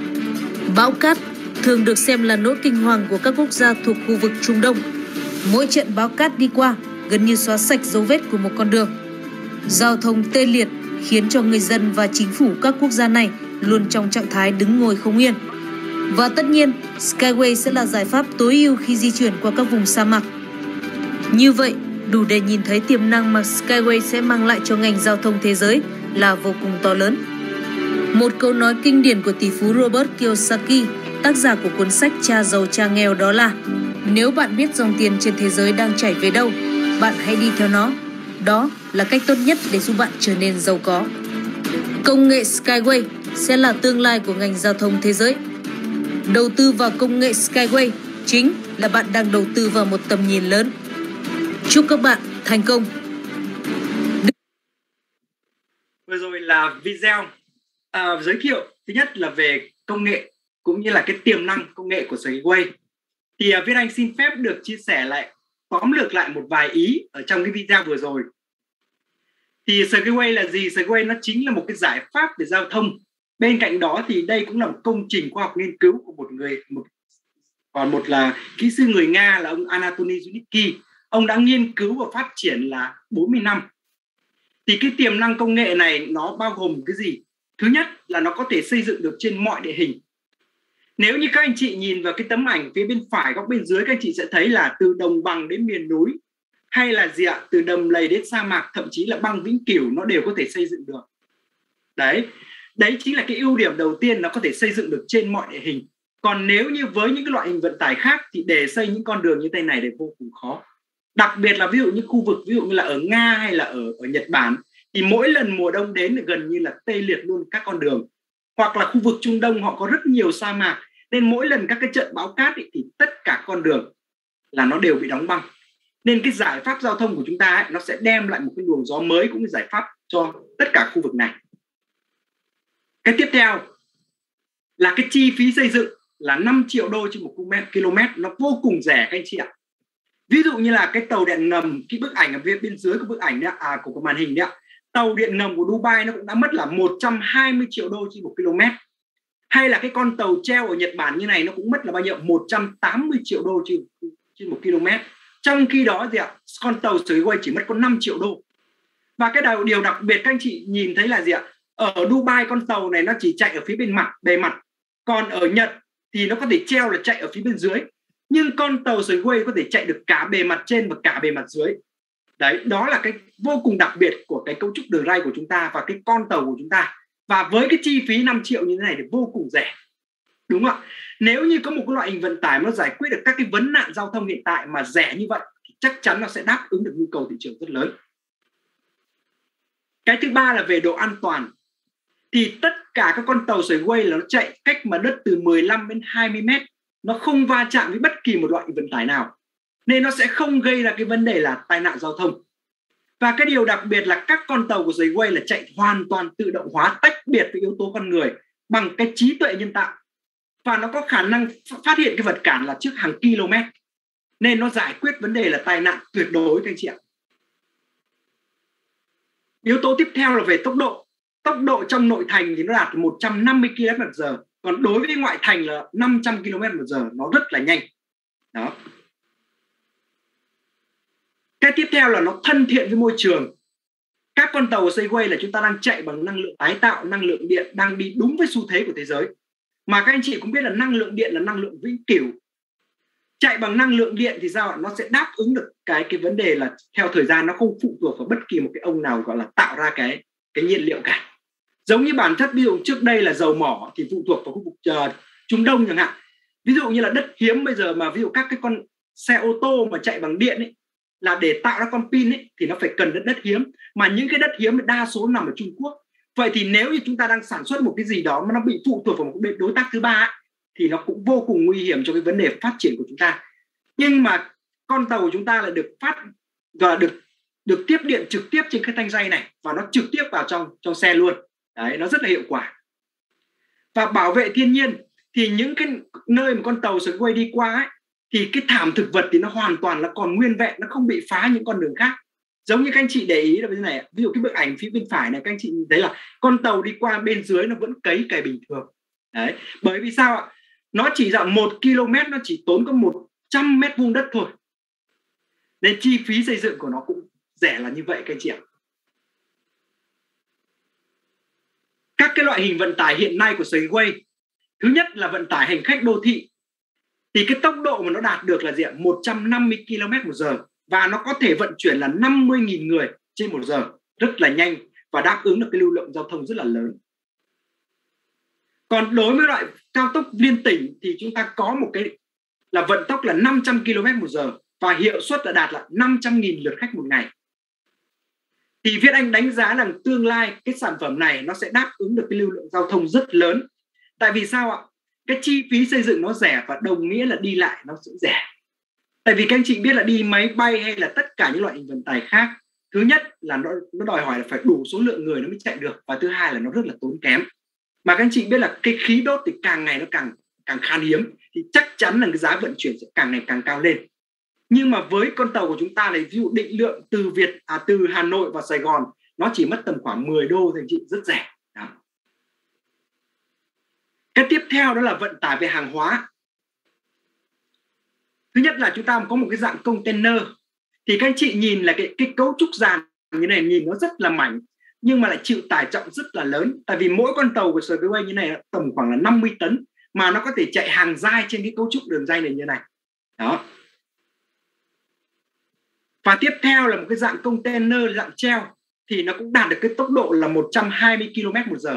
Bão cát thường được xem là nỗi kinh hoàng của các quốc gia thuộc khu vực Trung Đông. Mỗi trận bão cát đi qua gần như xóa sạch dấu vết của một con đường. Giao thông tê liệt khiến cho người dân và chính phủ các quốc gia này luôn trong trạng thái đứng ngồi không yên. Và tất nhiên, Skyway sẽ là giải pháp tối ưu khi di chuyển qua các vùng sa mạc. Như vậy, đủ để nhìn thấy tiềm năng mà Skyway sẽ mang lại cho ngành giao thông thế giới là vô cùng to lớn. Một câu nói kinh điển của tỷ phú Robert Kiyosaki, tác giả của cuốn sách Cha giàu cha nghèo, đó là: nếu bạn biết dòng tiền trên thế giới đang chảy về đâu, bạn hãy đi theo nó. Đó là cách tốt nhất để giúp bạn trở nên giàu có. Công nghệ Skyway sẽ là tương lai của ngành giao thông thế giới. Đầu tư vào công nghệ Skyway chính là bạn đang đầu tư vào một tầm nhìn lớn. Chúc các bạn thành công. Vừa rồi là video giới thiệu thứ nhất là về công nghệ cũng như là cái tiềm năng công nghệ của Skyway. Thì Viết Anh xin phép được chia sẻ lại, tóm lược lại một vài ý ở trong cái video vừa rồi. Thì Skyway là gì? Skyway nó chính là một cái giải pháp về giao thông. Bên cạnh đó thì đây cũng là một công trình khoa học nghiên cứu của còn một là kỹ sư người Nga là ông Anatoly Zhukhin. Ông đã nghiên cứu và phát triển là 40 năm. Thì cái tiềm năng công nghệ này nó bao gồm cái gì? Thứ nhất là nó có thể xây dựng được trên mọi địa hình. Nếu như các anh chị nhìn vào cái tấm ảnh phía bên phải góc bên dưới, các anh chị sẽ thấy là từ đồng bằng đến miền núi, hay là gì ạ? Từ đầm lầy đến sa mạc, thậm chí là băng vĩnh cửu nó đều có thể xây dựng được. Đấy chính là cái ưu điểm đầu tiên, nó có thể xây dựng được trên mọi địa hình. Còn nếu như với những cái loại hình vận tải khác thì để xây những con đường như thế này thì vô cùng khó. Đặc biệt là ví dụ như khu vực, ví dụ như là ở Nga hay là ở Nhật Bản, thì mỗi lần mùa đông đến thì gần như là tê liệt luôn các con đường. Hoặc là khu vực Trung Đông họ có rất nhiều sa mạc, nên mỗi lần các cái trận bão cát thì tất cả con đường là nó đều bị đóng băng. Nên cái giải pháp giao thông của chúng ta nó sẽ đem lại một cái luồng gió mới cũng như giải pháp cho tất cả khu vực này. Cái tiếp theo là cái chi phí xây dựng là 5 triệu đô trên 1 km, nó vô cùng rẻ các anh chị ạ. Ví dụ như là cái tàu điện ngầm, cái bức ảnh ở bên dưới của bức ảnh đấy, của màn hình đấy ạ, tàu điện ngầm của Dubai nó cũng đã mất là 120 triệu đô trên 1 km. Hay là cái con tàu treo ở Nhật Bản như này nó cũng mất là bao nhiêu? 180 triệu đô trên 1 km. Trong khi đó gì ạ, con tàu Segway chỉ mất có 5 triệu đô. Và cái điều đặc biệt các anh chị nhìn thấy là gì ạ? Ở Dubai con tàu này nó chỉ chạy ở phía bề mặt. Còn ở Nhật thì nó có thể treo là chạy ở phía bên dưới. Nhưng con tàu Segway có thể chạy được cả bề mặt trên và cả bề mặt dưới. Đấy, đó là cái vô cùng đặc biệt của cái cấu trúc đường ray của chúng ta và cái con tàu của chúng ta. Và với cái chi phí 5 triệu như thế này thì vô cùng rẻ. Đúng không ạ? Nếu như có một cái loại hình vận tải mà nó giải quyết được các cái vấn nạn giao thông hiện tại mà rẻ như vậy thì chắc chắn nó sẽ đáp ứng được nhu cầu thị trường rất lớn. Cái thứ ba là về độ an toàn. Thì tất cả các con tàu Segway là nó chạy cách mặt đất từ 15 đến 20 mét. Nó không va chạm với bất kỳ một loại vận tải nào. Nên nó sẽ không gây ra cái vấn đề là tai nạn giao thông. Và cái điều đặc biệt là các con tàu của Segway là chạy hoàn toàn tự động hóa, tách biệt với yếu tố con người bằng cái trí tuệ nhân tạo. Và nó có khả năng phát hiện cái vật cản là trước hàng km. Nên nó giải quyết vấn đề là tai nạn tuyệt đối các anh chị ạ. Yếu tố tiếp theo là về tốc độ. Tốc độ trong nội thành thì nó đạt 150 km/h. Còn đối với ngoại thành là 500 km/h. Nó rất là nhanh. Đó. Cái tiếp theo là nó thân thiện với môi trường. Các con tàu Segway là chúng ta đang chạy bằng năng lượng tái tạo, năng lượng điện đang đi đúng với xu thế của thế giới. Mà các anh chị cũng biết là năng lượng điện là năng lượng vĩnh cửu. Chạy bằng năng lượng điện thì sao ạ? Nó sẽ đáp ứng được cái vấn đề là theo thời gian nó không phụ thuộc vào bất kỳ một cái ông nào gọi là tạo ra cái nhiên liệu cả. Giống như bản chất ví dụ trước đây là dầu mỏ thì phụ thuộc vào khu vực Trung Đông chẳng hạn. Ví dụ như là đất hiếm bây giờ mà ví dụ các cái con xe ô tô mà chạy bằng điện ấy, là để tạo ra con pin ấy, thì nó phải cần đất hiếm. Mà những cái đất hiếm đa số nằm ở Trung Quốc. Vậy thì nếu như chúng ta đang sản xuất một cái gì đó mà nó bị phụ thuộc vào một đối tác thứ ba ấy, thì nó cũng vô cùng nguy hiểm cho cái vấn đề phát triển của chúng ta. Nhưng mà con tàu của chúng ta là được tiếp điện trực tiếp trên cái thanh dây này và nó trực tiếp vào trong xe luôn. Đấy, nó rất là hiệu quả. Và bảo vệ thiên nhiên thì những cái nơi mà con tàu Segway đi qua ấy, thì cái thảm thực vật thì nó hoàn toàn là còn nguyên vẹn, nó không bị phá những con đường khác. Giống như các anh chị để ý là như này, ví dụ cái bức ảnh phía bên phải này, các anh chị nhìn thấy là con tàu đi qua bên dưới nó vẫn cày bình thường. Đấy, bởi vì sao ạ? Nó chỉ dạo 1 km nó chỉ tốn có 100 mét vuông đất thôi. Nên chi phí xây dựng của nó cũng rẻ là như vậy các anh chị ạ. Các cái loại hình vận tải hiện nay của Segway, thứ nhất là vận tải hành khách đô thị. Thì cái tốc độ mà nó đạt được là gì ạ? 150 km/h. Và nó có thể vận chuyển là 50.000 người trên 1 giờ. Rất là nhanh và đáp ứng được cái lưu lượng giao thông rất là lớn. Còn đối với loại cao tốc liên tỉnh thì chúng ta có một cái là vận tốc là 500 km/h và hiệu suất là đạt là 500.000 lượt khách một ngày. Thì Viết Anh đánh giá rằng tương lai cái sản phẩm này nó sẽ đáp ứng được cái lưu lượng giao thông rất lớn. Tại vì sao ạ? Cái chi phí xây dựng nó rẻ và đồng nghĩa là đi lại nó sẽ rẻ. Tại vì các anh chị biết là đi máy bay hay là tất cả những loại hình vận tải khác, thứ nhất là nó đòi hỏi là phải đủ số lượng người nó mới chạy được, và thứ hai là nó rất là tốn kém. Mà các anh chị biết là cái khí đốt thì càng ngày nó càng khan hiếm, thì chắc chắn là cái giá vận chuyển sẽ càng ngày càng cao lên. Nhưng mà với con tàu của chúng ta này, ví dụ định lượng từ Hà Nội và Sài Gòn nó chỉ mất tầm khoảng 10 đô thì anh chị, rất rẻ. Đó. Cái tiếp theo đó là vận tải về hàng hóa. Thứ nhất là chúng ta có một cái dạng container. Thì các anh chị nhìn là cái cấu trúc dàn như này, nhìn nó rất là mảnh nhưng mà lại chịu tải trọng rất là lớn. Tại vì mỗi con tàu của Segway như này tầm khoảng là 50 tấn mà nó có thể chạy hàng dai trên cái cấu trúc đường ray này như này. Đó. Và tiếp theo là một cái dạng container, dạng treo, thì nó cũng đạt được cái tốc độ là 120 km/h.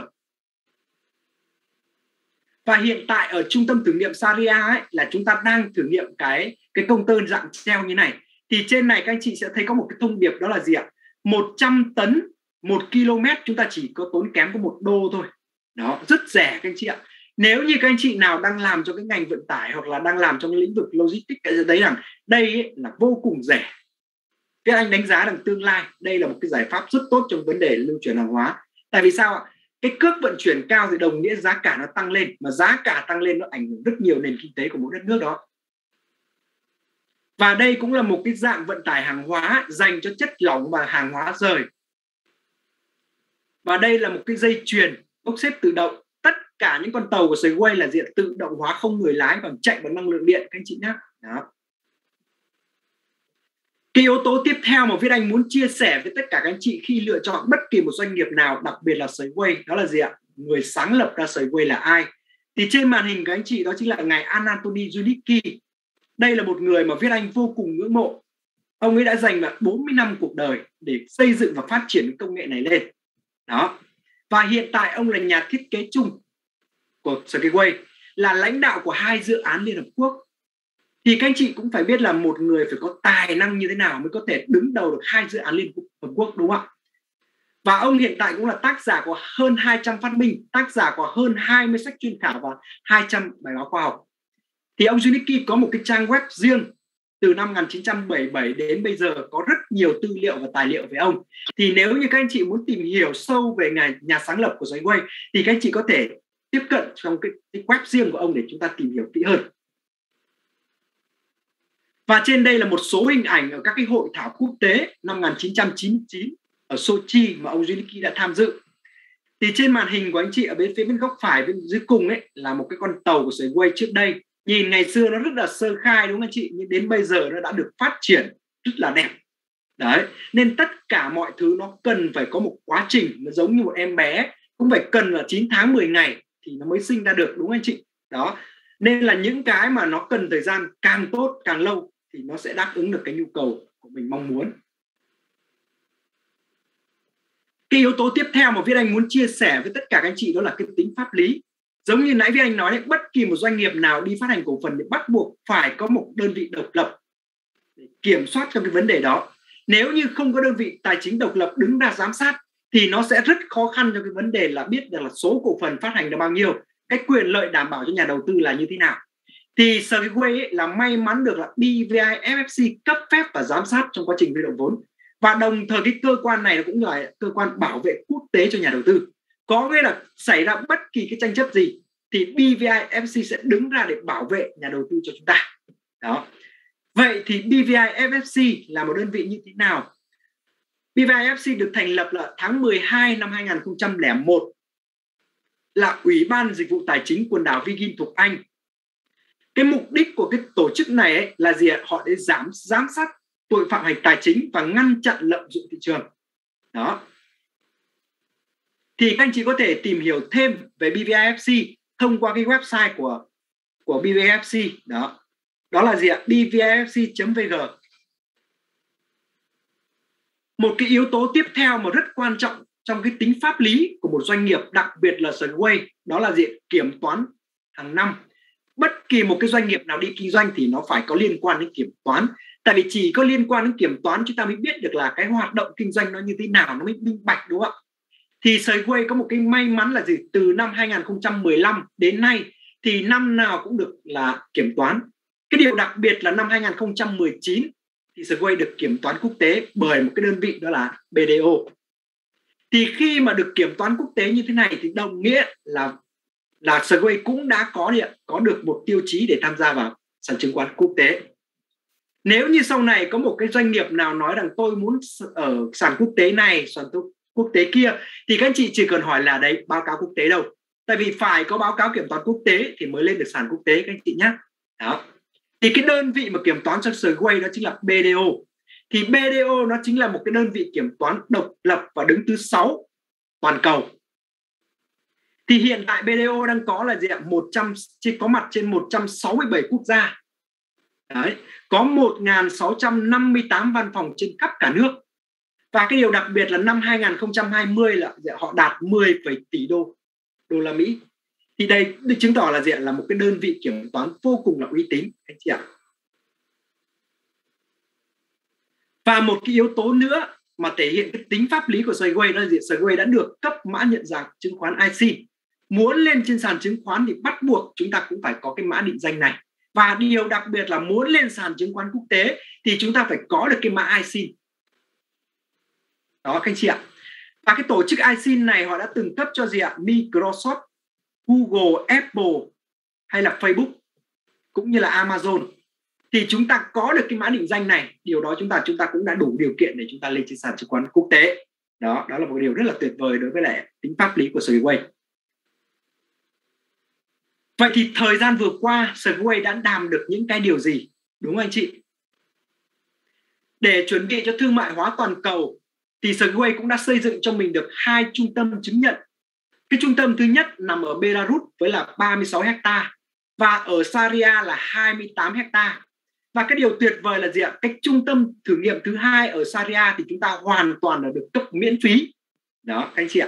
Và hiện tại ở trung tâm thử nghiệm Saria ấy, là chúng ta đang thử nghiệm cái container dạng treo như này. Thì trên này các anh chị sẽ thấy có một cái thông điệp, đó là gì ạ? 100 tấn 1 km chúng ta chỉ có tốn kém có 1 đô thôi. Đó, rất rẻ các anh chị ạ. Nếu như các anh chị nào đang làm cho cái ngành vận tải hoặc là đang làm trong cái lĩnh vực logistics, cái thấy rằng đây ấy là vô cùng rẻ. Các anh đánh giá rằng tương lai đây là một cái giải pháp rất tốt trong vấn đề lưu chuyển hàng hóa. Tại vì sao ạ? Cái cước vận chuyển cao thì đồng nghĩa giá cả nó tăng lên, mà giá cả tăng lên nó ảnh hưởng rất nhiều nền kinh tế của mỗi đất nước đó. Và đây cũng là một cái dạng vận tải hàng hóa dành cho chất lỏng và hàng hóa rời. Và đây là một cái dây chuyền bốc xếp tự động. Tất cả những con tàu của Segway là diện tự động hóa, không người lái và chạy bằng năng lượng điện các anh chị nhé. Đó. Cái yếu tố tiếp theo mà Viết Anh muốn chia sẻ với tất cả các anh chị khi lựa chọn bất kỳ một doanh nghiệp nào, đặc biệt là Segway, đó là gì ạ? Người sáng lập ra Segway là ai? Thì trên màn hình các anh chị đó chính là ngài Anatoly Zhunicki. Đây là một người mà Viết Anh vô cùng ngưỡng mộ. Ông ấy đã dành 40 năm cuộc đời để xây dựng và phát triển công nghệ này lên. Đó. Và hiện tại ông là nhà thiết kế chung của Segway, là lãnh đạo của 2 dự án Liên Hợp Quốc. Thì các anh chị cũng phải biết là một người phải có tài năng như thế nào mới có thể đứng đầu được 2 dự án Liên Hợp Quốc, đúng không ạ? Và ông hiện tại cũng là tác giả của hơn 200 phát minh, tác giả của hơn 20 sách chuyên khảo và 200 bài báo khoa học. Thì ông Zhunicki có một cái trang web riêng từ năm 1977 đến bây giờ, có rất nhiều tư liệu và tài liệu về ông. Thì nếu như các anh chị muốn tìm hiểu sâu về nhà sáng lập của Segway thì các anh chị có thể tiếp cận trong cái web riêng của ông để chúng ta tìm hiểu kỹ hơn. Và trên đây là một số hình ảnh ở các cái hội thảo quốc tế năm 1999 ở Sochi mà ông Zhunicki đã tham dự. Thì trên màn hình của anh chị ở bên góc phải bên dưới cùng ấy là một cái con tàu của Segway trước đây. Nhìn ngày xưa nó rất là sơ khai, đúng không anh chị? Nhưng đến bây giờ nó đã được phát triển rất là đẹp. Đấy, nên tất cả mọi thứ nó cần phải có một quá trình. Nó giống như một em bé cũng phải cần là 9 tháng 10 ngày thì nó mới sinh ra được, đúng không anh chị? Đó, nên là những cái mà nó cần thời gian càng tốt càng lâu thì nó sẽ đáp ứng được cái nhu cầu của mình mong muốn. Cái yếu tố tiếp theo mà Viết Anh muốn chia sẻ với tất cả các anh chị đó là cái tính pháp lý. Giống như nãy Viết Anh nói đấy, bất kỳ một doanh nghiệp nào đi phát hành cổ phần thì bắt buộc phải có một đơn vị độc lập để kiểm soát trong cái vấn đề đó. Nếu như không có đơn vị tài chính độc lập đứng ra giám sát thì nó sẽ rất khó khăn cho cái vấn đề là biết được là số cổ phần phát hành là bao nhiêu, cái quyền lợi đảm bảo cho nhà đầu tư là như thế nào. Thì Segway là may mắn được là BVI FFC cấp phép và giám sát trong quá trình huy động vốn. Và đồng thời cái cơ quan này cũng là cơ quan bảo vệ quốc tế cho nhà đầu tư. Có nghĩa là xảy ra bất kỳ cái tranh chấp gì thì BVI FFC sẽ đứng ra để bảo vệ nhà đầu tư cho chúng ta. Đó. Vậy thì BVI FFC là một đơn vị như thế nào? BVI FFC được thành lập là tháng 12 năm 2001, là Ủy ban Dịch vụ Tài chính quần đảo Virgin thuộc Anh. Cái mục đích của cái tổ chức này ấy là gì ạ? Họ để giám sát tội phạm hành tài chính và ngăn chặn lợi dụng thị trường. Đó. Thì các anh chị có thể tìm hiểu thêm về BVIFC thông qua cái website của BVIFC. Đó là gì ạ? bvifc.vg. Một cái yếu tố tiếp theo mà rất quan trọng trong cái tính pháp lý của một doanh nghiệp, đặc biệt là Segway, đó là gì? Kiểm toán hàng năm. Bất kỳ một cái doanh nghiệp nào đi kinh doanh thì nó phải có liên quan đến kiểm toán. Tại vì chỉ có liên quan đến kiểm toán chúng ta mới biết được là cái hoạt động kinh doanh nó như thế nào, nó mới minh bạch, đúng không ạ? Thì Segway có một cái may mắn là gì? Từ năm 2015 đến nay thì năm nào cũng được là kiểm toán. Cái điều đặc biệt là năm 2019 thì Segway được kiểm toán quốc tế bởi một cái đơn vị đó là BDO. Thì khi mà được kiểm toán quốc tế như thế này thì đồng nghĩa là Segway cũng đã có được một tiêu chí để tham gia vào sàn chứng khoán quốc tế. Nếu như sau này có một cái doanh nghiệp nào nói rằng tôi muốn ở sàn quốc tế này, sàn quốc tế kia, thì các anh chị chỉ cần hỏi là đấy, báo cáo quốc tế đâu. Tại vì phải có báo cáo kiểm toán quốc tế thì mới lên được sàn quốc tế các anh chị nhé. Đó. Thì cái đơn vị mà kiểm toán cho Segway đó chính là BDO. Thì BDO nó chính là một cái đơn vị kiểm toán độc lập và đứng thứ 6 toàn cầu. Thì hiện tại BDO đang có là gì ạ? Có mặt trên 167 quốc gia. Đấy, có 1.658 văn phòng trên khắp cả nước. Và cái điều đặc biệt là năm 2020 là họ đạt 10 tỷ đô la Mỹ. Thì đây chứng tỏ là gì ạ? Là một cái đơn vị kiểm toán vô cùng là uy tín anh chị ạ. Và một cái yếu tố nữa mà thể hiện cái tính pháp lý của Segway đó là gì? Segway đã được cấp mã nhận dạng chứng khoán IC. Muốn lên trên sàn chứng khoán thì bắt buộc chúng ta cũng phải có cái mã định danh này. Và điều đặc biệt là muốn lên sàn chứng khoán quốc tế thì chúng ta phải có được cái mã IC. Đó các anh chị ạ. Và cái tổ chức ISIN này họ đã từng cấp cho gì ạ? Microsoft, Google, Apple hay là Facebook cũng như là Amazon. Thì chúng ta có được cái mã định danh này, điều đó chúng ta cũng đã đủ điều kiện để chúng ta lên trên sàn chứng khoán quốc tế. Đó là một điều rất là tuyệt vời đối với lại tính pháp lý của Sway. Vậy thì thời gian vừa qua Sway đã làm được những cái điều gì, đúng không anh chị? Để chuẩn bị cho thương mại hóa toàn cầu thì Sway cũng đã xây dựng cho mình được 2 trung tâm chứng nhận. Cái trung tâm thứ nhất nằm ở Belarus với là 36 hectare và ở Sharia là 28 hectare. Và cái điều tuyệt vời là gì ạ? Cái trung tâm thử nghiệm thứ hai ở Sharia thì chúng ta hoàn toàn là được cấp miễn phí. Đó các anh chị ạ.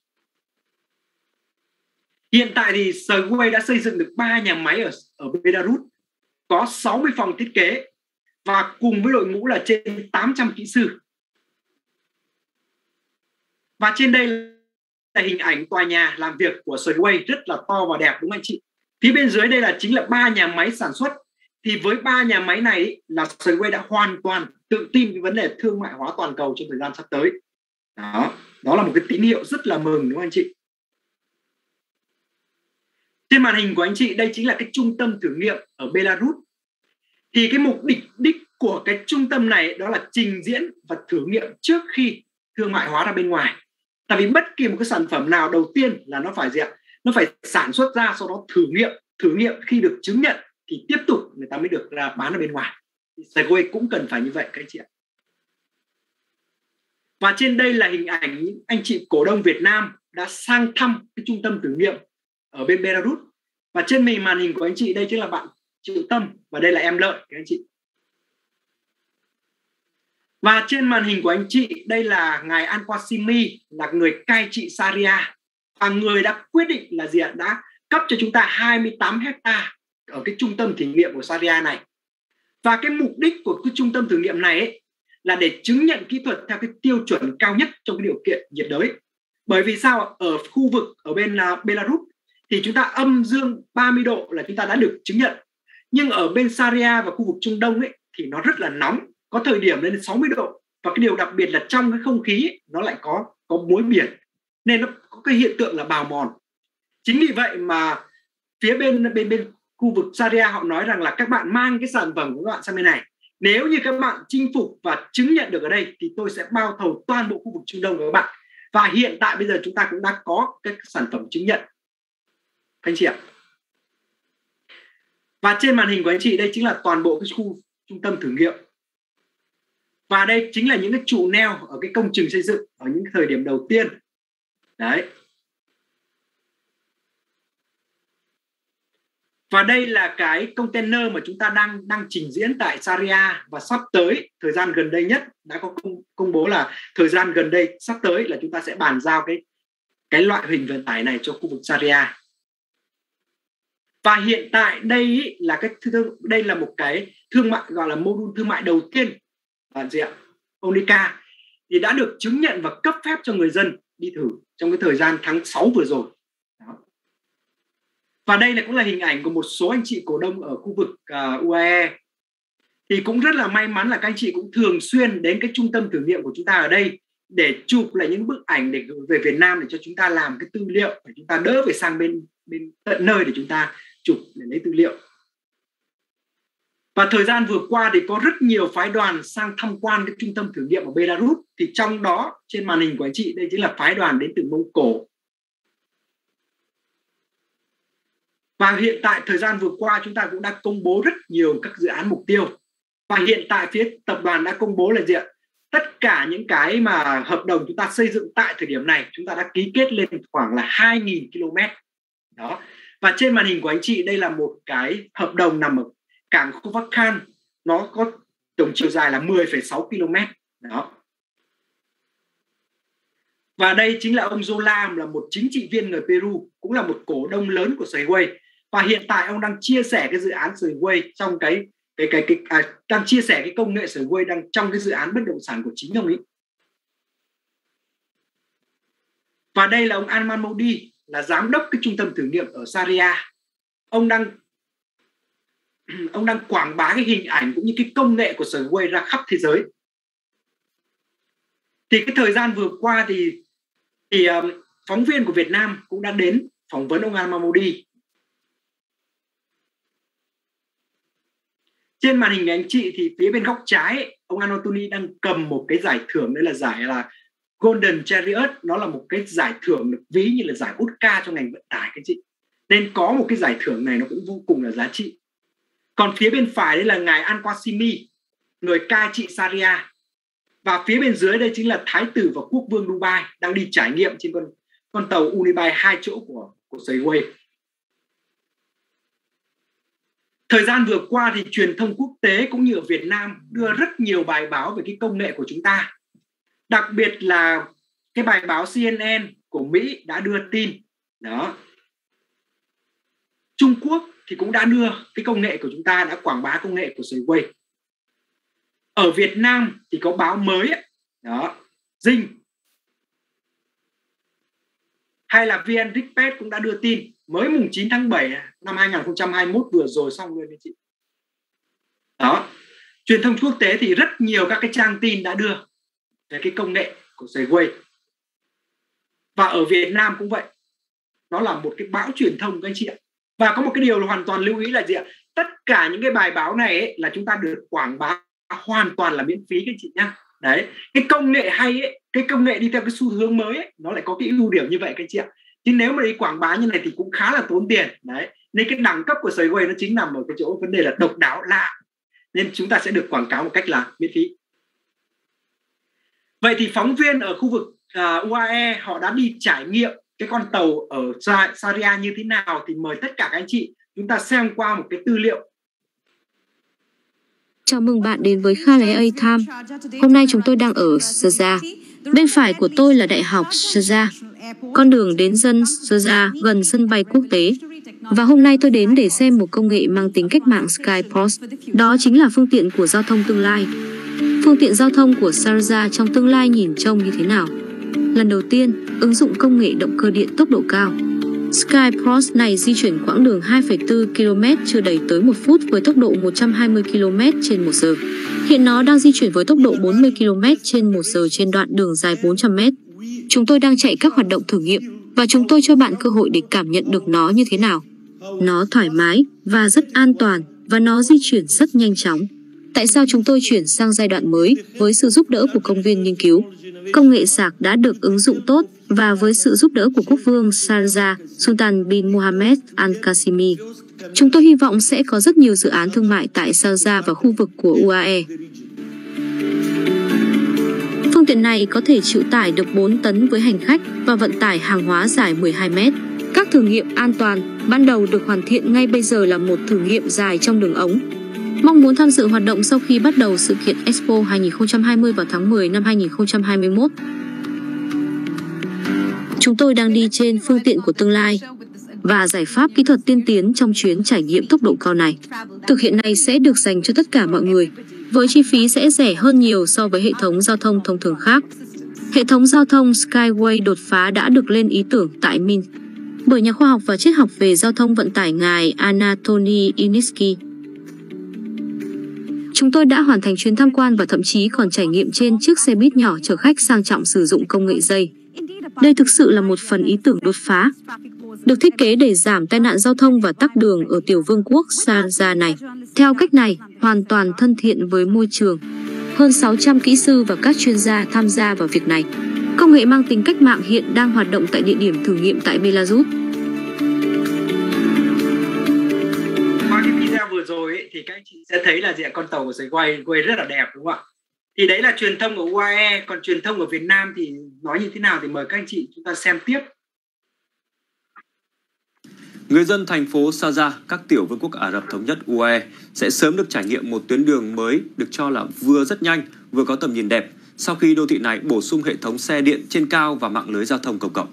Hiện tại thì Sway đã xây dựng được 3 nhà máy ở Belarus, có 60 phòng thiết kế và cùng với đội ngũ là trên 800 kỹ sư. Và trên đây là hình ảnh tòa nhà làm việc của Sway rất là to và đẹp, đúng không anh chị? Phía bên dưới đây là chính là 3 nhà máy sản xuất. Thì với 3 nhà máy này là Sway đã hoàn toàn tự tin cái vấn đề thương mại hóa toàn cầu trong thời gian sắp tới. Đó là một cái tín hiệu rất là mừng, đúng không anh chị? Trên màn hình của anh chị đây chính là cái trung tâm thử nghiệm ở Belarus. Thì cái mục đích của cái trung tâm này đó là trình diễn và thử nghiệm trước khi thương mại hóa ra bên ngoài. Tại vì bất kỳ một cái sản phẩm nào đầu tiên là nó phải gì ạ? Nó phải sản xuất ra, sau đó thử nghiệm khi được chứng nhận thì tiếp tục người ta mới được ra bán ở bên ngoài. Sway cũng cần phải như vậy các anh chị ạ. Và trên đây là hình ảnh những anh chị cổ đông Việt Nam đã sang thăm cái trung tâm thử nghiệm ở bên Belarus. Và trên màn hình của anh chị đây chính là bạn Triệu Tâm và đây là em Lợi các anh chị. Và trên màn hình của anh chị đây là ngài Al-Qasimi, là người cai trị Sharia và người đã quyết định là gì ạ? Đã cấp cho chúng ta 28 hectare ở cái trung tâm thử nghiệm của Sharia này. Và cái mục đích của cái trung tâm thử nghiệm này ấy, là để chứng nhận kỹ thuật theo cái tiêu chuẩn cao nhất trong cái điều kiện nhiệt đới. Bởi vì sao? Ở khu vực ở bên Belarus thì chúng ta âm dương 30 độ là chúng ta đã được chứng nhận. Nhưng ở bên Sharia và khu vực Trung Đông ấy thì nó rất là nóng, có thời điểm lên 60 độ. Và cái điều đặc biệt là trong cái không khí ấy, nó lại có muối biển, nên nó có cái hiện tượng là bào mòn. Chính vì vậy mà phía bên khu vực Sharia họ nói rằng là các bạn mang cái sản phẩm của các bạn sang bên này. Nếu như các bạn chinh phục và chứng nhận được ở đây thì tôi sẽ bao thầu toàn bộ khu vực Trung Đông của các bạn. Và hiện tại bây giờ chúng ta cũng đã có cái sản phẩm chứng nhận. Anh chị ạ. Và trên màn hình của anh chị đây chính là toàn bộ cái khu trung tâm thử nghiệm. Và đây chính là những cái trụ neo ở cái công trình xây dựng ở những thời điểm đầu tiên. Đấy. Và đây là cái container mà chúng ta đang trình diễn tại Sharia và sắp tới thời gian gần đây nhất đã có công bố là thời gian gần đây sắp tới là chúng ta sẽ bàn giao cái loại hình vận tải này cho khu vực Sharia. Và hiện tại đây là đây là một cái thương mại gọi là module thương mại đầu tiên là gì ạ? Onica thì đã được chứng nhận và cấp phép cho người dân đi thử trong cái thời gian tháng 6 vừa rồi. Đó. Và đây cũng là hình ảnh của một số anh chị cổ đông ở khu vực UAE. Thì cũng rất là may mắn là các anh chị cũng thường xuyên đến cái trung tâm thử nghiệm của chúng ta ở đây để chụp lại những bức ảnh để gửi về Việt Nam để cho chúng ta làm cái tư liệu để chúng ta đỡ phải sang bên tận nơi để chúng ta chụp để lấy tư liệu. Và thời gian vừa qua thì có rất nhiều phái đoàn sang tham quan cái trung tâm thử nghiệm ở Belarus. Thì trong đó trên màn hình của anh chị đây chính là phái đoàn đến từ Mông Cổ. Và hiện tại thời gian vừa qua chúng ta cũng đã công bố rất nhiều các dự án mục tiêu. Và hiện tại phía tập đoàn đã công bố là gì ạ? Tất cả những cái mà hợp đồng chúng ta xây dựng tại thời điểm này chúng ta đã ký kết lên khoảng là 2.000 km. Đó. Và trên màn hình của anh chị đây là một cái hợp đồng nằm ở cảng Khovakan, nó có tổng chiều dài là 10,6 km. Đó. Và đây chính là ông Zola, là một chính trị viên người Peru, cũng là một cổ đông lớn của Sway. Và hiện tại ông đang chia sẻ cái dự án Sway trong đang chia sẻ cái công nghệ Sway đang trong cái dự án bất động sản của chính ông ấy. Và đây là ông Arman Modi, là giám đốc cái trung tâm thử nghiệm ở Sharia. Ông đang quảng bá cái hình ảnh cũng như cái công nghệ của Sway ra khắp thế giới. Thì cái thời gian vừa qua thì Thì phóng viên của Việt Nam cũng đã đến phỏng vấn ông Al-Mahmoudi. Trên màn hình anh chị thì phía bên góc trái ông Al-Mahmoudi đang cầm một cái giải thưởng, đấy là giải là Golden Chariot. Nó là một cái giải thưởng được ví như là giải Oscar cho ngành vận tải các chị. Nên có một cái giải thưởng này nó cũng vô cùng là giá trị. Còn phía bên phải đây là ngài Al-Qasimi, người cai trị Sharia. Và phía bên dưới đây chính là Thái tử và quốc vương Dubai đang đi trải nghiệm trên con tàu Unibai 2 chỗ của Swayze. Thời gian vừa qua thì truyền thông quốc tế cũng như ở Việt Nam đưa rất nhiều bài báo về cái công nghệ của chúng ta. Đặc biệt là cái bài báo CNN của Mỹ đã đưa tin. Đó. Trung Quốc thì cũng đã đưa cái công nghệ của chúng ta, đã quảng bá công nghệ của Swayze. Ở Việt Nam thì có báo mới ấy. Đó, Dinh hay là VN Express cũng đã đưa tin mới mùng 9 tháng 7 năm 2021 vừa rồi xong luôn đấy chị. Đó, truyền thông quốc tế thì rất nhiều các cái trang tin đã đưa về cái công nghệ của Swayze. Và ở Việt Nam cũng vậy. Nó là một cái báo truyền thông các anh chị ạ. Và có một cái điều là hoàn toàn lưu ý là gì ạ? Tất cả những cái bài báo này ấy, là chúng ta được quảng bá hoàn toàn là miễn phí các anh chị nhá. Đấy, cái công nghệ hay ấy, cái công nghệ đi theo cái xu hướng mới ấy, nó lại có cái ưu điểm như vậy các anh chị ạ. Chứ nếu mà đi quảng bá như này thì cũng khá là tốn tiền. Đấy, nên cái đẳng cấp của Swayze nó chính nằm ở cái chỗ vấn đề là độc đáo lạ. Nên chúng ta sẽ được quảng cáo một cách là miễn phí. Vậy thì phóng viên ở khu vực UAE họ đã đi trải nghiệm cái con tàu ở Sharia như thế nào thì mời tất cả các anh chị chúng ta xem qua một cái tư liệu. Chào mừng bạn đến với Khaleej A-Time. Hôm nay chúng tôi đang ở Sharjah. Bên phải của tôi là Đại học Sharjah, con đường đến dân Sharjah gần sân bay quốc tế. Và hôm nay tôi đến để xem một công nghệ mang tính cách mạng Skyports. Đó chính là phương tiện của giao thông tương lai. Phương tiện giao thông của Sharjah trong tương lai nhìn trông như thế nào? Lần đầu tiên, ứng dụng công nghệ động cơ điện tốc độ cao. Skyports này di chuyển quãng đường 2,4 km chưa đầy tới 1 phút với tốc độ 120 km/h. Hiện nó đang di chuyển với tốc độ 40 km/h trên đoạn đường dài 400 m. Chúng tôi đang chạy các hoạt động thử nghiệm và chúng tôi cho bạn cơ hội để cảm nhận được nó như thế nào. Nó thoải mái và rất an toàn và nó di chuyển rất nhanh chóng. Tại sao chúng tôi chuyển sang giai đoạn mới với sự giúp đỡ của công viên nghiên cứu? Công nghệ sạc đã được ứng dụng tốt và với sự giúp đỡ của quốc vương Sharjah Sultan bin Mohammed Al-Qasimi. Chúng tôi hy vọng sẽ có rất nhiều dự án thương mại tại Sharjah và khu vực của UAE. Phương tiện này có thể chịu tải được 4 tấn với hành khách và vận tải hàng hóa dài 12 mét. Các thử nghiệm an toàn ban đầu được hoàn thiện ngay bây giờ là một thử nghiệm dài trong đường ống. Mong muốn tham dự hoạt động sau khi bắt đầu sự kiện Expo 2020 vào tháng 10 năm 2021. Chúng tôi đang đi trên phương tiện của tương lai và giải pháp kỹ thuật tiên tiến trong chuyến trải nghiệm tốc độ cao này. Thực hiện này sẽ được dành cho tất cả mọi người, với chi phí sẽ rẻ hơn nhiều so với hệ thống giao thông thông thường khác. Hệ thống giao thông Skyway đột phá đã được lên ý tưởng tại Minsk bởi nhà khoa học và triết học về giao thông vận tải ngài Anatoly Initsky. Chúng tôi đã hoàn thành chuyến tham quan và thậm chí còn trải nghiệm trên chiếc xe buýt nhỏ chở khách sang trọng sử dụng công nghệ dây. Đây thực sự là một phần ý tưởng đột phá, được thiết kế để giảm tai nạn giao thông và tắc đường ở tiểu vương quốc Sharjah này. Theo cách này, hoàn toàn thân thiện với môi trường. Hơn 600 kỹ sư và các chuyên gia tham gia vào việc này. Công nghệ mang tính cách mạng hiện đang hoạt động tại địa điểm thử nghiệm tại Belarus. Qua cái video vừa rồi ấy, thì các anh chị sẽ thấy là con tàu của Swayze rất là đẹp đúng không ạ? Thì đấy là truyền thông của UAE, còn truyền thông ở Việt Nam thì nói như thế nào thì mời các anh chị chúng ta xem tiếp. Người dân thành phố Sharjah, các tiểu vương quốc Ả Rập Thống Nhất UAE sẽ sớm được trải nghiệm một tuyến đường mới được cho là vừa rất nhanh, vừa có tầm nhìn đẹp sau khi đô thị này bổ sung hệ thống xe điện trên cao và mạng lưới giao thông công cộng.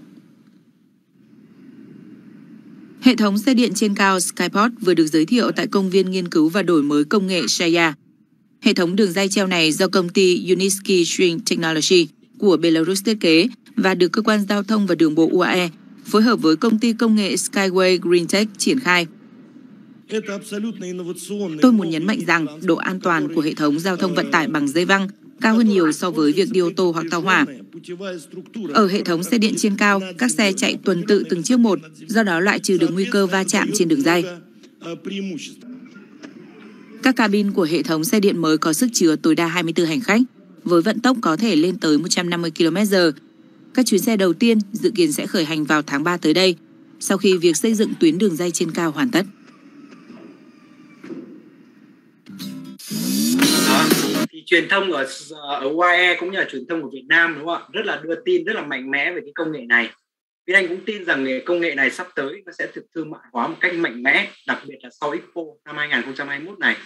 Hệ thống xe điện trên cao Skyport vừa được giới thiệu tại công viên nghiên cứu và đổi mới công nghệ Shaya. Hệ thống đường ray treo này do công ty Unitsky String Technology của Belarus thiết kế và được cơ quan giao thông và đường bộ UAE phối hợp với công ty công nghệ Skyway Greentech triển khai. Tôi muốn nhấn mạnh rằng độ an toàn của hệ thống giao thông vận tải bằng dây văng cao hơn nhiều so với việc đi ô tô hoặc tàu hỏa. Ở hệ thống xe điện trên cao, các xe chạy tuần tự từng chiếc một, do đó loại trừ được nguy cơ va chạm trên đường ray. Các cabin của hệ thống xe điện mới có sức chứa tối đa 24 hành khách, với vận tốc có thể lên tới 150 km/h. Các chuyến xe đầu tiên dự kiến sẽ khởi hành vào tháng 3 tới đây, sau khi việc xây dựng tuyến đường ray trên cao hoàn tất. Thì truyền thông ở UAE cũng như là truyền thông của Việt Nam, đúng không ạ, rất là đưa tin rất là mạnh mẽ về cái công nghệ này. Vì anh cũng tin rằng công nghệ này sắp tới nó sẽ thực thương mại hóa một cách mạnh mẽ, đặc biệt là sau Expo năm 2021 này.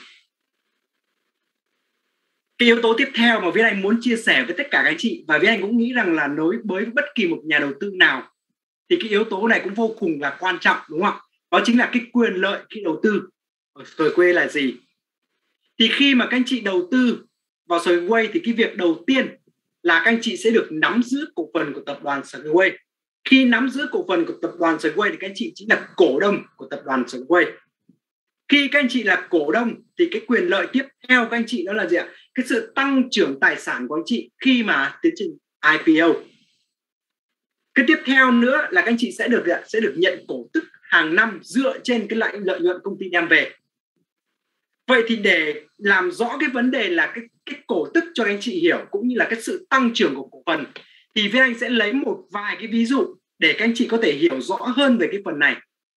Cái yếu tố tiếp theo mà Viết Anh muốn chia sẻ với tất cả các anh chị, và Viết Anh cũng nghĩ rằng là đối với bất kỳ một nhà đầu tư nào thì cái yếu tố này cũng vô cùng là quan trọng, đúng không ạ? Đó chính là cái quyền lợi khi đầu tư. Ở Sợi Quê là gì? Thì khi mà các anh chị đầu tư vào Sợi Quê thì cái việc đầu tiên là các anh chị sẽ được nắm giữ cổ phần của tập đoàn Sợi Quê. Khi nắm giữ cổ phần của tập đoàn Sợi Quê thì các anh chị chính là cổ đông của tập đoàn Sợi Quê. Khi các anh chị là cổ đông thì cái quyền lợi tiếp theo các anh chị đó là gì ạ? Cái sự tăng trưởng tài sản của anh chị khi mà tiến trình IPO. Cái tiếp theo nữa là các anh chị sẽ được nhận cổ tức hàng năm dựa trên cái lợi nhuận công ty đem về. Vậy thì để làm rõ cái vấn đề là cái cổ tức cho các anh chị hiểu, cũng như là cái sự tăng trưởng của cổ phần, thì Viết Anh sẽ lấy một vài cái ví dụ để các anh chị có thể hiểu rõ hơn về cái phần này.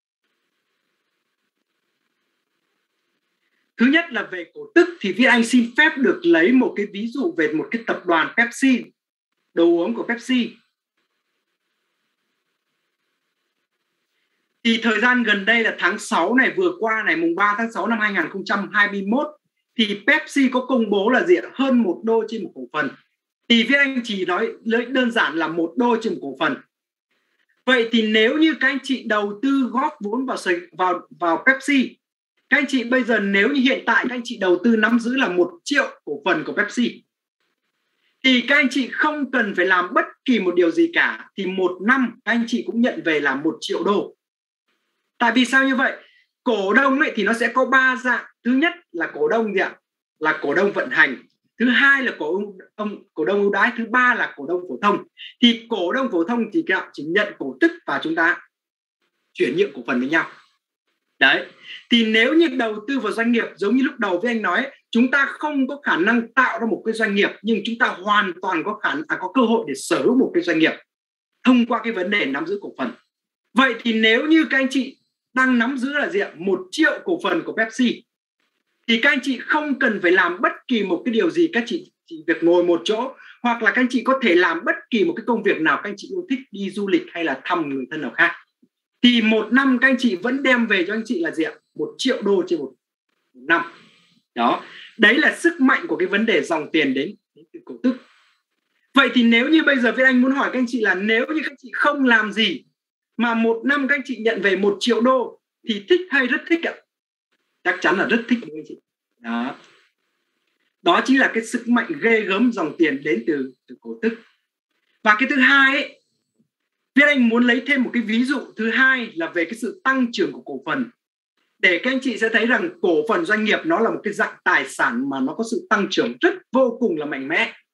Thứ nhất là về cổ tức thì Viết Anh xin phép được lấy một cái ví dụ về một cái tập đoàn Pepsi, đồ uống của Pepsi. Thì thời gian gần đây là tháng 6 này vừa qua này, mùng 3 tháng 6 năm 2021 thì Pepsi có công bố là gì ạ? Hơn $1 trên một cổ phần. Thì Viết Anh chỉ nói lấy đơn giản là $1 trên một cổ phần. Vậy thì nếu như các anh chị đầu tư góp vốn vào Pepsi, các anh chị bây giờ nếu như hiện tại các anh chị đầu tư nắm giữ là 1 triệu cổ phần của Pepsi, thì các anh chị không cần phải làm bất kỳ một điều gì cả, thì một năm các anh chị cũng nhận về là $1 triệu. Tại vì sao như vậy? Cổ đông ấy thì nó sẽ có 3 dạng. Thứ nhất là cổ đông gì ạ? Là cổ đông vận hành. Thứ hai là cổ đông ưu đãi. Thứ ba là cổ đông phổ thông. Thì cổ đông phổ thông thì chỉ nhận cổ tức và chúng ta chuyển nhượng cổ phần với nhau. Đấy. Thì nếu như đầu tư vào doanh nghiệp, giống như lúc đầu với anh nói, chúng ta không có khả năng tạo ra một cái doanh nghiệp, nhưng chúng ta hoàn toàn có cơ hội để sở hữu một cái doanh nghiệp thông qua cái vấn đề nắm giữ cổ phần. Vậy thì nếu như các anh chị đang nắm giữ là gì ạ? 1 triệu cổ phần của Pepsi, thì các anh chị không cần phải làm bất kỳ một cái điều gì, các chị chỉ việc ngồi một chỗ, hoặc là các anh chị có thể làm bất kỳ một cái công việc nào các anh chị yêu thích, đi du lịch hay là thăm người thân nào khác. Thì một năm các anh chị vẫn đem về cho anh chị là gì ạ? $1 triệu trên một năm. Đó, đấy là sức mạnh của cái vấn đề dòng tiền đến từ cổ tức. Vậy thì nếu như bây giờ Viết Anh muốn hỏi các anh chị là nếu như các anh chị không làm gì mà một năm các anh chị nhận về $1 triệu thì thích hay rất thích ạ? Chắc chắn là rất thích với anh chị. Đó chính là cái sức mạnh ghê gớm dòng tiền đến từ cổ tức. Và cái thứ hai ấy, Viết Anh muốn lấy thêm một cái ví dụ thứ hai là về cái sự tăng trưởng của cổ phần, để các anh chị sẽ thấy rằng cổ phần doanh nghiệp nó là một cái dạng tài sản mà nó có sự tăng trưởng rất vô cùng là mạnh mẽ.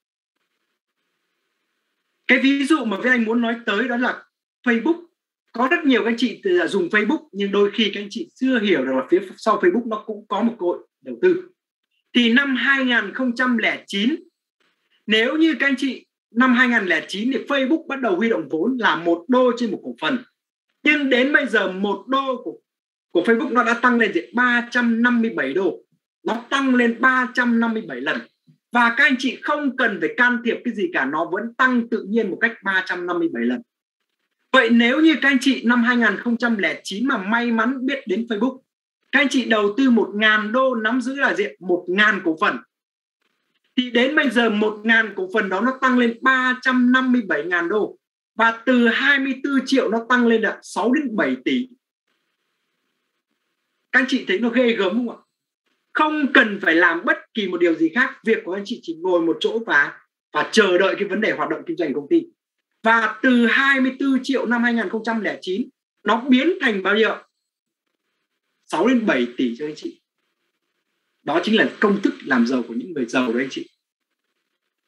Cái ví dụ mà Viết Anh muốn nói tới đó là Facebook. Có rất nhiều các anh chị dùng Facebook, nhưng đôi khi các anh chị chưa hiểu được là phía sau Facebook nó cũng có một cơ hội đầu tư. Thì năm 2009, nếu như các anh chị năm 2009 thì Facebook bắt đầu huy động vốn là $1 trên một cổ phần. Nhưng đến bây giờ $1 của Facebook nó đã tăng lên $357. Nó tăng lên 357 lần. Và các anh chị không cần phải can thiệp cái gì cả, nó vẫn tăng tự nhiên một cách 357 lần. Vậy nếu như các anh chị năm 2009 mà may mắn biết đến Facebook, các anh chị đầu tư $1.000 nắm giữ là 1.000 cổ phần, thì đến bây giờ 1.000 cổ phần đó nó tăng lên $357.000, và từ 24 triệu nó tăng lên là 6 đến 7 tỷ. Các anh chị thấy nó ghê gớm không ạ? Không cần phải làm bất kỳ một điều gì khác, việc của anh chị chỉ ngồi một chỗ và chờ đợi cái vấn đề hoạt động kinh doanh của công ty. Và từ 24 triệu năm 2009 nó biến thành bao nhiêu? 6 đến 7 tỷ cho anh chị. Đó chính là công thức làm giàu của những người giàu đấy anh chị.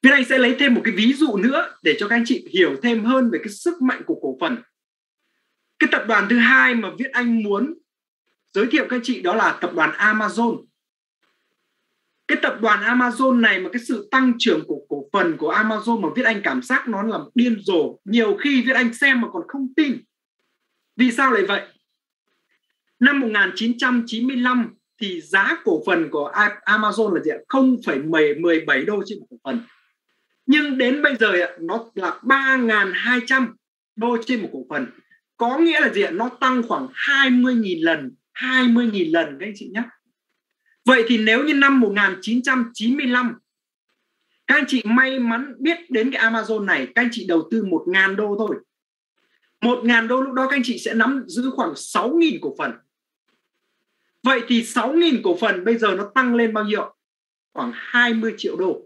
Viết Anh sẽ lấy thêm một cái ví dụ nữa để cho các anh chị hiểu thêm hơn về cái sức mạnh của cổ phần. Cái tập đoàn thứ hai mà Viết Anh muốn giới thiệu các anh chị đó là tập đoàn Amazon. Cái tập đoàn Amazon này mà cái sự tăng trưởng của cổ phần của Amazon mà Viết Anh cảm giác nó là điên rồ. Nhiều khi Viết Anh xem mà còn không tin. Vì sao lại vậy? Năm 1995 thì giá cổ phần của Amazon là gì ạ? 0,17 đô trên một cổ phần. Nhưng đến bây giờ nó là 3.200 đô trên một cổ phần. Có nghĩa là gì ạ? Nó tăng khoảng 20.000 lần. 20.000 lần các anh chị nhé. Vậy thì nếu như năm 1995 các anh chị may mắn biết đến cái Amazon này, các anh chị đầu tư 1.000 đô thôi. 1.000 đô lúc đó các anh chị sẽ nắm giữ khoảng 6.000 cổ phần. Vậy thì 6.000 cổ phần bây giờ nó tăng lên bao nhiêu? Khoảng 20 triệu đô.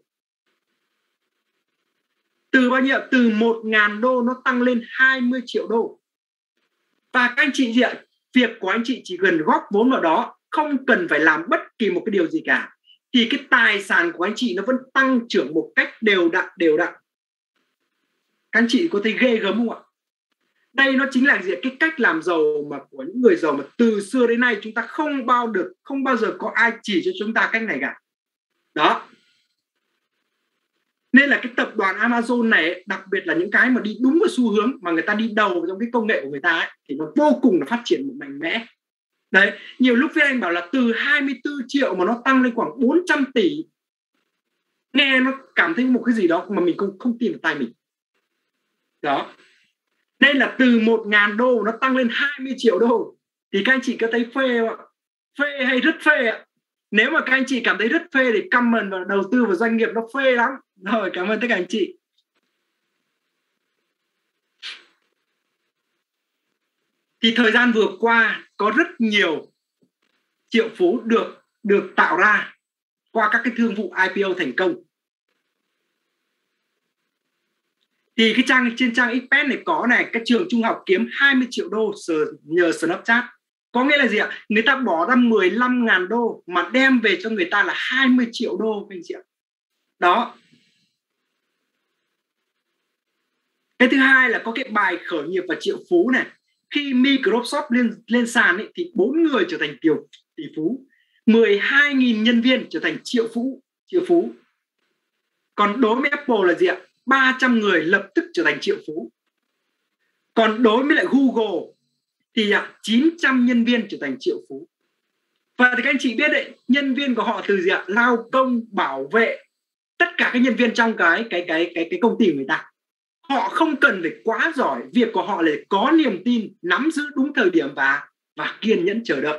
Từ bao nhiêu? Từ 1.000 đô nó tăng lên 20 triệu đô. Và các anh chị gì ạ? Việc của anh chị chỉ cần góp vốn vào đó, không cần phải làm bất kỳ một cái điều gì cả, thì cái tài sản của anh chị nó vẫn tăng trưởng một cách đều đặn. Các anh chị có thấy ghê gớm không ạ? Đây nó chính là gì? Cái cách làm giàu mà của những người giàu mà từ xưa đến nay chúng ta không bao giờ có ai chỉ cho chúng ta cách này cả. Đó. Nên là cái tập đoàn Amazon này, đặc biệt là những cái mà đi đúng vào xu hướng mà người ta đi đầu trong cái công nghệ của người ta ấy, thì nó vô cùng là phát triển một mạnh mẽ. Đấy, nhiều lúc Viết Anh bảo là từ 24 triệu mà nó tăng lên khoảng 400 tỷ. Nghe nó cảm thấy một cái gì đó mà mình không tin vào tai mình. Đó. Nên là từ 1.000 đô nó tăng lên 20 triệu đô. Thì các anh chị có thấy phê không ạ? Phê hay rất phê ạ? Nếu mà các anh chị cảm thấy rất phê thì comment vào đầu tư vào doanh nghiệp nó phê lắm. Rồi, cảm ơn tất cả anh chị. Thì thời gian vừa qua có rất nhiều triệu phú được tạo ra qua các cái thương vụ IPO thành công. Thì cái trên trang Xpert này có này, các trường trung học kiếm 20 triệu đô nhờ Snapchat. Có nghĩa là gì ạ? Người ta bỏ ra 15.000 đô mà đem về cho người ta là 20 triệu đô anh chị ạ. Đó. Cái thứ hai là có cái bài khởi nghiệp và triệu phú này. Khi Microsoft lên sàn ấy, thì 4 người trở thành tỷ phú, 12.000 nhân viên trở thành triệu phú. Còn đối với Apple là gì ạ? 300 người lập tức trở thành triệu phú. Còn đối với lại Google thì 900 nhân viên trở thành triệu phú. Và thì các anh chị biết đấy, nhân viên của họ từ gì ạ? Lao công, bảo vệ, tất cả các nhân viên trong cái công ty của người ta. Họ không cần phải quá giỏi, việc của họ là có niềm tin, nắm giữ đúng thời điểm và kiên nhẫn chờ đợi.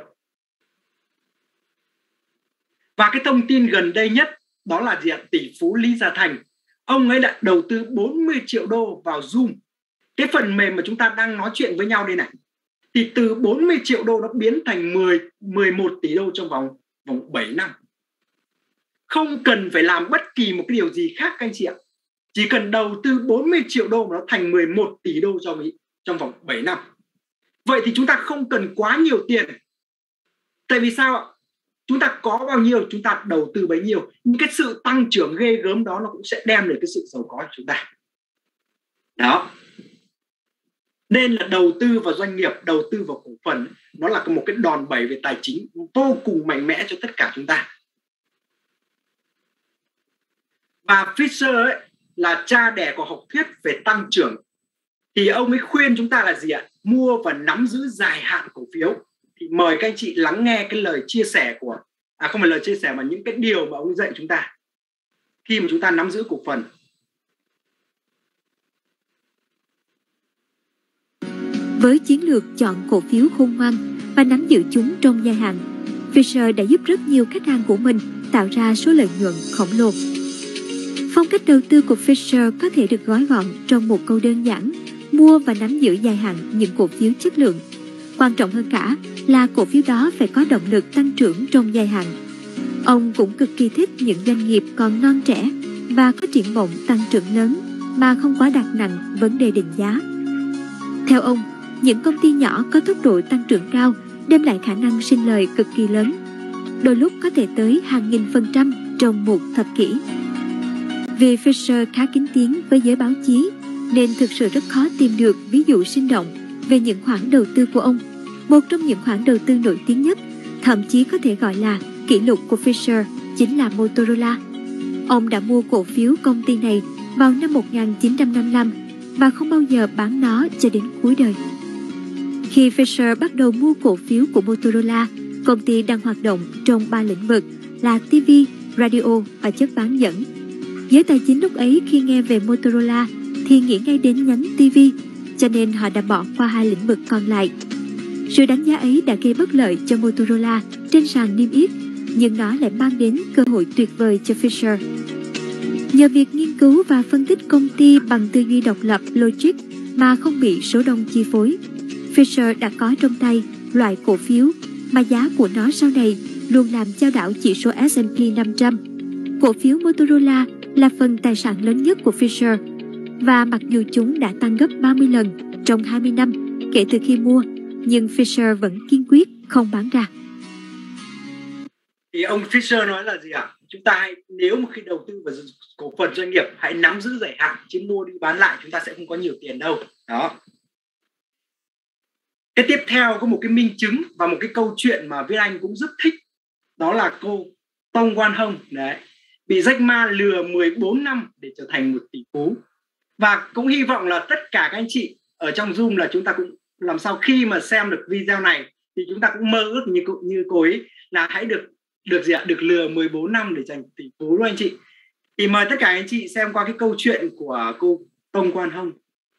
Và cái thông tin gần đây nhất đó là gì ạ? Tỷ phú Lý Gia Thành. Ông ấy đã đầu tư 40 triệu đô vào Zoom. Cái phần mềm mà chúng ta đang nói chuyện với nhau đây này. Thì từ 40 triệu đô nó biến thành 11 tỷ đô trong vòng 7 năm. Không cần phải làm bất kỳ một cái điều gì khác các anh chị ạ. Chỉ cần đầu tư 40 triệu đô mà nó thành 11 tỷ đô trong vòng 7 năm. Vậy thì chúng ta không cần quá nhiều tiền. Tại vì sao ạ? Chúng ta có bao nhiêu chúng ta đầu tư bấy nhiêu. Nhưng cái sự tăng trưởng ghê gớm đó nó cũng sẽ đem đến cái sự giàu có của chúng ta. Đó. Nên là đầu tư vào doanh nghiệp, đầu tư vào cổ phần, nó là một cái đòn bẩy về tài chính vô cùng mạnh mẽ cho tất cả chúng ta. Và Fisher ấy là cha đẻ của học thuyết về tăng trưởng. Thì ông ấy khuyên chúng ta là gì ạ? Mua và nắm giữ dài hạn cổ phiếu. Thì mời các anh chị lắng nghe cái lời chia sẻ của, không phải lời chia sẻ mà những cái điều mà ông ấy dạy chúng ta khi mà chúng ta nắm giữ cổ phần. Với chiến lược chọn cổ phiếu khôn ngoan và nắm giữ chúng trong dài hạn, Fisher đã giúp rất nhiều khách hàng của mình tạo ra số lợi nhuận khổng lồ. Phong cách đầu tư của Fisher có thể được gói gọn trong một câu đơn giản: mua và nắm giữ dài hạn những cổ phiếu chất lượng. Quan trọng hơn cả là cổ phiếu đó phải có động lực tăng trưởng trong dài hạn. Ông cũng cực kỳ thích những doanh nghiệp còn non trẻ và có triển vọng tăng trưởng lớn mà không quá đặt nặng vấn đề định giá. Theo ông, những công ty nhỏ có tốc độ tăng trưởng cao đem lại khả năng sinh lời cực kỳ lớn, đôi lúc có thể tới hàng nghìn % trong một thập kỷ. Vì Fisher khá kín tiếng với giới báo chí, nên thực sự rất khó tìm được ví dụ sinh động về những khoản đầu tư của ông. Một trong những khoản đầu tư nổi tiếng nhất, thậm chí có thể gọi là kỷ lục của Fisher, chính là Motorola. Ông đã mua cổ phiếu công ty này vào năm 1955 và không bao giờ bán nó cho đến cuối đời. Khi Fisher bắt đầu mua cổ phiếu của Motorola, công ty đang hoạt động trong 3 lĩnh vực là TV, radio và chất bán dẫn. Giới tài chính lúc ấy khi nghe về Motorola thì nghĩ ngay đến nhánh TV, cho nên họ đã bỏ qua 2 lĩnh vực còn lại. Sự đánh giá ấy đã gây bất lợi cho Motorola trên sàn niêm yết, nhưng nó lại mang đến cơ hội tuyệt vời cho Fisher. Nhờ việc nghiên cứu và phân tích công ty bằng tư duy độc lập logic mà không bị số đông chi phối, Fisher đã có trong tay loại cổ phiếu mà giá của nó sau này luôn làm chao đảo chỉ số S&P 500. Cổ phiếu Motorola là phần tài sản lớn nhất của Fisher, và mặc dù chúng đã tăng gấp 30 lần trong 20 năm kể từ khi mua, nhưng Fisher vẫn kiên quyết không bán ra. Thì ông Fisher nói là gì ạ? Chúng ta nếu mà khi đầu tư vào cổ phần doanh nghiệp hãy nắm giữ dài hạn, chứ mua đi bán lại chúng ta sẽ không có nhiều tiền đâu. Đó. Cái tiếp theo có một cái minh chứng và một cái câu chuyện mà Viết Anh cũng rất thích. Đó là cô Tông Quan Hông đấy, bị Jack Ma lừa 14 năm để trở thành một tỷ phú. Và cũng hy vọng là tất cả các anh chị ở trong Zoom là chúng ta cũng làm sao khi mà xem được video này thì chúng ta cũng mơ ước như cô ấy là hãy được lừa 14 năm để thành tỷ phú luôn anh chị. Thì mời tất cả anh chị xem qua cái câu chuyện của cô Tông Quan Hông.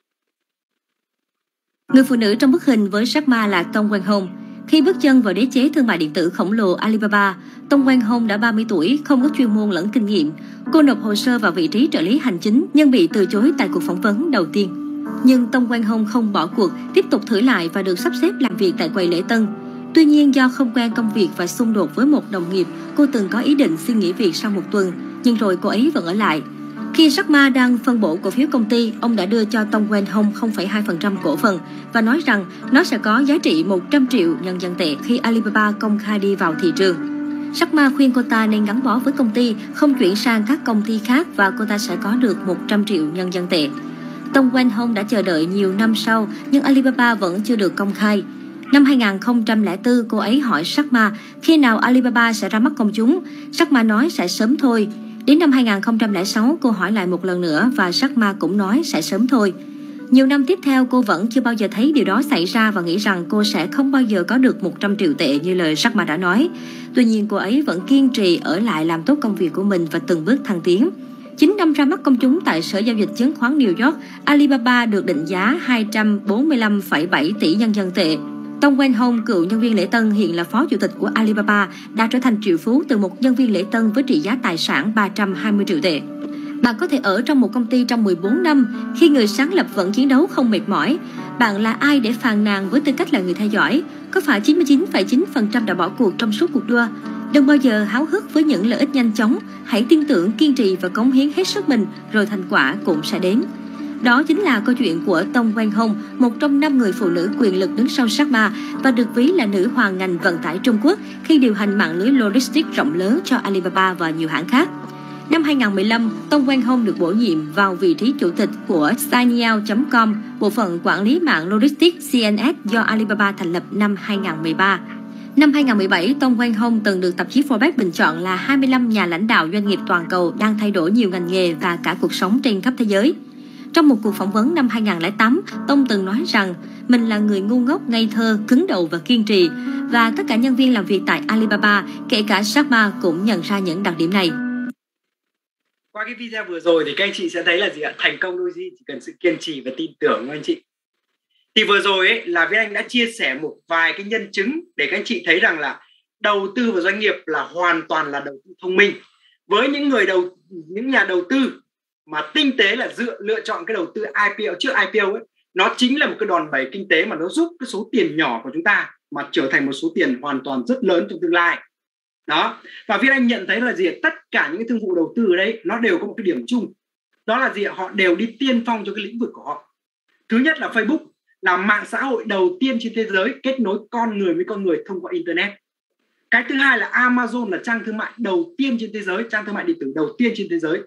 Người phụ nữ trong bức hình với Jack Ma là Tông Quan Hông. Khi bước chân vào đế chế thương mại điện tử khổng lồ Alibaba, Tông Quan Hông đã 30 tuổi, không có chuyên môn lẫn kinh nghiệm. Cô nộp hồ sơ vào vị trí trợ lý hành chính nhưng bị từ chối tại cuộc phỏng vấn đầu tiên. Nhưng Tông Quan Hông không bỏ cuộc, tiếp tục thử lại và được sắp xếp làm việc tại quầy lễ tân. Tuy nhiên do không quen công việc và xung đột với một đồng nghiệp, cô từng có ý định xin nghỉ việc sau 1 tuần, nhưng rồi cô ấy vẫn ở lại. Khi Jack Ma đang phân bổ cổ phiếu công ty, ông đã đưa cho Tông Quan Hông 0,2% cổ phần và nói rằng nó sẽ có giá trị 100 triệu nhân dân tệ khi Alibaba công khai đi vào thị trường. Jack Ma khuyên cô ta nên gắn bó với công ty, không chuyển sang các công ty khác và cô ta sẽ có được 100 triệu nhân dân tệ. Tông Quan Hông đã chờ đợi nhiều năm sau, nhưng Alibaba vẫn chưa được công khai. Năm 2004, cô ấy hỏi Jack Ma khi nào Alibaba sẽ ra mắt công chúng. Jack Ma nói sẽ sớm thôi. Đến năm 2006, cô hỏi lại một lần nữa và Jack Ma cũng nói sẽ sớm thôi. Nhiều năm tiếp theo, cô vẫn chưa bao giờ thấy điều đó xảy ra và nghĩ rằng cô sẽ không bao giờ có được 100 triệu tệ như lời Jack Ma đã nói. Tuy nhiên, cô ấy vẫn kiên trì ở lại làm tốt công việc của mình và từng bước thăng tiến. 9 năm ra mắt công chúng tại Sở Giao dịch Chứng khoán New York, Alibaba được định giá 245,7 tỷ nhân dân tệ. Tông Quan Hông, cựu nhân viên lễ tân hiện là phó chủ tịch của Alibaba, đã trở thành triệu phú từ một nhân viên lễ tân với trị giá tài sản 320 triệu tệ. Bạn có thể ở trong một công ty trong 14 năm khi người sáng lập vẫn chiến đấu không mệt mỏi. Bạn là ai để phàn nàn với tư cách là người theo dõi? Có phải 99,9% đã bỏ cuộc trong suốt cuộc đua? Đừng bao giờ háo hức với những lợi ích nhanh chóng. Hãy tin tưởng, kiên trì và cống hiến hết sức mình, rồi thành quả cũng sẽ đến. Đó chính là câu chuyện của Tông Quan Hông, một trong 5 người phụ nữ quyền lực đứng sau Jack Ma và được ví là nữ hoàng ngành vận tải Trung Quốc khi điều hành mạng lưới logistics rộng lớn cho Alibaba và nhiều hãng khác. Năm 2015, Tông Quan Hông được bổ nhiệm vào vị trí chủ tịch của Signal.com, bộ phận quản lý mạng logistics CNS do Alibaba thành lập năm 2013. Năm 2017, Tông Quan Hông từng được tạp chí Forbes bình chọn là 25 nhà lãnh đạo doanh nghiệp toàn cầu đang thay đổi nhiều ngành nghề và cả cuộc sống trên khắp thế giới. Trong một cuộc phỏng vấn năm 2008, Tông từng nói rằng mình là người ngu ngốc, ngây thơ, cứng đầu và kiên trì. Và tất cả nhân viên làm việc tại Alibaba, kể cả Jack Ma cũng nhận ra những đặc điểm này. Qua cái video vừa rồi thì các anh chị sẽ thấy là gì ạ? Thành công đôi khi chỉ cần sự kiên trì và tin tưởng của anh chị. Thì vừa rồi ấy, là Viết Anh đã chia sẻ một vài cái nhân chứng để các anh chị thấy rằng là đầu tư vào doanh nghiệp là hoàn toàn là đầu tư thông minh. Với những nhà đầu tư mà tinh tế là lựa chọn cái đầu tư IPO trước IPO ấy, nó chính là một cái đòn bẩy kinh tế mà nó giúp cái số tiền nhỏ của chúng ta mà trở thành một số tiền hoàn toàn rất lớn trong tương lai. Đó. Và Viết Anh nhận thấy là gì? Tất cả những cái thương vụ đầu tư ở đây nó đều có một cái điểm chung. Đó là gì? Họ đều đi tiên phong cho cái lĩnh vực của họ. Thứ nhất là Facebook là mạng xã hội đầu tiên trên thế giới kết nối con người với con người thông qua Internet. Cái thứ hai là Amazon là trang thương mại đầu tiên trên thế giới, trang thương mại điện tử đầu tiên trên thế giới.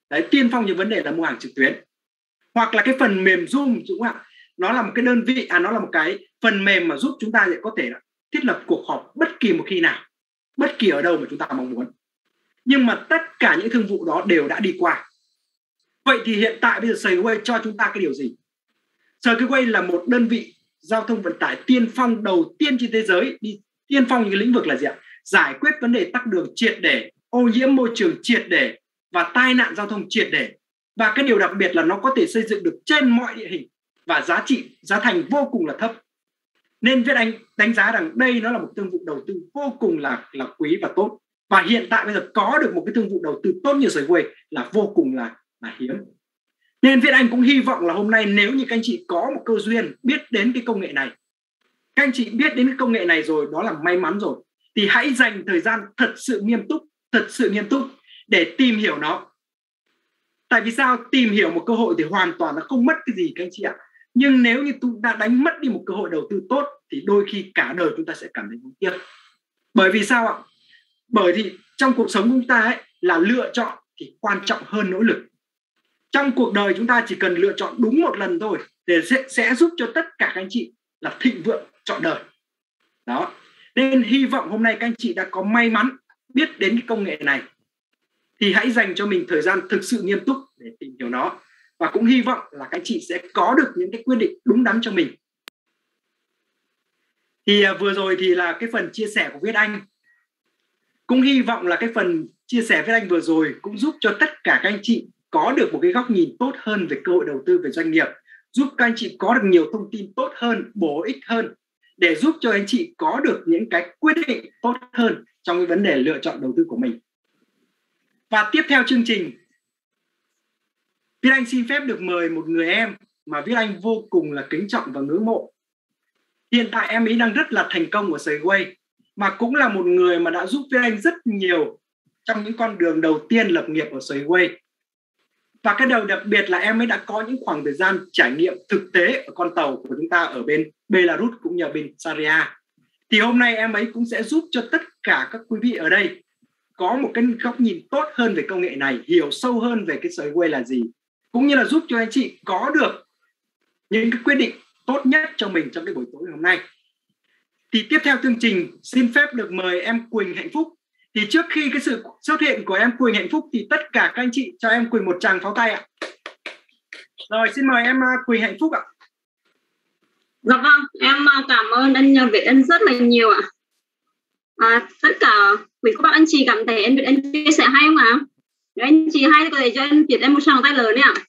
Đấy, tiên phong những vấn đề là mua hàng trực tuyến. Hoặc là cái phần mềm Zoom đúng không ạ? Nó là một cái đơn vị, nó là một cái phần mềm mà giúp chúng ta sẽ có thể thiết lập cuộc họp bất kỳ một khi nào, bất kỳ ở đâu mà chúng ta mong muốn. Nhưng mà tất cả những thương vụ đó đều đã đi qua. Vậy thì hiện tại bây giờ Segway cho chúng ta cái điều gì? Segway là một đơn vị giao thông vận tải tiên phong đầu tiên trên thế giới, đi tiên phong những cái lĩnh vực là gì ạ? Giải quyết vấn đề tắc đường triệt để, ô nhiễm môi trường triệt để và tai nạn giao thông triệt để. Và cái điều đặc biệt là nó có thể xây dựng được trên mọi địa hình và giá thành vô cùng là thấp. Nên Viết Anh đánh giá rằng đây nó là một thương vụ đầu tư vô cùng là quý và tốt. Và hiện tại bây giờ có được một cái thương vụ đầu tư tốt như Segway là vô cùng là hiếm. Nên Viết Anh cũng hy vọng là hôm nay nếu như các anh chị có một cơ duyên biết đến cái công nghệ này, các anh chị biết đến cái công nghệ này rồi, đó là may mắn rồi, thì hãy dành thời gian thật sự nghiêm túc để tìm hiểu nó. Tại vì sao? Tìm hiểu một cơ hội thì hoàn toàn là không mất cái gì các anh chị ạ. Nhưng nếu như chúng ta đánh mất đi một cơ hội đầu tư tốt thì đôi khi cả đời chúng ta sẽ cảm thấy hối tiếc. Bởi vì sao ạ? Bởi vì trong cuộc sống chúng ta là lựa chọn thì quan trọng hơn nỗ lực. Trong cuộc đời chúng ta chỉ cần lựa chọn đúng một lần thôi để sẽ giúp cho tất cả các anh chị là thịnh vượng trọn đời. Đó. Nên hy vọng hôm nay các anh chị đã có may mắn biết đến cái công nghệ này thì hãy dành cho mình thời gian thực sự nghiêm túc để tìm hiểu nó. Và cũng hy vọng là các anh chị sẽ có được những cái quyết định đúng đắn cho mình. Thì vừa rồi thì là cái phần chia sẻ của Viết Anh. Cũng hy vọng là cái phần chia sẻ Viết Anh vừa rồi cũng giúp cho tất cả các anh chị có được một cái góc nhìn tốt hơn về cơ hội đầu tư về doanh nghiệp, giúp các anh chị có được nhiều thông tin tốt hơn, bổ ích hơn để giúp cho anh chị có được những cái quyết định tốt hơn trong cái vấn đề lựa chọn đầu tư của mình. Và tiếp theo chương trình, Viết Anh xin phép được mời một người em mà Viết Anh vô cùng là kính trọng và ngưỡng mộ. Hiện tại em ấy đang rất là thành công ở Segway, mà cũng là một người mà đã giúp Viết Anh rất nhiều trong những con đường đầu tiên lập nghiệp ở Segway. Và cái điều đặc biệt là em ấy đã có những khoảng thời gian trải nghiệm thực tế ở con tàu của chúng ta ở bên Belarus cũng như ở bên Syria. Thì hôm nay em ấy cũng sẽ giúp cho tất cả các quý vị ở đây có một cái góc nhìn tốt hơn về công nghệ này, hiểu sâu hơn về cái Segway là gì, cũng như là giúp cho anh chị có được những cái quyết định tốt nhất cho mình trong cái buổi tối hôm nay. Thì tiếp theo chương trình xin phép được mời em Quỳnh Hạnh Phúc. Thì trước khi cái sự xuất hiện của em Quỳnh Hạnh Phúc thì tất cả các anh chị cho em Quỳnh một tràng pháo tay ạ. Rồi xin mời em Quỳnh Hạnh Phúc ạ. Dạ vâng, em cảm ơn anh Việt Anh rất là nhiều ạ. Tất cả quý cô bác anh chị cảm thấy anh Việt Anh chia sẻ hay không ạ? Nếu anh chị hay thì có thể cho anh Việt Anh một tràng tay lớn đấy ạ.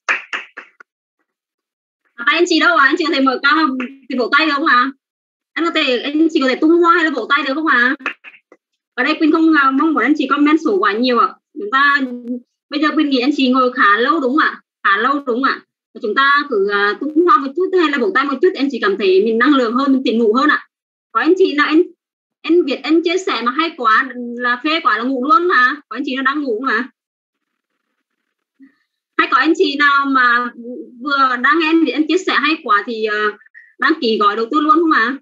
Tay anh chị đâu ạ? Anh chị có thể mở cao thì vỗ tay được không ạ? Anh chị có thể tung hoa hay là vỗ tay được không ạ? Ở đây Quỳnh không mong muốn anh chị comment số quá nhiều ạ. Chúng ta bây giờ Quỳnh nghĩ anh chị ngồi khá lâu đúng không ạ? Khá lâu đúng không ạ? Chúng ta cứ tung hoa một chút hay là vỗ tay một chút, anh chị cảm thấy mình năng lượng hơn, mình tỉnh ngủ hơn ạ. Có anh chị nào anh Việt anh chia sẻ mà hay quá là phê quá là ngủ luôn mà. Có anh chị nào đang ngủ mà. Hay có anh chị nào mà vừa đang nghe anh Việt anh chia sẻ hay quá thì đăng ký gói đầu tư luôn không ạ?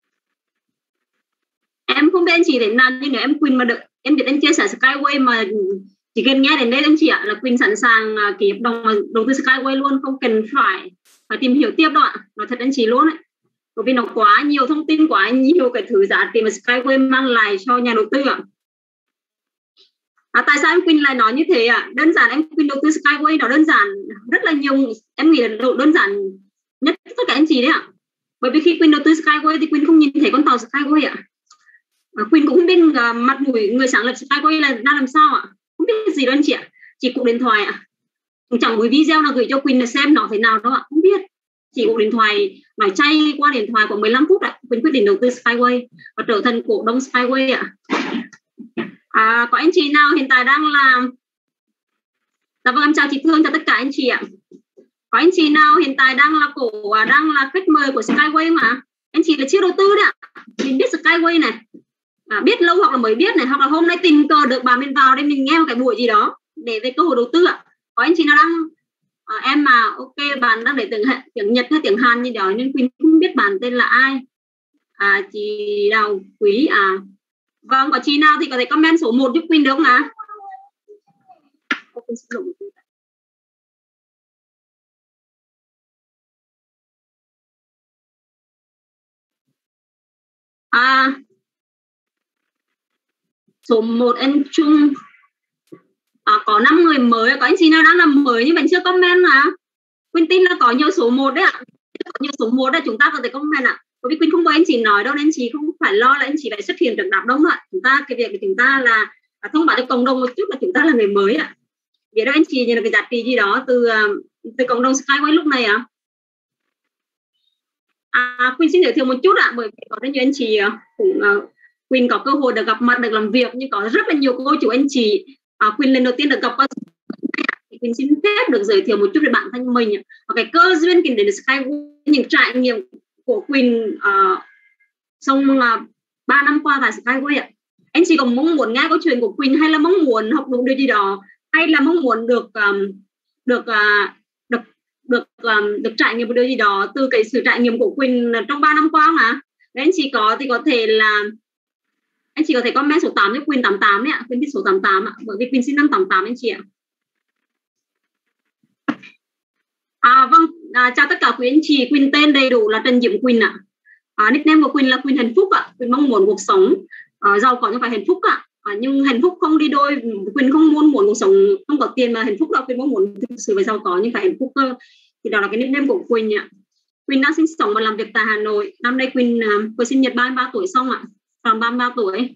Em không biết anh chị đến nào, nhưng nếu em Quỳnh mà được em Việt anh chia sẻ Skyway mà chỉ cần nghe đến đây anh chị ạ là Quỳnh sẵn sàng ký hợp đồng đầu tư Skyway luôn, không cần phải tìm hiểu tiếp đâu ạ. Nói thật anh chị luôn đấy, bởi vì nó quá nhiều thông tin, quá nhiều cái thứ giá trị mà Skyway mang lại cho nhà đầu tư ạ. Tại sao em Quỳnh lại nói như thế ạ? Đơn giản em Quỳnh đầu tư Skyway nó đơn giản rất là nhiều, em nghĩ là đơn giản nhất tất cả anh chị đấy ạ. Bởi vì khi Quỳnh đầu tư Skyway thì Quỳnh không nhìn thấy con tàu Skyway ạ. Quỳnh cũng không biết mặt mũi người sáng lập Skyway là ra làm sao ạ, không biết gì đâu anh chị ạ, chỉ cụ điện thoại ạ, chẳng buổi video nào gửi cho Quỳnh là xem nó thế nào đâu ạ, không biết, chỉ cụ điện thoại nói chay qua điện thoại khoảng 15 phút ạ, Quỳnh quyết định đầu tư Skyway và trở thành cổ đông Skyway ạ. Có anh chị nào hiện tại đang làm? Dạ vâng, em chào chị Thương, chào tất cả anh chị ạ. Có anh chị nào hiện tại đang là khách mời của Skyway mà anh chị là chưa đầu tư đấy ạ, mình biết Skyway này, biết lâu hoặc là mới biết này, hoặc là hôm nay tình cờ được bà mình vào đây mình nghe một cái buổi gì đó để về cơ hội đầu tư ạ. Có anh chị nào đang em mà ok bạn đang để tiếng Nhật hay tiếng Hàn như đó nên Quỳnh không biết bạn tên là ai. Chị Đào Quý vâng, có chị nào thì có thể comment số 1 giúp Quỳnh được không ạ? Số 1 anh Trung, có 5 người mới, có anh chị nào đang làm mới nhưng vẫn chưa comment hả? Quyên tin là có nhiều số 1 đấy ạ. Có nhiều số 1 là chúng ta có thể comment ạ. Bởi vì Quyên không có anh chị nói đâu, nên anh chị không phải lo là anh chị phải xuất hiện trước đám đông ạ. Cái việc của chúng ta là thông báo cho cộng đồng một chút là chúng ta là người mới ạ. Vậy đó anh chị nhận được cái giá trị gì đó từ cộng đồng Skyway lúc này ạ? Quyên xin giới thiệu một chút ạ, bởi vì có rất nhiều anh chị cũng Quyên có cơ hội được gặp mặt, được làm việc, nhưng có rất là nhiều cô chú anh chị Quyên lần đầu tiên được gặp Quyên xin phép được giới thiệu một chút về bản thân mình và cái cơ duyên Quyên đến Skyway, những trải nghiệm của Quyên trong 3 năm qua tại Skyway ạ. Anh chị còn mong muốn nghe câu chuyện của Quyên, hay là mong muốn học được điều gì đó, hay là mong muốn được trải nghiệm một điều gì đó từ cái sự trải nghiệm của Quyên trong 3 năm qua không ạ? Nếu anh chị có thì có thể là anh chị có thể comment số 8 cho Quyên 88 đấy ạ. Quyên biết số 88 ạ, bởi vì Quyên sinh năm 88 anh chị ạ. Chào tất cả quý anh chị. Quyên tên đầy đủ là Trần Diễm Quyên ạ. Nickname của Quyên là Quyên hạnh phúc ạ. Quyên mong muốn cuộc sống giàu có nhưng phải hạnh phúc ạ. Nhưng hạnh phúc không đi đôi, Quyên không muốn cuộc sống không có tiền mà hạnh phúc đâu. Quyên mong muốn thực sự phải giàu có nhưng phải hạnh phúc cơ. Thì đó là cái nickname của Quyên ạ. Quyên đang sinh sống và làm việc tại Hà Nội. Năm nay Quyên vừa sinh nhật 33 tuổi xong ạ. Khoảng 33 tuổi.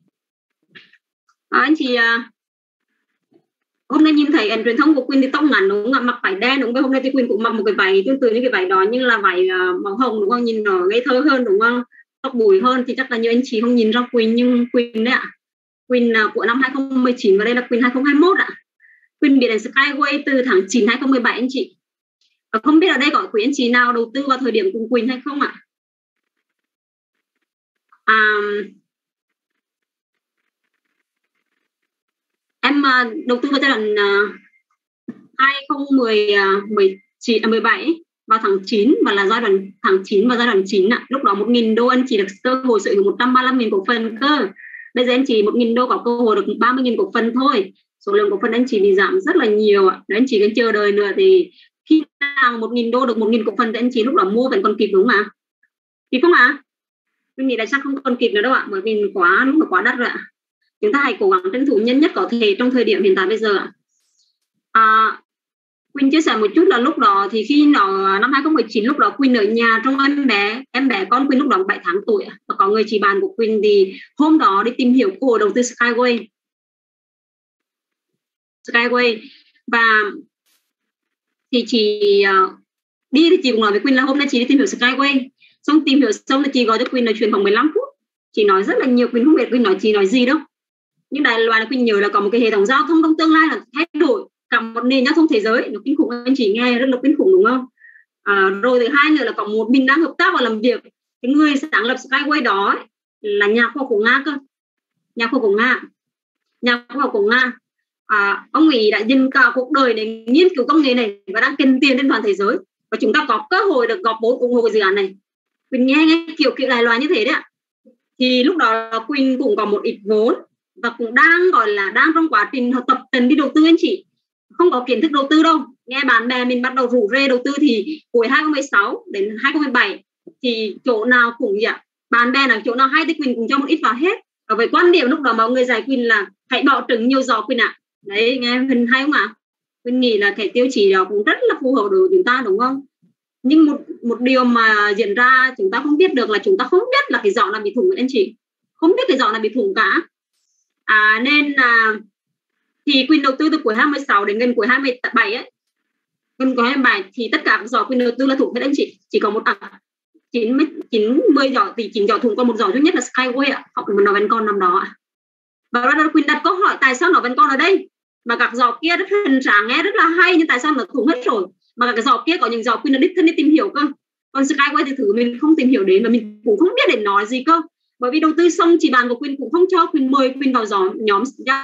Anh chị hôm nay nhìn thấy ảnh truyền thông của Quyên thì tóc ngắn đúng không? Mặc vải đen đúng không? Hôm nay thì Quyên cũng mặc một cái váy tương tự như cái váy đó, nhưng là váy màu hồng đúng không? Nhìn nó ngây thơ hơn đúng không? Tóc búi hơn thì chắc là như anh chị không nhìn ra Quyên, nhưng Quyên đấy ạ. Quyên của năm 2019 và đây là Quyên 2021 ạ. Quyên biết đến Skyway từ tháng 9 2017 anh chị. Và không biết ở đây có quý anh chị nào đầu tư vào thời điểm cùng Quyên hay không ạ? Em đầu tư vào giai đoạn 2017 vào tháng 9 và là giai đoạn tháng 9 và giai đoạn 9 ạ. Lúc đó 1.000 đô anh chị được cơ hội sở hữu 135.000 cổ phần cơ. Bây giờ anh chị 1.000 đô có cơ hội được 30.000 cổ phần thôi. Số lượng cổ phần anh chị bị giảm rất là nhiều ạ. Nếu anh chị cần chờ đợi nữa thì khi nào 1.000 đô được 1.000 cổ phần thì anh chị lúc đó mua vẫn còn kịp đúng không ạ? Kịp không ạ? Mình nghĩ là chắc không còn kịp nữa đâu ạ, bởi vì lúc đó quá đắt rồi ạ. Chúng ta hãy cố gắng tranh thủ nhanh nhất có thể trong thời điểm hiện tại bây giờ ạ. Quyên chia sẻ một chút là lúc đó thì khi nó năm 2019 lúc đó Quyên ở nhà trong em bé con Quyên lúc đó 7 tháng tuổi và có người chị bạn của Quyên thì hôm đó đi tìm hiểu cơ hội đầu tư Skyway và thì chị đi thì chị cũng nói với Quyên là hôm nay chị đi tìm hiểu Skyway, xong tìm hiểu xong là chị gọi cho Quyên là truyền phòng 15 phút, chị nói rất là nhiều, Quyên không biết Quyên nói chị nói gì đâu, nhưng đại loại là Quyên nhớ là có một cái hệ thống giao thông trong tương lai là thay đổi cả một nền giao thông thế giới, nó kinh khủng, anh chị nghe rất là kinh khủng đúng không? Rồi thứ hai nữa là có một mình đang hợp tác và làm việc, cái người sáng lập Skyway đó ấy, là nhà khoa học của Nga cơ, nhà khoa học của Nga. Ông ấy đã dành cả cuộc đời để nghiên cứu công nghệ này và đang cần tiền trên toàn thế giới, và chúng ta có cơ hội được góp vốn ủng hộ cái dự án này. Quyên nghe kiểu đại loại như thế đấy ạ. Thì lúc đó Quyên cũng có một ít vốn và cũng đang đang trong quá trình tập tành đi đầu tư anh chị, không có kiến thức đầu tư đâu, nghe bạn bè mình bắt đầu rủ rê đầu tư thì hồi 2016 đến 2017 thì chỗ nào cũng vậy, bạn bè nào chỗ nào hay thì Quyên cũng cho một ít vào hết. Và với quan điểm lúc đó mọi người dạy Quyên là hãy bỏ trứng nhiều giò Quyên ạ. Đấy, nghe hình hay không ạ? Quyên nghĩ là cái tiêu chí đó cũng rất là phù hợp đối với chúng ta đúng không? Nhưng một điều mà diễn ra chúng ta không biết được là chúng ta không biết là cái giỏ nào bị thủng anh chị, không biết cái giỏ nào bị thủng cả. Nên thì Quyên đầu tư từ cuối 2016 đến gần cuối 2017 ấy, gần cuối 2017 thì tất cả các giỏ Quyên đầu tư là thủng hết anh chị, chỉ có một 10 giỏ thì 9 giỏ thủng, còn một giỏ duy nhất là Skyway ạ, hoặc là nó vẫn còn nằm đó ạ. Và đó Quyên đặt câu hỏi tại sao nó vẫn còn ở đây, mà các giỏ kia rất hình sáng nghe rất là hay, nhưng tại sao nó thủng hết rồi, mà các giỏ kia có những giỏ Quyên là đích thân đi tìm hiểu cơ, còn Skyway thì thử mình không tìm hiểu đến và mình cũng không biết để nói gì cơ, bởi vì đầu tư xong chị bạn của Quyên cũng không cho Quyên mời Quyên vào nhóm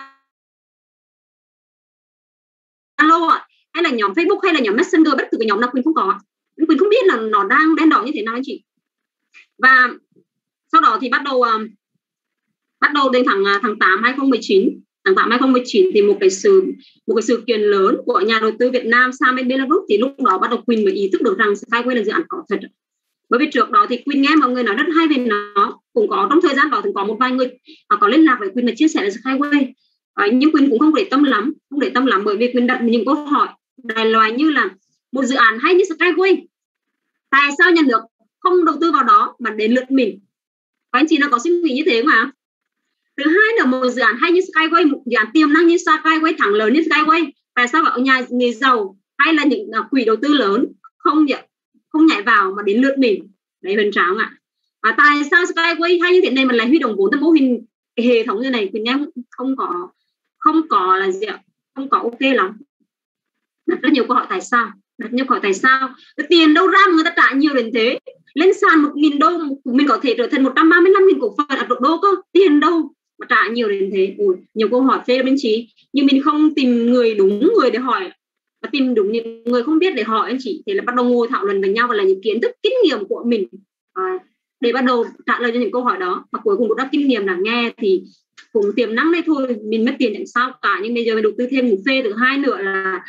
Zalo ạ, hay là nhóm Facebook hay là nhóm Messenger, bất cứ cái nhóm nào Quyên không có, Quyên không biết là nó đang đen đỏ như thế nào anh chị. Và sau đó thì bắt đầu đến tháng 8 2019, tháng 8 2019 thì một cái sự kiện lớn của nhà đầu tư Việt Nam sang bên Belarus, thì lúc đó bắt đầu Quyên mới ý thức được rằng Skyway là dự án có thật. Bởi vì trước đó thì Quỳnh nghe mọi người nói rất hay về nó, cũng có trong thời gian đó thì có một vài người có liên lạc với Quỳnh là chia sẻ về Skyway, nhưng Quỳnh cũng không để tâm lắm, bởi vì Quỳnh đặt những câu hỏi đại loại như là một dự án hay như Skyway, tại sao nhà nước không đầu tư vào đó mà đến lượt mình? Và anh chị nó có suy nghĩ như thế không ạ? Thứ hai là một dự án hay như Skyway, một dự án tiềm năng như Skyway, thẳng lớn như Skyway, tại sao ở nhà người giàu hay là những quỹ đầu tư lớn không nhảy vào mà đến lượt mình? Đấy hơn tráo ạ. Tại sao Skyway hay như thế này mà lại huy động vốn từ mô hình hệ thống như này? Quỳnh em không có là gì ạ? Không có ok lắm. Đặt rất nhiều câu hỏi tại sao? Cái tiền đâu ra mà người ta trả nhiều đến thế? Lên sàn 1.000 đô mình có thể trở thành 135.000 cổ phần đô cơ, tiền đâu mà trả nhiều đến thế? Nhiều câu hỏi phê bên chị, nhưng mình không tìm người đúng người để hỏi, và tìm đúng những người không biết để hỏi anh chị, thì là bắt đầu ngồi thảo luận với nhau và là những kiến thức kinh nghiệm của mình để bắt đầu trả lời cho những câu hỏi đó. Và cuối cùng rút ra kinh nghiệm là nghe thì cũng tiềm năng đây thôi, mình mất tiền chẳng sao cả, nhưng bây giờ mình đầu tư thêm một phê thứ hai nữa là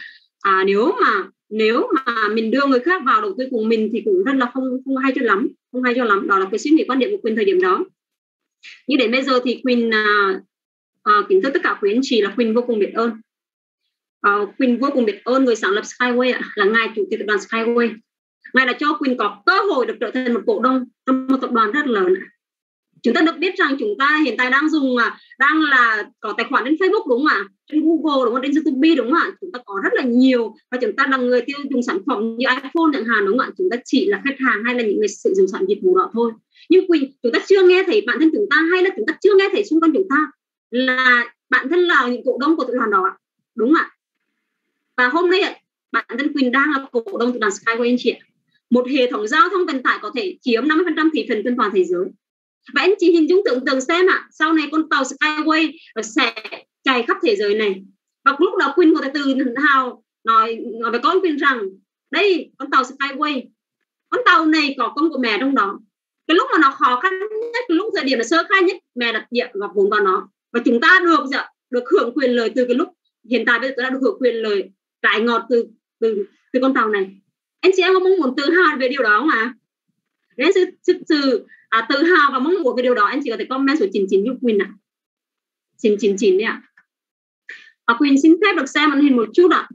nếu mà mình đưa người khác vào đầu tư cùng mình thì cũng rất là không hay cho lắm. Đó là cái suy nghĩ quan điểm của Quỳnh thời điểm đó. Nhưng đến bây giờ thì Quỳnh kính thưa tất cả quý anh chị là Quỳnh vô cùng biết ơn. Quỳnh vô cùng biết ơn người sáng lập Skyway là ngài chủ tịch tập đoàn Skyway. Ngài đã cho Quỳnh có cơ hội được trở thành một cổ đông trong một tập đoàn rất lớn. Chúng ta được biết rằng chúng ta hiện tại đang là có tài khoản trên Facebook đúng không ạ? Trên Google đúng không? Trên YouTube đúng không ạ? Chúng ta có rất là nhiều, và chúng ta là người tiêu dùng sản phẩm như iPhone chẳng hạn đúng không ạ? Chúng ta chỉ là khách hàng hay là những người sử dụng sản dịch vụ đó thôi. Nhưng Quỳnh, chúng ta chưa nghe thấy bản thân chúng ta, hay là chúng ta chưa nghe thấy xung quanh chúng ta là bản thân là những cổ đông của tập đoàn đó, đúng không ạ? Và hôm nay bản thân Quỳnh đang là cổ đông tập đoàn Skyway anh chị ạ. Một hệ thống giao thông vận tải có thể chiếm 50% thị phần trên toàn thế giới. Và anh chị hình dung tưởng tượng xem sau này con tàu Skyway sẽ chạy khắp thế giới này. Và lúc đó Quỳnh có thể tự hào nói với con Quỳnh rằng đây, con tàu Skyway, con tàu này có công của mẹ trong đó. Cái lúc mà nó khó khăn nhất, cái lúc thời điểm là sơ khai nhất, mẹ đặt góp vốn vào nó. Và chúng ta được hưởng quyền lợi từ cái lúc hiện tại, bây giờ tôi đã được hưởng quyền lợi trái ngọt từ con tàu này. Anh chị em có mong muốn tự hào về điều đó không ạ? Đến sự tự hào và mong muốn về điều đó, anh chị có thể comment số 99 giúp Quỳnh ạ. 99 đấy ạ. Quỳnh xin phép được xem màn hình một chút ạ.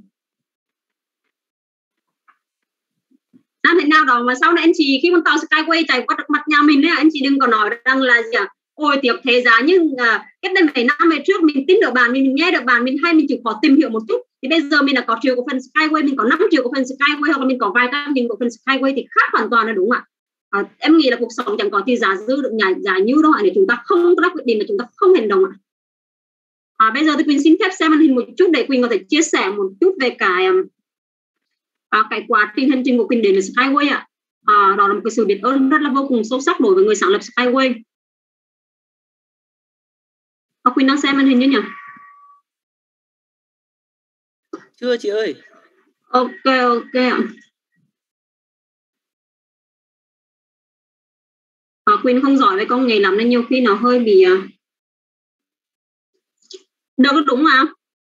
Thế nào đó mà sau này anh chị khi con tàu Skyway chạy qua mặt nhà mình đấy, anh chị đừng có nói rằng là gì ạ? Ôi tiếc thế giá, nhưng cách đây mấy năm về trước mình tin được bạn mình nghe được bạn mình, hay mình chịu khó tìm hiểu một chút, thì bây giờ mình đã có triệu cổ phần Skyway, mình có 5 triệu cổ phần Skyway, hoặc là mình có vài trăm nghìn cổ phần Skyway thì khác hoàn toàn là đúng ạ. Em nghĩ là cuộc sống chẳng có thì giá dư được giá như đâu ạ, để chúng ta không có quyết định mà chúng ta không hành động ạ. Bây giờ thì Quỳnh xin phép xem màn hình một chút để Quỳnh có thể chia sẻ một chút về cái quá trình hành trình của Quỳnh đến với Skyway ạ. Đó là một cái sự biết ơn rất là vô cùng sâu sắc đối với người sáng lập Skyway. Quỳnh đang xem màn hình chưa nhỉ? Chưa chị ơi. Ok ạ. Quỳnh không giỏi về công nghệ lắm nên nhiều khi nó hơi bị được đúng không ạ?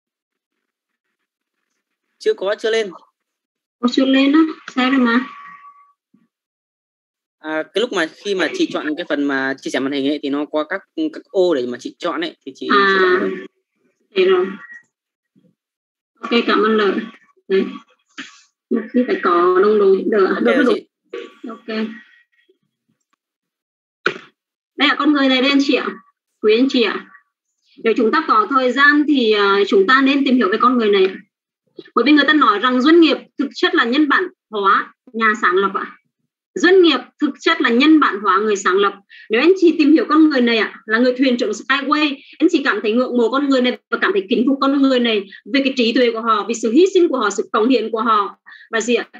Chưa lên. Chưa lên á, sao rồi mà? Cái lúc mà khi mà chị chọn cái phần mà chia sẻ màn hình ấy thì nó có các ô để mà chị chọn ấy thì chị sẽ chọn. Thế rồi. Ok, cảm ơn lời. Đấy. Một khi phải có đông đủ được. Ok. Đây là con người này đây anh chị ạ. Quý anh chị ạ. Nếu chúng ta có thời gian thì chúng ta nên tìm hiểu về con người này. Bởi vì người ta nói rằng doanh nghiệp thực chất là nhân bản hóa nhà sáng lập ạ. Doanh nghiệp thực chất là nhân bản hóa người sáng lập. Nếu anh chị tìm hiểu con người này là người thuyền trưởng Skyway, anh chị cảm thấy ngưỡng mộ con người này và cảm thấy kính phục con người này về cái trí tuệ của họ, vì sự hy sinh của họ, sự cống hiến của họ, và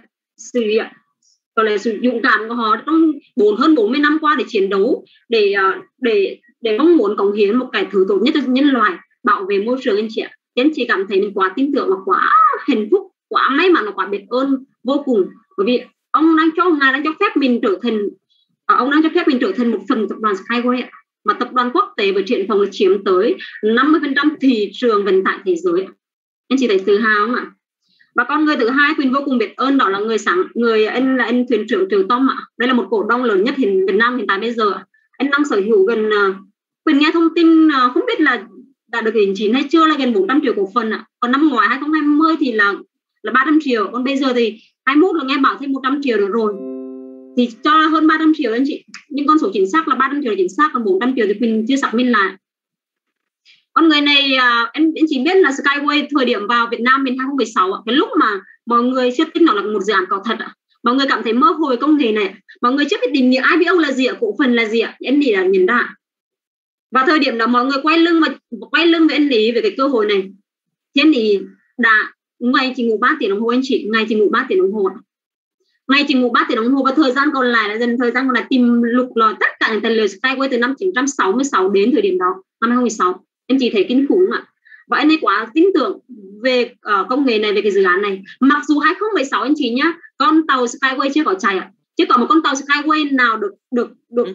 sự dũng cảm của họ trong hơn 40 năm qua để chiến đấu, để mong muốn cống hiến một cái thứ tốt nhất cho nhân loại, bảo vệ môi trường anh chị ạ. Anh chị cảm thấy mình quá tin tưởng và quá hạnh phúc, quá may mắn và quá biết ơn vô cùng, bởi vì Ngài đang cho phép mình trở thành một phần tập đoàn Skyway ạ. Mà tập đoàn quốc tế với triển vọng là chiếm tới 50% thị trường vận tải thế giới. Anh chị thấy tự hào không ạ? Và con người thứ hai Quỳnh vô cùng biết ơn, đó là anh thuyền trưởng Triệu Tom ạ. Đây là một cổ đông lớn nhất Việt Nam hiện tại bây giờ. Anh đang sở hữu gần, Quỳnh nghe thông tin không biết là đã được hình chín hay chưa, là gần 400 triệu cổ phần ạ. Còn năm ngoái 2020 thì là 300 triệu, còn bây giờ thì 21 là nghe bảo thêm 100 triệu được rồi, thì cho hơn 300 triệu anh chị. Nhưng con số chính xác là 300 triệu là chính xác, còn 400 triệu thì Quỳnh chưa xác minh lại. Con người này anh chỉ biết là Skyway thời điểm vào Việt Nam mình 2016 ạ, cái lúc mà mọi người chưa tin nó là một dự án có thật ạ, mọi người cảm thấy mơ hồ công nghệ này, mọi người chưa biết định nghĩa IPO là gì ạ, cổ phần là gì ạ, em nghĩ là nhìn ra. Và thời điểm đó mọi người quay lưng với anh Lý về cái cơ hội này, thì anh Lý đã ngày chỉ ngủ 3 tiếng đồng hồ anh chị, ngày chỉ ngủ 3 tiếng đồng hồ ạ. Ngày chỉ ngủ 3 tiếng đồng hồ, và thời gian còn lại là dần thời gian còn lại tìm lục lọi tất cả những tài liệu Skyway từ năm 1966 đến thời điểm đó, năm 2016. Em chỉ thấy kinh khủng ạ. Và anh ấy quá tin tưởng về công nghệ này, về cái dự án này. Mặc dù 2016 anh chị nhá, con tàu Skyway chưa có chạy ạ, chưa có một con tàu Skyway nào được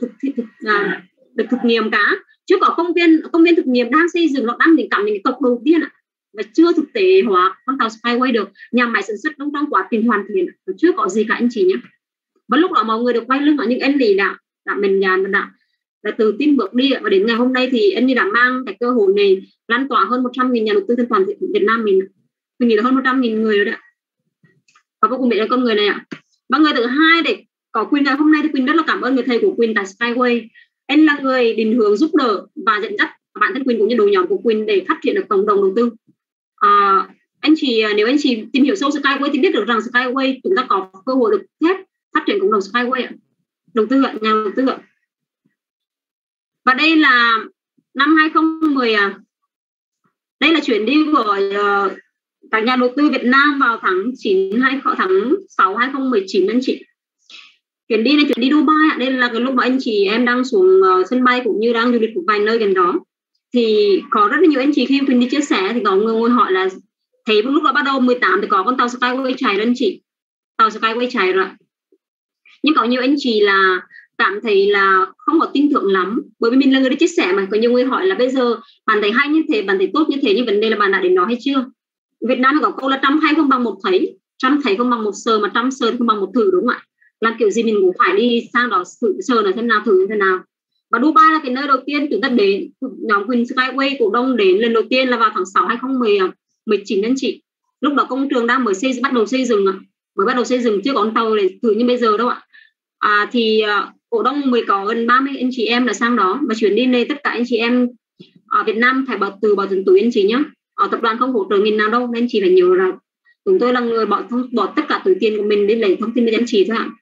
thực nghiệm cả. Chưa có công viên thực nghiệm đang xây dựng, nó đang định cảm những cọc đầu tiên ạ, và chưa thực tế hóa con tàu Skyway được. Nhà máy sản xuất trong quá trình hoàn thiện, chưa có gì cả anh chị nhé. Và lúc đó mọi người được quay lưng ở những anh Lý đã mình nhàn đã tự tin bước đi. Và đến ngày hôm nay thì anh đã mang cái cơ hội này lan tỏa hơn 100.000 nhà đầu tư trên toàn Việt Nam mình nghĩ là hơn 100.000 người rồi đấy. Và vô cùng biết ơn con người này ạ. Và người thứ hai để có Quỳnh ngày hôm nay thì Quỳnh rất là cảm ơn người thầy của Quỳnh tại Skyway. Anh là người định hướng, giúp đỡ và dẫn dắt bản thân Quỳnh cũng như đội nhóm của Quỳnh để phát triển được cộng đồng đầu tư. Nếu anh chị tìm hiểu sâu Skyway thì biết được rằng Skyway chúng ta có cơ hội được phép phát triển cộng đồng Skyway ạ. Đầu tư ạ, nhà đầu tư ạ. Và đây là năm 2010 đây là chuyến đi của các nhà đầu tư Việt Nam vào tháng 6 2019 anh chị. Chuyến đi này chuyến đi Dubai ạ. Đây là cái lúc mà anh chị em đang xuống sân bay cũng như đang du lịch một vài nơi gần đó. Thì có rất là nhiều anh chị khi Quỳnh đi chia sẻ thì có người ngồi hỏi là thấy lúc đó bắt đầu 18 thì có con tàu Skyway chạy rồi anh chị. Tàu Skyway chạy rồi. Nhưng có nhiều anh chị là cảm thấy là không có tin tưởng lắm, bởi vì mình là người đi chia sẻ mà. Có nhiều người hỏi là bây giờ bạn thấy hay như thế, bạn thấy tốt như thế, nhưng vấn đề là bạn đã đến đó hay chưa. Việt Nam có câu là trăm hay không bằng một thấy, trăm thấy không bằng một sờ, mà trăm sờ không bằng một thử, đúng không ạ? Làm kiểu gì mình cũng phải đi sang đó sờ là thế nào, thử như thế nào. Và Dubai là cái nơi đầu tiên chúng ta đến, nhóm Quỳnh Skyway cổ đông đến lần đầu tiên là vào tháng 6 2019 anh chị. Lúc đó công trường đang bắt đầu xây dựng, chưa có con tàu để thử như bây giờ đâu ạ. Cổ đông mới có gần 30 anh chị em là sang đó. Và chuyến đi này tất cả anh chị em ở Việt Nam phải bỏ tiền túi anh chị nhé. Ở tập đoàn không hỗ trợ nghìn nào đâu, nên anh chị phải nhớ rằng chúng tôi là người bỏ tất cả túi tiền của mình để lấy thông tin với anh chị thôi ạ.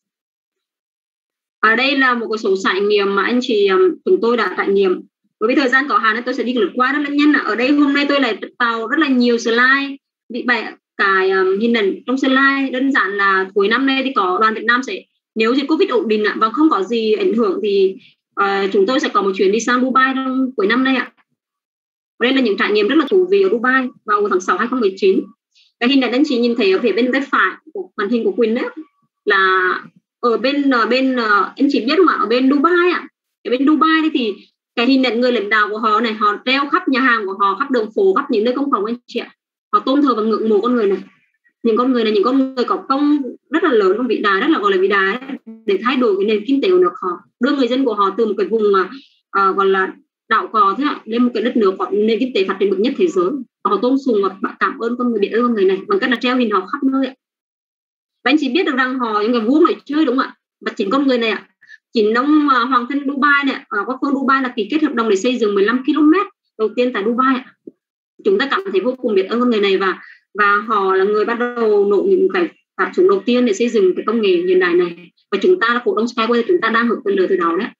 Ở đây là một cái số trải nghiệm mà anh chị chúng tôi đã trải nghiệm. Bởi vì thời gian có hạn nên tôi sẽ đi lướt qua rất là nhanh. Ở đây hôm nay tôi lại tạo rất là nhiều slide, bị bày cái hình ảnh trong slide. Đơn giản là cuối năm nay thì có đoàn Việt Nam sẽ, nếu dịch Covid ổn định và không có gì ảnh hưởng thì chúng tôi sẽ có một chuyến đi sang Dubai trong cuối năm nay ạ. Đây là những trải nghiệm rất là thú vị ở Dubai vào tháng 6 2019. Cái hình ảnh anh chị nhìn thấy ở phía bên tay phải của màn hình của Quỳnh đấy là ở bên anh chị biết không ạ, ở bên Dubai ạ. Ở bên Dubai đấy thì cái hình ảnh người lãnh đạo của họ này, họ treo khắp nhà hàng của họ, khắp đường phố, khắp những nơi công cộng anh chị ạ. Họ tôn thờ và ngưỡng mộ con người này. Những con người có công rất là lớn, vĩ đại, rất là gọi là vĩ đại để thay đổi cái nền kinh tế của nước họ, đưa người dân của họ từ một cái vùng mà gọi là đảo cò thế ạ, lên một cái đất nước có nền kinh tế phát triển bậc nhất thế giới. Họ tôn sùng và cảm ơn con người, biết ơn con người này bằng cách là treo hình họ khắp nơi ạ. Và anh chị biết được rằng họ những cái vua này chơi, đúng không ạ? Và chính con người này ạ, chính ông hoàng thân Dubai này, có phương Dubai là ký kết hợp đồng để xây dựng 15 km đầu tiên tại Dubai ạ. Chúng ta cảm thấy vô cùng biết ơn con người này, và họ là người bắt đầu nổ những cái phát súng đầu tiên để xây dựng cái công nghệ hiện đại này. Và chúng ta là cổ đông Skyway, chúng ta đang hưởng quyền lợi từ đó đấy.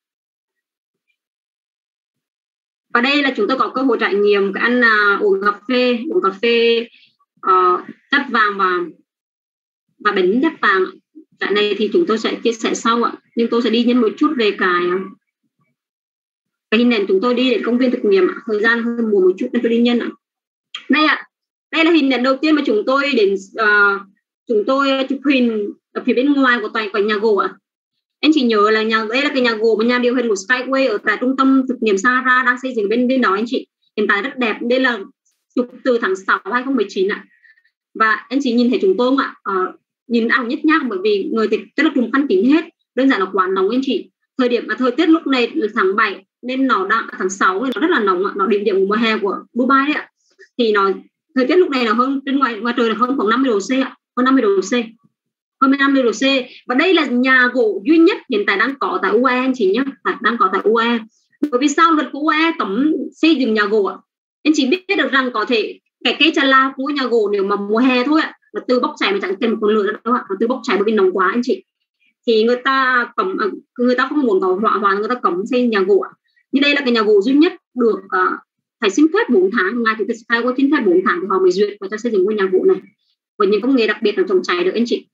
Và đây là chúng tôi có cơ hội trải nghiệm cái ăn uống cà phê chất vàng và bánh chất vàng. Cái này thì chúng tôi sẽ chia sẻ sau ạ. Nhưng tôi sẽ đi nhân một chút về cái hình ảnh chúng tôi đi đến công viên thực nghiệm. Thời gian hơi muộn một chút nên tôi đi nhân ạ. Đây ạ. Đây là hình ảnh đầu tiên mà chúng tôi đến chúng tôi chụp hình ở phía bên ngoài của tòa nhà gỗ ạ. Anh chỉ nhớ là đây là cái nhà gỗ mà nhà điều hành của Skyway ở tại trung tâm thực nghiệm Sahara đang xây dựng bên đó anh chị. Hiện tại rất đẹp. Đây là chụp từ tháng 6 2019 ạ. Và anh chị nhìn thấy chúng tôi không ạ? Nhìn ảo nhất nhác, bởi vì người thì rất là trùng khăn kín hết, đơn giản là quá nóng anh chị. Thời tiết lúc này là tháng 7 nên nó đang tháng 6 nên nó rất là nóng ạ, nó đỉnh điểm của mùa hè của Dubai đấy ạ. Thì thời tiết lúc này là hơn bên ngoài trời là hơn khoảng 50 độ C ạ, hơn 50 độ C. Hơn 50 độ C. Và đây là nhà gỗ duy nhất hiện tại đang có tại UAE anh chị nhé, đang có tại UAE. Bởi vì sao luật của UAE cấm xây dựng nhà gỗ ạ? Anh chị biết được rằng có thể cái cây trà la của nhà gỗ nếu mà mùa hè thôi ạ, nó từ bốc cháy mà chẳng cần một con lửa đâu ạ, nó từ bốc cháy bởi vì nóng quá anh chị. Thì người ta không muốn có hỏa hoạn, người ta cấm xây nhà gỗ ạ. Như đây là cái nhà gỗ duy nhất được phải xin phép 4 tháng, ngài chủ tịch Skyway xin phép 4 tháng thì họ mới duyệt và cho xây dựng ngôi nhà gỗ này với những công nghệ đặc biệt là chống cháy được anh chị.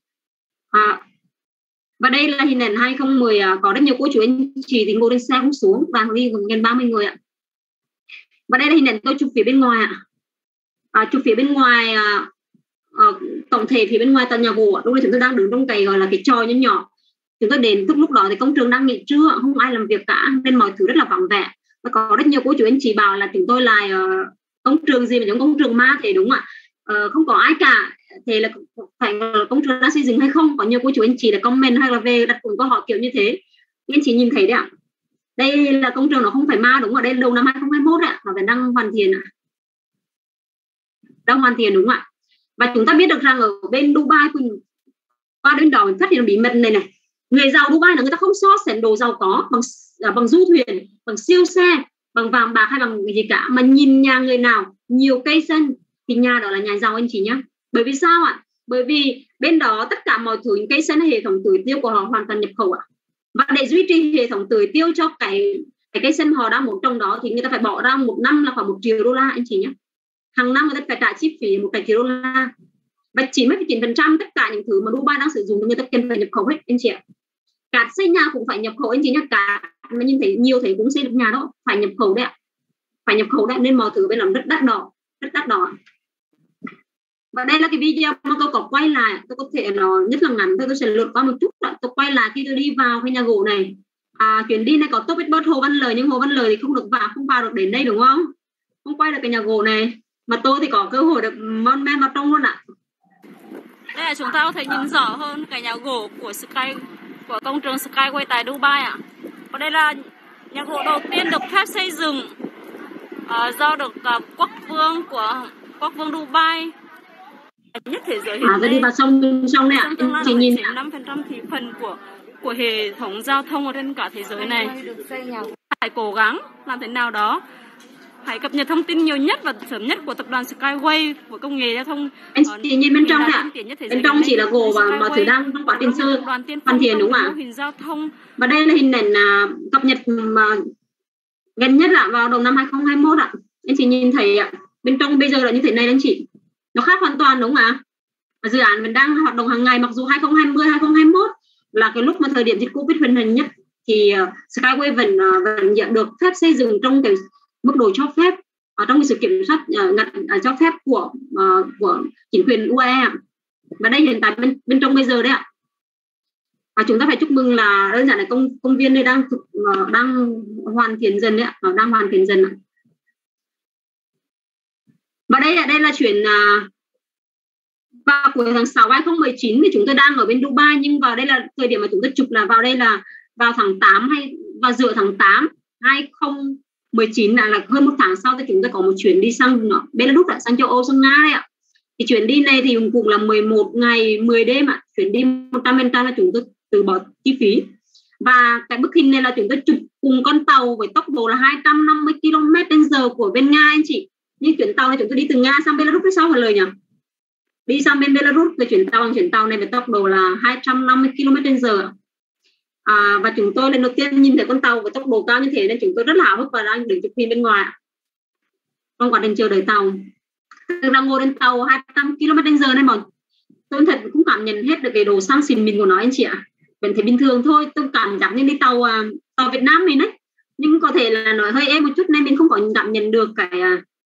Và đây là hình ảnh 2010, có rất nhiều cô chú anh chị thì ngồi trên xe không xuống và đi gần 30 người ạ. Và đây là hình ảnh tôi chụp phía bên ngoài ạ. Chụp phía bên ngoài tổng thể phía bên ngoài tòa nhà gỗ. Lúc này chúng tôi đang đứng trong cái gọi là cái tròi nhỏ. Chúng tôi đến lúc đó thì công trường đang nghỉ trưa, không ai làm việc cả nên mọi thứ rất là vắng vẻ. Và có rất nhiều cô chú anh chị bảo là chúng tôi là công trường gì mà giống công trường ma thế, đúng ạ? Không có ai cả, thế là phải công trường đang xây dựng hay không? Có nhiều cô chú anh chị là comment hay là về đặt câu hỏi kiểu như thế. Anh chị nhìn thấy đấy ạ. Đây là công trường nó không phải ma, đúng ạ. Đây là đầu năm 2021 ạ, nó vẫn đang hoàn thiện ạ. Đang hoàn thiện đúng không ạ? Và chúng ta biết được rằng ở bên Dubai, qua bên đó mình phát hiện bí mật này. Người giàu Dubai là người ta không so sánh đồ giàu có bằng du thuyền, bằng siêu xe, bằng vàng bạc hay bằng gì cả, mà nhìn nhà người nào nhiều cây xanh thì nhà đó là nhà giàu anh chị nhé. Bởi vì sao ạ? Bởi vì bên đó tất cả mọi thứ, cây xanh hệ thống tưới tiêu của họ hoàn toàn nhập khẩu ạ. Và để duy trì hệ thống tưới tiêu cho cái cây xanh họ đang muốn trồng đó thì người ta phải bỏ ra một năm là khoảng $1 triệu anh chị nhé. Hàng năm người ta phải trả chi phí $1 triệu. Và 99% tất cả những thứ mà Dubai đang sử dụng người ta cần phải nhập khẩu hết anh chị ạ. Cả xây nhà cũng phải nhập khẩu anh chị nhé. Cả mà nhìn thấy nhiều thấy cũng xây được nhà đó phải nhập khẩu đấy ạ. Phải nhập khẩu đấy nên mọi thứ bên làm rất đắt đỏ. Và đây là cái video mà tôi có quay lại, tôi có thể nó nhất là ngắn, tôi sẽ lượt qua một chút. Tôi quay lại khi tôi đi vào cái nhà gỗ này. Chuyến đi này có top bit Hồ Văn Lời, nhưng Hồ Văn Lời thì không vào được đến đây đúng không? Không quay được cái nhà gỗ này. Mà tôi thì có cơ hội được mon men vào trong luôn ạ. Đây là chúng ta có thể nhìn rõ hơn cái nhà gỗ của công trường Skyway tại Dubai ạ. Và đây là nhà gỗ đầu tiên được phép xây dựng do được quốc vương Dubai nhất thế giới hiện nay. Đi vào trong này ạ. Chị nhìn 5% thị phần của hệ thống giao thông ở trên cả thế giới này. Phải cố gắng làm thế nào đó, hãy cập nhật thông tin nhiều nhất và sớm nhất của tập đoàn Skyway, của công nghệ giao thông. Anh chị nhìn bên trong ạ. Bên trong chỉ là gỗ và mọi thứ đang trong quá trình sơ hoàn thiện đúng không ạ? Và đây là hình ảnh cập nhật mà gần nhất là vào đầu năm 2021 ạ. Anh chị nhìn thấy ạ. Bên trong bây giờ là như thế này anh chị. Nó khác hoàn toàn đúng không ạ? Dự án mình đang hoạt động hàng ngày, mặc dù 2020, 2021 là cái lúc mà thời điểm dịch Covid hoành hành nhất thì Skyway vẫn nhận được phép xây dựng trong cái mức độ cho phép trong cái sự kiểm soát cho phép của chính quyền UAE. Và đây hiện tại bên trong bây giờ đấy ạ. Và chúng ta phải chúc mừng là đơn giản là công viên này đang hoàn thiện dần đấy ạ, nó đang hoàn thiện dần ạ. Và đây là chuyện vào cuối tháng 6 2019 thì chúng tôi đang ở bên Dubai, nhưng vào đây là thời điểm mà chúng tôi chụp là vào đây là vào tháng 8 hay vào giữa tháng 8 2019 là hơn một tháng sau thì chúng tôi có một chuyến đi sang Belarus, sang châu Âu, sang Nga đấy ạ. Thì chuyến đi này thì cũng là 11 ngày 10 đêm ạ. Chuyến đi 100% là chúng tôi từ bỏ chi phí. Và cái bức hình này là chúng tôi chụp cùng con tàu với tốc độ là 250 km/h của bên Nga anh chị. Nhưng chuyến tàu này chúng tôi đi từ Nga sang Belarus với sao hả lời nhỉ? Đi sang bên Belarus với chuyến tàu này với tốc độ là 250 km/h. Và chúng tôi lần đầu tiên nhìn thấy con tàu với tốc độ cao như thế nên chúng tôi rất là háo hức và đang đứng chụp phim bên ngoài trong quá trình chờ đợi tàu. Tôi đang ngồi trên tàu 200 km/h nên mà tôi thật cũng cảm nhận hết được cái độ sang xịn mịn của nó anh chị ạ. Vẫn thấy bình thường thôi, tôi cảm giác như đi tàu Việt Nam mình đấy, nhưng có thể là nói hơi êm một chút nên mình không có cảm nhận được cái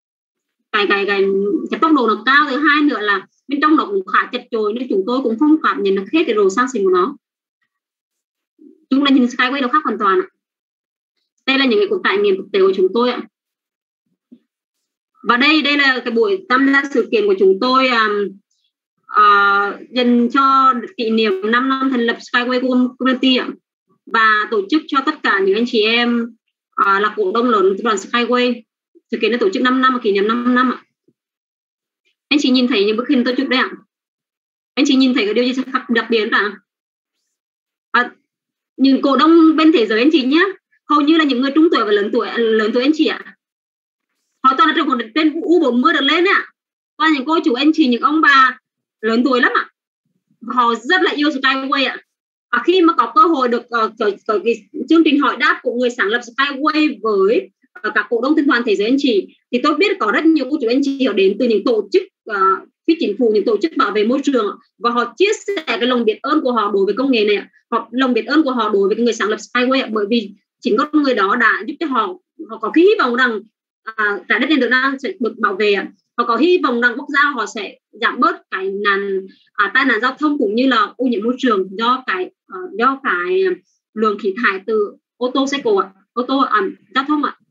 tốc độ nó cao. Thứ hai nữa là bên trong nó cũng khá chật chội nên chúng tôi cũng không cảm nhận được hết cái độ sang xịn của nó. Chúng là nhìn Skyway nó khác hoàn toàn ạ. Đây là những cái cuộc trải nghiệm thực tế của chúng tôi ạ. Và đây là cái buổi tham gia sự kiện của chúng tôi dành cho kỷ niệm 5 năm thành lập Skyway Community và tổ chức cho tất cả những anh chị em là cổ đông lớn của đoàn Skyway. Sự kiện đã tổ chức 5 năm, kỷ niệm 5 năm ạ. Anh chị nhìn thấy những bức hình tôi chụp đây ạ. Anh chị nhìn thấy cái điều gì đặc biệt cả? Những cổ đông bên thế giới anh chị nhé, hầu như là những người trung tuổi và lớn tuổi anh chị ạ. Họ toàn là trên U40 được lên ạ. Toàn những cô chú anh chị, những ông bà lớn tuổi lắm ạ. Họ rất là yêu Skyway ạ. Khi mà có cơ hội được cái chương trình hỏi đáp của người sáng lập Skyway với các cổ đông thân đoàn thế giới anh chị, thì tôi biết có rất nhiều cô chú anh chị họ đến từ những tổ chức phi chính phủ, những tổ chức bảo vệ môi trường, và họ chia sẻ cái lòng biết ơn của họ đối với công nghệ này, lòng biết ơn của họ đối với người sáng lập Skyway, bởi vì chính con người đó đã giúp cho họ có cái hy vọng rằng trái đất này sẽ được bảo vệ. Họ có hy vọng rằng quốc gia họ sẽ giảm bớt cái tai nạn giao thông cũng như là ô nhiễm môi trường do cái lượng khí thải từ ô tô giao thông ạ.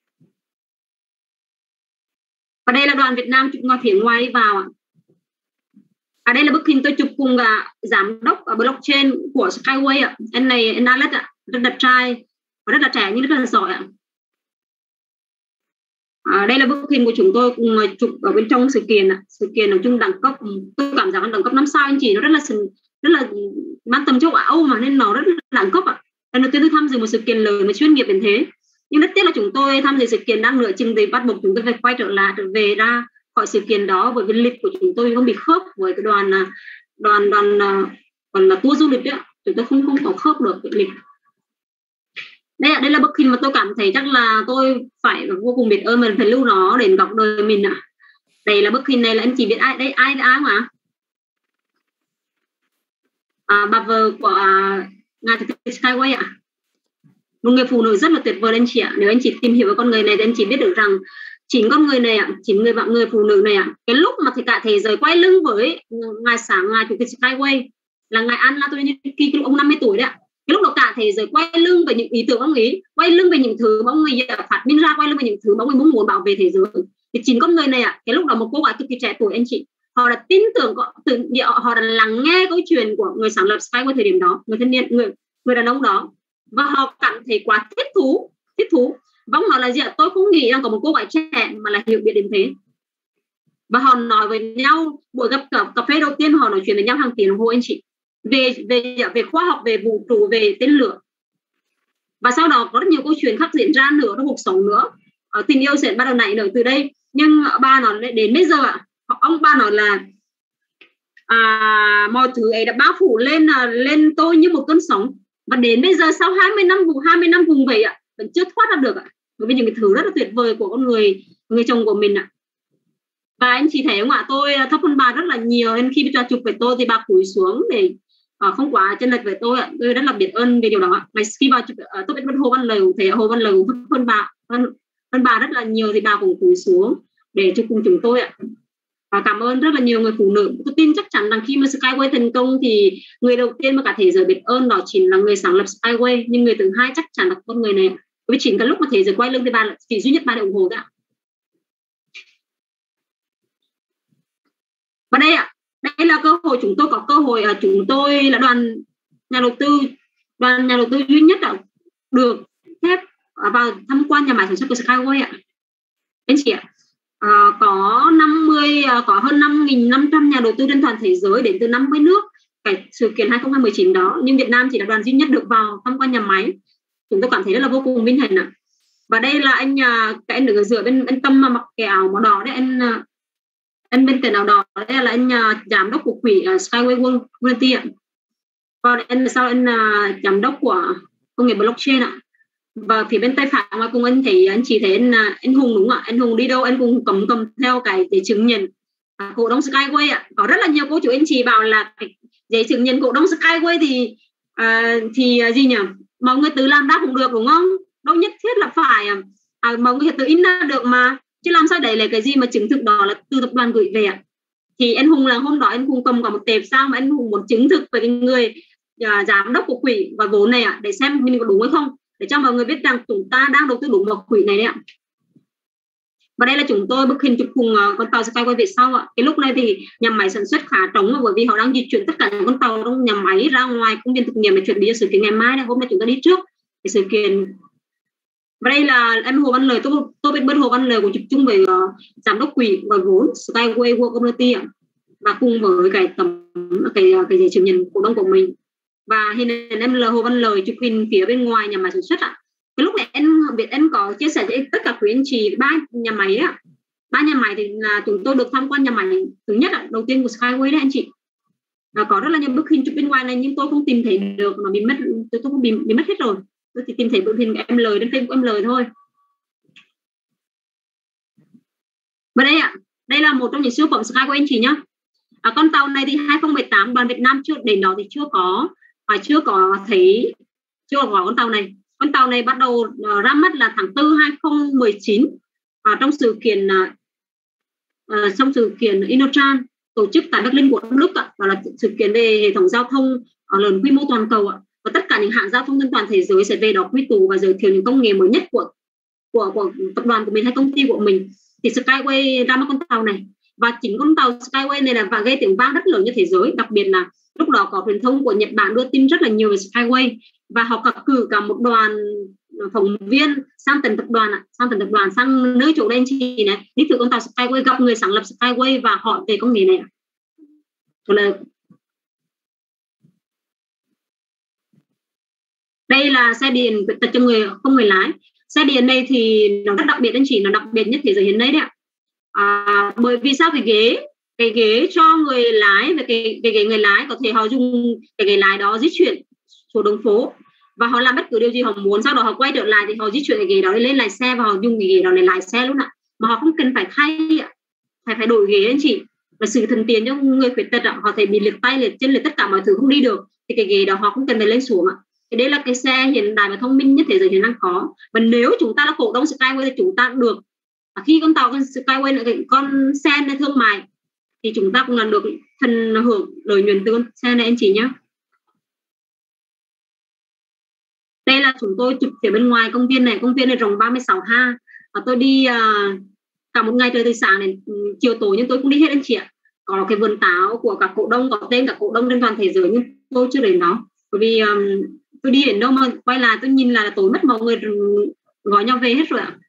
Và đây là đoàn Việt Nam chụp ngoài phía ngoài đi vào ạ. Đây là bức hình tôi chụp cùng giám đốc blockchain của Skyway ạ. Anh này, anh Alex ạ, rất là trai và rất là trẻ nhưng rất là giỏi ạ. Đây là bức hình của chúng tôi cùng chụp ở bên trong sự kiện ạ. Sự kiện nói chung đẳng cấp, tôi cảm giác đẳng cấp 5 sao anh chị, nó rất là mang tầm châu Âu mà, nên nó rất là đẳng cấp ạ. Lần đầu tiên tôi tham dự một sự kiện lớn và chuyên nghiệp đến thế, nhưng rất tiếc là chúng tôi tham dự sự kiện đang nửa chừng thì bắt buộc chúng tôi phải quay trở về ra khỏi sự kiện đó, bởi vì lịch của chúng tôi không bị khớp với cái đoàn còn là tour du lịch đấy, chúng tôi không có khớp được cái lịch. Đây là bức hình mà tôi cảm thấy chắc là tôi phải vô cùng biết ơn, mình phải lưu nó để góc đời mình ạ. Đây là bức hình này, là anh chỉ biết ai đây, ai mà bà vợ của ngài chủ tịch Skyway ạ. Một người phụ nữ rất là tuyệt vời anh chị ạ. Nếu anh chị tìm hiểu về con người này thì anh chị biết được rằng chính con người này ạ, chính người phụ nữ này ạ, cái lúc mà cả thế giới quay lưng với ngài chủ tịch Skyway là ngài Anatoly, lúc ông 50 tuổi đấy ạ. Cái lúc đó cả thế giới quay lưng về những ý tưởng ông ấy, quay lưng về những thứ mà ông ấy phát minh ra, quay lưng về những thứ mà ông ấy muốn bảo vệ thế giới, thì chính con người này ạ, cái lúc đó một cô gái cực kỳ trẻ tuổi anh chị, họ đã tin tưởng, họ đã lắng nghe câu chuyện của người sáng lập Skyway thời điểm đó, người thanh niên, người đàn ông đó, và họ cảm thấy quá thích thú. Vâng, họ là gì ạ? Tôi không nghĩ rằng có một cô gái trẻ mà là hiểu biết đến thế. Và họ nói với nhau, buổi gặp cà phê đầu tiên họ nói chuyện với nhau hàng tiếng đồng hồ anh chị, về khoa học, về vũ trụ, về tên lửa. Và sau đó có rất nhiều câu chuyện khác diễn ra nữa trong cuộc sống nữa. Tình yêu sẽ bắt đầu nảy nở từ đây. Nhưng ba nói đến bây giờ ạ, ông ba nói là mọi thứ ấy đã bao phủ lên tôi như một cơn sóng. Và đến bây giờ sau 20 năm vùng vẫy ạ, vẫn chưa thoát ra được ạ. Bởi vì những cái thứ rất là tuyệt vời của con người chồng của mình ạ. Và anh chị thấy không ạ, tôi thấp hơn bà rất là nhiều, nên khi bà chụp về tôi thì bà cúi xuống để không quá chênh lệch với tôi ạ. Tôi rất là biết ơn về điều đó ạ. Ngày khi bà chụp, tôi biết Hồ Văn Lời cũng thấy Hồ Văn Lời cũng thấp hơn bà rất là nhiều, thì bà cũng cúi xuống để chụp cùng chúng tôi ạ. Và cảm ơn rất là nhiều người phụ nữ. Tôi tin chắc chắn rằng khi mà Skyway thành công thì người đầu tiên mà cả thế giới biết ơn đó chính là người sáng lập Skyway, nhưng người thứ hai chắc chắn là con người này. Bởi vì chính cái lúc mà thế giới quay lưng thì bà là chỉ duy nhất bà để ủng hộ thôi ạ. Và đây ạ, đây là cơ hội chúng tôi có cơ hội, chúng tôi là đoàn nhà đầu tư duy nhất được phép vào tham quan nhà máy sản xuất của Skyway ạ. Anh chị ạ, có hơn 5.500 nhà đầu tư trên toàn thế giới đến từ 50 nước cái sự kiện 2019 đó, nhưng Việt Nam chỉ là đoàn duy nhất được vào tham quan nhà máy. Chúng tôi cảm thấy rất là vô cùng vinh hạnh ạ. Và đây là cái anh được dựa bên Tâm mà mặc cái áo màu đỏ đấy, anh bên tiền áo đỏ, đây là anh giám đốc của quỹ Skyway Community ạ. Còn anh sau anh giám đốc của công nghệ blockchain ạ. Và phía bên tay phải ngoài cùng anh chỉ thấy anh Hùng đúng ạ. Anh Hùng đi đâu anh cũng cầm theo cái để chứng nhận cổ đông Skyway ạ. Có rất là nhiều cô chú anh chị bảo là cái giấy chứng nhận cổ đông Skyway thì gì nhỉ, mọi người tự làm ra cũng được đúng không, đâu nhất thiết là phải mọi người tự in ra được mà, chứ làm sao đấy là cái gì mà chứng thực đó là từ tập đoàn gửi về ạ. Thì anh Hùng là hôm đó anh Hùng cầm cả một tệp sao mà anh Hùng muốn chứng thực về cái người giám đốc của quỹ và vốn này ạ, để xem mình có đúng hay không, để cho mọi người biết rằng chúng ta đang đầu tư đúng vào quỹ này đấy ạ. Và đây là chúng tôi bức hình chụp cùng con tàu Skyway về sau ạ. Cái lúc này thì nhà máy sản xuất khá trống, bởi vì họ đang di chuyển tất cả những con tàu trong nhà máy ra ngoài công viên thực nghiệm để chuẩn bị cho sự kiện ngày mai. Hôm nay chúng ta đi trước cái sự kiện. Và đây là em Hồ Văn Lời, tôi biết bên Hồ Văn Lời của chụp chung với giám đốc quỹ gọi vốn Skyway World Community ạ, và cùng với cái giấy chứng nhận cổ đông của mình. Và hình ảnh em là Hồ Văn Lời chụp hình phía bên ngoài nhà máy sản xuất ạ. Cái lúc này em biết em có chia sẻ với tất cả quý anh chị ba nhà máy thì là chúng tôi được tham quan nhà máy thứ nhất đầu tiên của Skyway đấy anh chị. Có rất là nhiều bức hình chụp bên ngoài này nhưng tôi không tìm thấy được, nó bị mất, tôi không bị mất hết rồi. Tôi chỉ tìm thấy bức hình em Lời trên Facebook em Lời thôi. Và đây đây là một trong những siêu phẩm Skyway anh chị nhá. Con tàu này thì 2018 đoàn Việt Nam đến đó thì chưa có con tàu này. Con tàu này bắt đầu ra mắt là tháng 4 2019 trong sự kiện Innotrans tổ chức tại Berlin của Đức đó là sự kiện về hệ thống giao thông lớn quy mô toàn cầu và tất cả những hãng giao thông trên toàn thế giới sẽ về đó quy tụ và giới thiệu những công nghệ mới nhất của tập đoàn của mình hay công ty của mình. Thì Skyway ra mắt con tàu này, và chính con tàu Skyway này là gây tiếng vang rất lớn trên thế giới, đặc biệt là lúc đó có truyền thông của Nhật Bản đưa tin rất là nhiều về Skyway, và họ cử cả một đoàn phóng viên sang tận tập đoàn sang nơi chỗ đen chị này đi thử con tàu Skyway, gặp người sáng lập Skyway và hỏi về công nghệ này. Đây là xe điện khuyết tật cho người không người lái. Xe điện này thì nó rất đặc biệt anh chị, nó đặc biệt nhất thế giới hiện nay đấy ạ. Bởi vì sao? Cái ghế cho người lái và cái ghế người lái có thể họ dùng cái ghế lái đó di chuyển xuống đường phố và họ làm bất cứ điều gì họ muốn, sau đó họ quay trở lại thì họ di chuyển cái ghế đó lên lái xe và họ dùng cái ghế đó để lái xe luôn ạ, mà họ không cần phải phải đổi ghế anh chị. Và sự thuận tiện cho người khuyết tật họ thể bị liệt tay liệt chân liệt tất cả mọi thứ không đi được thì cái ghế đó họ không cần phải lên xuống ạ. Thì đây là cái xe hiện đại và thông minh nhất thế giới hiện đang có, và nếu chúng ta là cổ đông Skyway thì chúng ta được khi con tàu con Skyway là con xe này thương mại thì chúng ta cũng là được phần hưởng lợi nhuận từ con xe này anh chị nhé. Đây là chúng tôi chụp phía bên ngoài công viên này rộng 36 ha, và tôi đi cả một ngày trời từ sáng đến chiều tối nhưng tôi cũng đi hết anh chị ạ. Có cái vườn táo của các cổ đông, có tên cả cổ đông trên toàn thế giới nhưng tôi chưa đến đó, bởi vì tôi đi đến đâu mà quay lại tôi nhìn là tối mất, mọi người gói nhau về hết rồi ạ.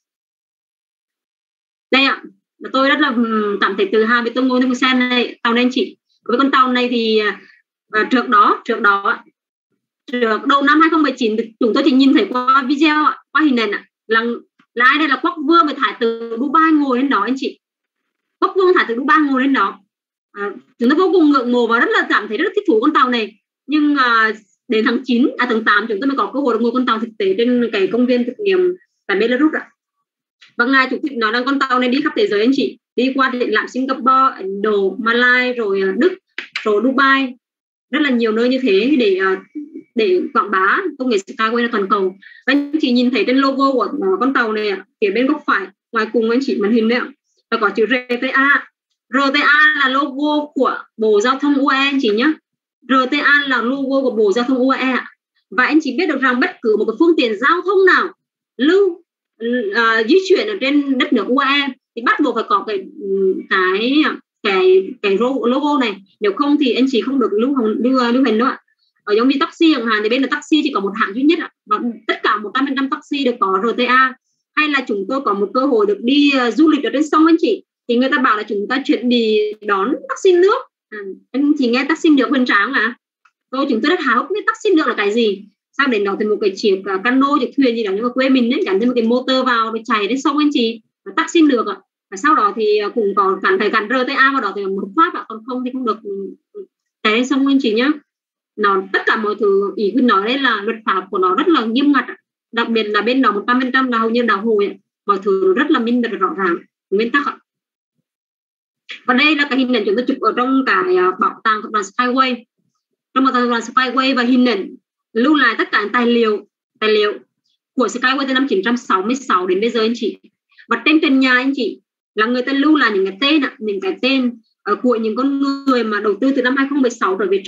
Đây ạ, tôi rất là cảm thấy tự hào vì tôi ngồi trên xe này, tàu này anh chị. Với con tàu này thì trước đầu năm 2019 chúng tôi chỉ nhìn thấy qua video, qua hình ảnh là ai đây là quốc vương với thái tử Dubai ngồi lên đó anh chị. Quốc vương thái tử Dubai ngồi lên đó. Chúng tôi vô cùng ngưỡng mộ và rất là cảm thấy rất là thích thú con tàu này. Nhưng đến tháng 8 chúng tôi mới có cơ hội được ngồi con tàu thực tế trên cái công viên thực nghiệm tại Belarus ạ. Và ngài chủ tịch nói rằng con tàu này đi khắp thế giới anh chị, đi qua điện làm Singapore, Ấn Độ, Malaysia, rồi Đức, rồi Dubai, rất là nhiều nơi như thế để quảng bá công nghệ Skyway toàn cầu. Anh chị nhìn thấy trên logo của con tàu này phía bên góc phải ngoài cùng anh chị màn hình đấy ạ, và có chữ RTA. RTA là logo của Bộ Giao thông UAE anh chị nhé. RTA là logo của Bộ Giao thông UAE ạ. Và anh chị biết được rằng bất cứ một cái phương tiện giao thông nào di chuyển ở trên đất nước UAE thì bắt buộc phải có cái logo này, nếu không thì anh chị không được lưu hành nữa. Ở giống như taxi chẳng hạn thì bên là taxi chỉ có một hãng duy nhất và tất cả 100% taxi đều có RTA. Hay là chúng tôi có một cơ hội được đi du lịch ở trên sông anh chị, thì người ta bảo là chúng ta chuẩn bị đón taxi nước. Anh chị nghe taxi nước hoành tráng à? Chúng tôi rất háo hức biết taxi nước là cái gì. Sao đến đó thì một cái chiếc cano, chiếc thuyền gì đó, nhưng mà quê mình ấy, gắn thêm một cái motor vào để chạy đến sông anh chị, taxi nước ạ. Và sau đó thì cũng có phải gắn RTA vào đó thì một pháp ạ, còn không thì không được chạy đến sông anh chị nhé. Nó tất cả mọi thứ, ý cứ nói đây là luật pháp của nó rất là nghiêm ngặt, đặc biệt là bên đó 100% là hầu như đào hồi ạ. Mọi thứ rất là minh bạch rõ ràng, nguyên tắc ạ. Và đây là cái hình ảnh chúng tôi chụp ở trong cái bảo tàng tập đoàn Skyway. Trong bảo tàng tập đoàn Skyway và hình ảnh lưu lại tất cả tài liệu của Skyway từ năm 1966 đến bây giờ anh chị. Và trên trần nhà anh chị là người ta lưu lại những cái tên của những con người mà đầu tư từ năm 2016 trở về trước.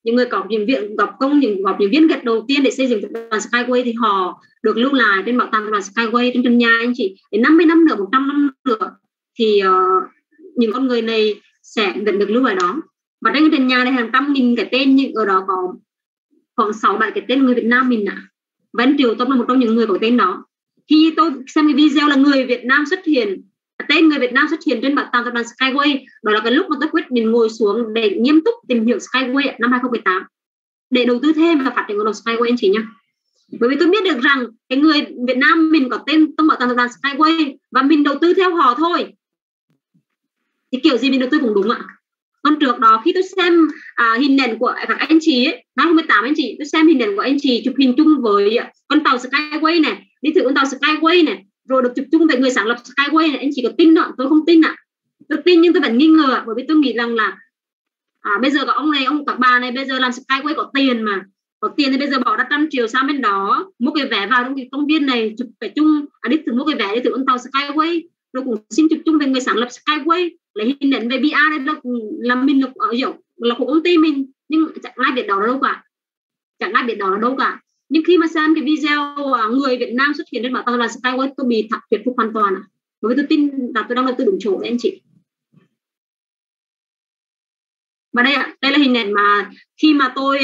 những người có những viện góp công, những viên gạch đầu tiên để xây dựng tập đoàn Skyway thì họ được lưu lại trên bảo tàng tập đoàn Skyway trên trần nhà anh chị. Đến 50 năm nữa, 100 năm nữa thì những con người này sẽ vẫn được lưu lại đó. Và trên trần nhà này hàng trăm nghìn cái tên, nhưng ở đó có khoảng 6-7 cái tên người Việt Nam mình ạ. Và anh Triều Tâm là một trong những người có tên đó. Khi tôi xem cái video là người Việt Nam xuất hiện, tên người Việt Nam xuất hiện trên bảo tàng tập đoàn Skyway, đó là cái lúc mà tôi quyết định ngồi xuống để nghiêm túc tìm hiểu Skyway năm 2018 để đầu tư thêm và phát triển cộng đồng Skyway anh chị nhé. Bởi vì tôi biết được rằng cái người Việt Nam mình có tên trong bảo tàng tập đoàn Skyway và mình đầu tư theo họ thôi thì kiểu gì mình đầu tư cũng đúng ạ. Còn trước đó khi tôi xem hình ảnh của các anh chị ấy, năm 2018 anh chị, tôi xem hình ảnh của anh chị chụp hình chung với con tàu Skyway này, đi thử con tàu Skyway này, rồi được chụp chung với người sáng lập Skyway này, anh chị có tin không? Tôi không tin ạ. Tôi tin nhưng tôi vẫn nghi ngờ, bởi vì tôi nghĩ rằng là bây giờ các ông này, các bà này bây giờ làm Skyway có tiền mà, có tiền thì bây giờ bỏ ra 100 triệu sang bên đó mua cái vé vào trong cái công viên này chụp cái chung, đi thử mua cái vé đi thử con tàu Skyway, rồi cũng xin chụp chung với người sáng lập Skyway, lấy hình ảnh về PR đây là mình ở hiểu là của công ty mình, nhưng chẳng ai biết đó là đâu cả. Nhưng khi mà xem cái video người Việt Nam xuất hiện trên bảo tàng là Skyway, tôi bị thuyết phục hoàn toàn. Bởi vì tôi tin là tôi đang đầu tư đúng chỗ đấy anh chị. Và đây là hình ảnh mà khi mà tôi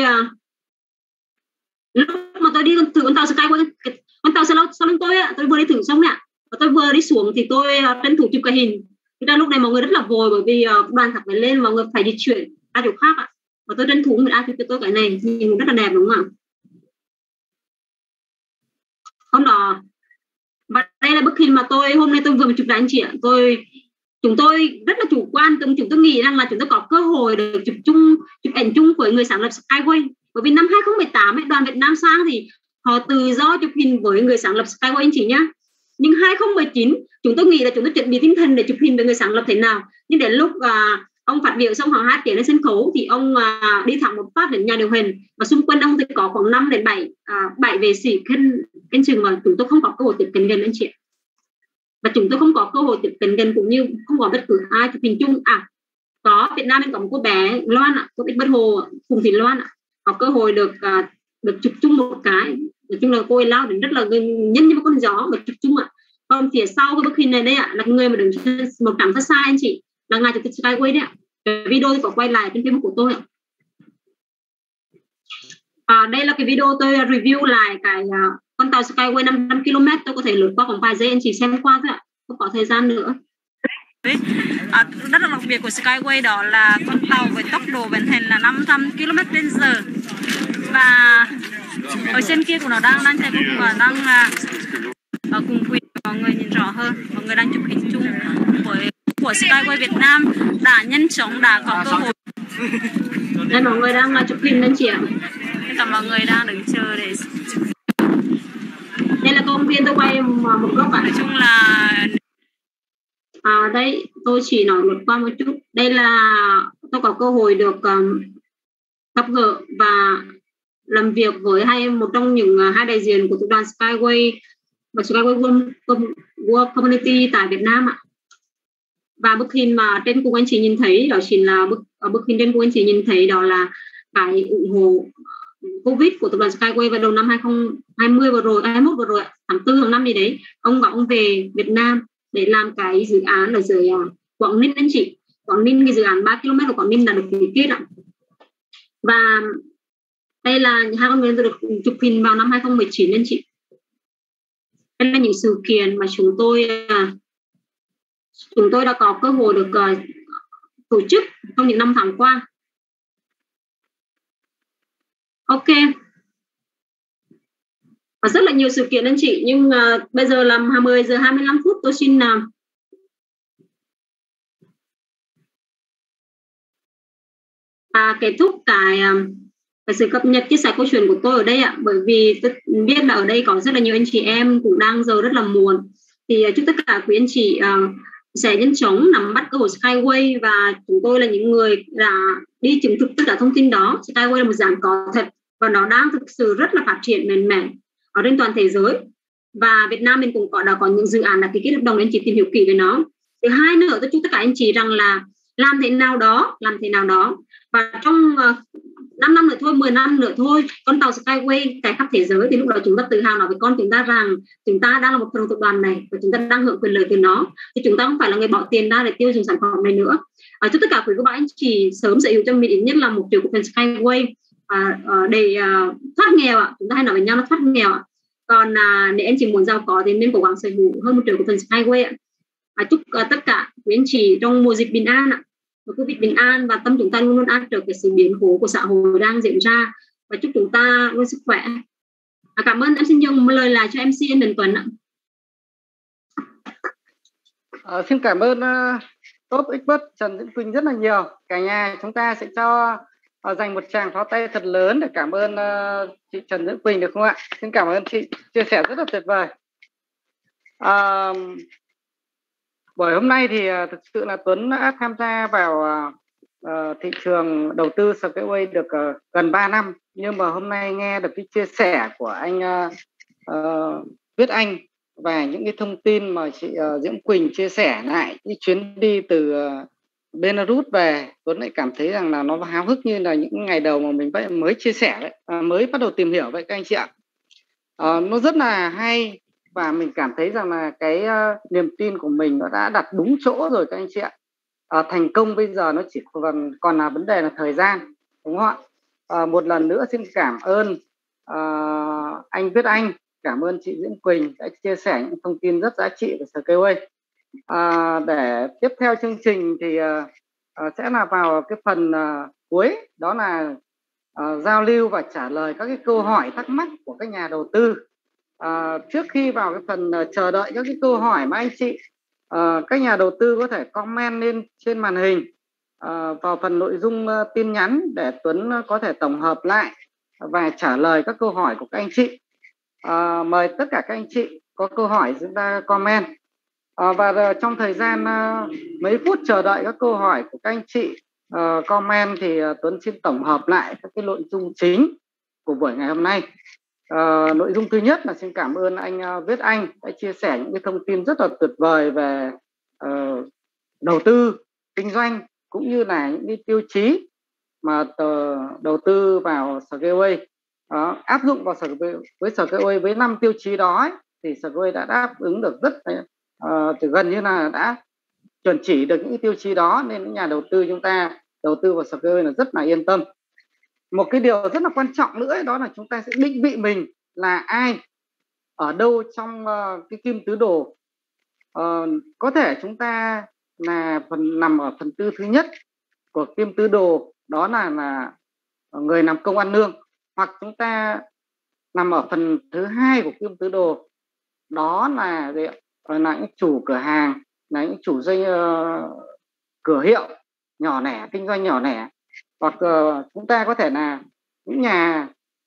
lúc mà tôi đi thử con tàu Skyway, con tàu sau lưng tôi vừa đi thử xong nè, và tôi vừa đi xuống thì tôi tranh thủ chụp cái hình. Thì ra lúc này mọi người rất là vội, bởi vì đoàn thật phải lên, mọi người phải di chuyển ra chỗ khác ạ. Và tôi tranh thủ người ai chụp cho tôi cái này, nhìn rất là đẹp đúng không ạ? Hôm đó, và đây là bức hình mà hôm nay tôi vừa chụp lại anh chị ạ. Chúng tôi rất là chủ quan, chúng tôi nghĩ rằng là chúng tôi có cơ hội được chụp ảnh chung với người sáng lập Skyway. Bởi vì năm 2018 ấy, đoàn Việt Nam sang thì họ tự do chụp hình với người sáng lập Skyway anh chị nhá. Nhưng 2019 chúng tôi nghĩ là chúng tôi chuẩn bị tinh thần để chụp hình với người sáng lập thế nào. Nhưng đến lúc ông phát biểu xong họ hát tiếng lên sân khấu thì ông đi thẳng một phát đến nhà điều hành, và xung quanh ông thì có khoảng 5 đến 7 vệ sĩ kênh chừng mà chúng tôi không có cơ hội tiếp cận gần anh chị. Và chúng tôi không có cơ hội tiếp cận gần, cũng như không có bất cứ ai chụp hình chung. Có Việt Nam mình có một cô bé Loan ạ, cô Bích Bất Hồ, Phùng Thị Loan ạ, có cơ hội được chụp chung một cái. Nói chung là cô ấy lao đến rất là nhân như một con gió mà chụp chung ạ. Còn phía sau cái bức hình này đây ạ, là người mà đứng một trạm rất xa anh chị, là ngài chủ tịch Skyway đấy ạ. Cái video thì có quay lại trên Facebook của tôi ạ. Đây là cái video tôi review lại cái con tàu Skyway 500 km. Tôi có thể lướt qua khoảng vài giây anh chị xem qua thôi ạ, không có thời gian nữa. Rất là đặc biệt của Skyway đó là con tàu với tốc độ vận hành là 500 km/h. Và ở trên kia của nó đang chạy và đang cùng quỳ, mọi người nhìn rõ hơn, mọi người đang chụp hình chung của Skyway Việt Nam đã nhanh chóng đã có cơ hội. Đây mọi người đang chụp hình anh chị ạ. Tất cả mọi người đang đứng chờ để. Đây là công viên tôi quay một góc ạ. Nói chung là đây tôi chỉ nói một qua một chút. Đây là tôi có cơ hội được gặp gỡ và làm việc với một trong những hai đại diện của tập đoàn Skyway và Skyway World Community tại Việt Nam ạ. Và bức hình mà trên cùng anh chị nhìn thấy đó chính là bức hình trên cùng anh chị nhìn thấy đó là cái ủng hộ Covid của tập đoàn Skyway vào đầu năm 2020 vừa rồi, 21 vừa rồi, tháng 4 tháng 5 gì đấy, ông về Việt Nam để làm cái dự án ở dưới Quảng Ninh anh chị. Quảng Ninh, cái dự án 3 km của Quảng Ninh đã được ký kết ạ. Và đây là hai con người tôi được chụp hình vào năm 2019 anh chị. Đây là những sự kiện mà chúng tôi đã có cơ hội được tổ chức trong những năm tháng qua. Ok. Và rất là nhiều sự kiện anh chị, nhưng bây giờ là 10 giờ 25 phút, tôi xin kết thúc cái sự cập nhật chia sẻ câu chuyện của tôi ở đây ạ. Bởi vì tôi biết là ở đây có rất là nhiều anh chị em cũng đang giờ rất là muộn, thì chúc tất cả quý anh chị sẽ nhanh chóng nắm bắt cơ hội Skyway, và chúng tôi là những người đã đi chứng thực tất cả thông tin đó. Skyway là một dự án có thật và nó đang thực sự rất là phát triển mạnh mẽ ở trên toàn thế giới, và Việt Nam mình cũng đã có những dự án đã ký kết hợp đồng để anh chị tìm hiểu kỹ về nó. Thứ hai nữa, tôi chúc tất cả anh chị rằng là làm thế nào đó, và trong 5 năm nữa thôi, 10 năm nữa thôi, con tàu Skyway chạy khắp thế giới, thì lúc đó chúng ta tự hào nói với con chúng ta rằng chúng ta đang là một phần tập đoàn này và chúng ta đang hưởng quyền lợi từ nó, thì chúng ta không phải là người bỏ tiền ra để tiêu dùng sản phẩm này nữa. Chúc tất cả quý cô bác anh chị sớm sở hữu cho mình ít nhất là 1 triệu cổ phần Skyway để thoát nghèo ạ. Chúng ta hay nói với nhau là thoát nghèo ạ. Còn nếu anh chị muốn giàu có thì nên cố gắng sở hữu hơn 1 triệu cổ phần Skyway ạ. Chúc tất cả quý anh chị trong mùa dịch bình an ạ, một Covid bình an, và tâm chúng ta luôn luôn an trước cái sự biến cố của xã hội đang diễn ra, và chúc chúng ta luôn sức khỏe. Cảm ơn, em xin dùng một lời lại cho MC Đình Tuấn ạ. Xin cảm ơn Top Expert Trần Diễn Quỳnh rất là nhiều. Cả nhà chúng ta sẽ cho dành một tràng pháo tay thật lớn để cảm ơn chị Trần Diễn Quỳnh được không ạ? Xin cảm ơn chị chia sẻ rất là tuyệt vời. Buổi hôm nay thì thực sự là Tuấn đã tham gia vào thị trường đầu tư Skyway được gần 3 năm, nhưng mà hôm nay nghe được cái chia sẻ của anh Viết Anh và những cái thông tin mà chị Diễm Quỳnh chia sẻ lại cái chuyến đi từ Belarus về, Tuấn lại cảm thấy rằng là nó háo hức như là những ngày đầu mà mình mới chia sẻ đấy, mới bắt đầu tìm hiểu vậy các anh chị ạ. Nó rất là hay và mình cảm thấy rằng là cái niềm tin của mình nó đã đặt đúng chỗ rồi các anh chị ạ. Thành công bây giờ nó chỉ còn là vấn đề là thời gian, đúng không ạ? Một lần nữa xin cảm ơn anh Viết Anh, cảm ơn chị Diễm Quỳnh đã chia sẻ những thông tin rất giá trị của Skyway. Để tiếp theo chương trình thì sẽ là vào cái phần cuối, đó là giao lưu và trả lời các cái câu hỏi thắc mắc của các nhà đầu tư. Trước khi vào cái phần chờ đợi các cái câu hỏi mà anh chị các nhà đầu tư có thể comment lên trên màn hình vào phần nội dung tin nhắn để Tuấn có thể tổng hợp lại và trả lời các câu hỏi của các anh chị. Mời tất cả các anh chị có câu hỏi chúng ta comment. Và trong thời gian mấy phút chờ đợi các câu hỏi của các anh chị comment thì Tuấn xin tổng hợp lại các cái nội dung chính của buổi ngày hôm nay. Nội dung thứ nhất là xin cảm ơn anh Viết Anh đã chia sẻ những cái thông tin rất là tuyệt vời về đầu tư kinh doanh cũng như là những cái tiêu chí mà đầu tư vào Skyway. Áp dụng vào với Skyway với 5 tiêu chí đó ấy, thì Skyway đã đáp ứng được rất gần như là đã chuẩn chỉ được những tiêu chí đó, nên những nhà đầu tư chúng ta đầu tư vào Skyway là rất là yên tâm. Một cái điều rất là quan trọng nữa ấy, đó là chúng ta sẽ định vị mình là ai, ở đâu trong cái kim tứ đồ. Có thể chúng ta là nằm ở phần tư thứ nhất của kim tứ đồ, đó là người làm công ăn lương, hoặc chúng ta nằm ở phần thứ hai của kim tứ đồ, đó là những chủ cửa hàng, là những chủ doanh cửa hiệu nhỏ lẻ, kinh doanh nhỏ lẻ, hoặc chúng ta có thể là những nhà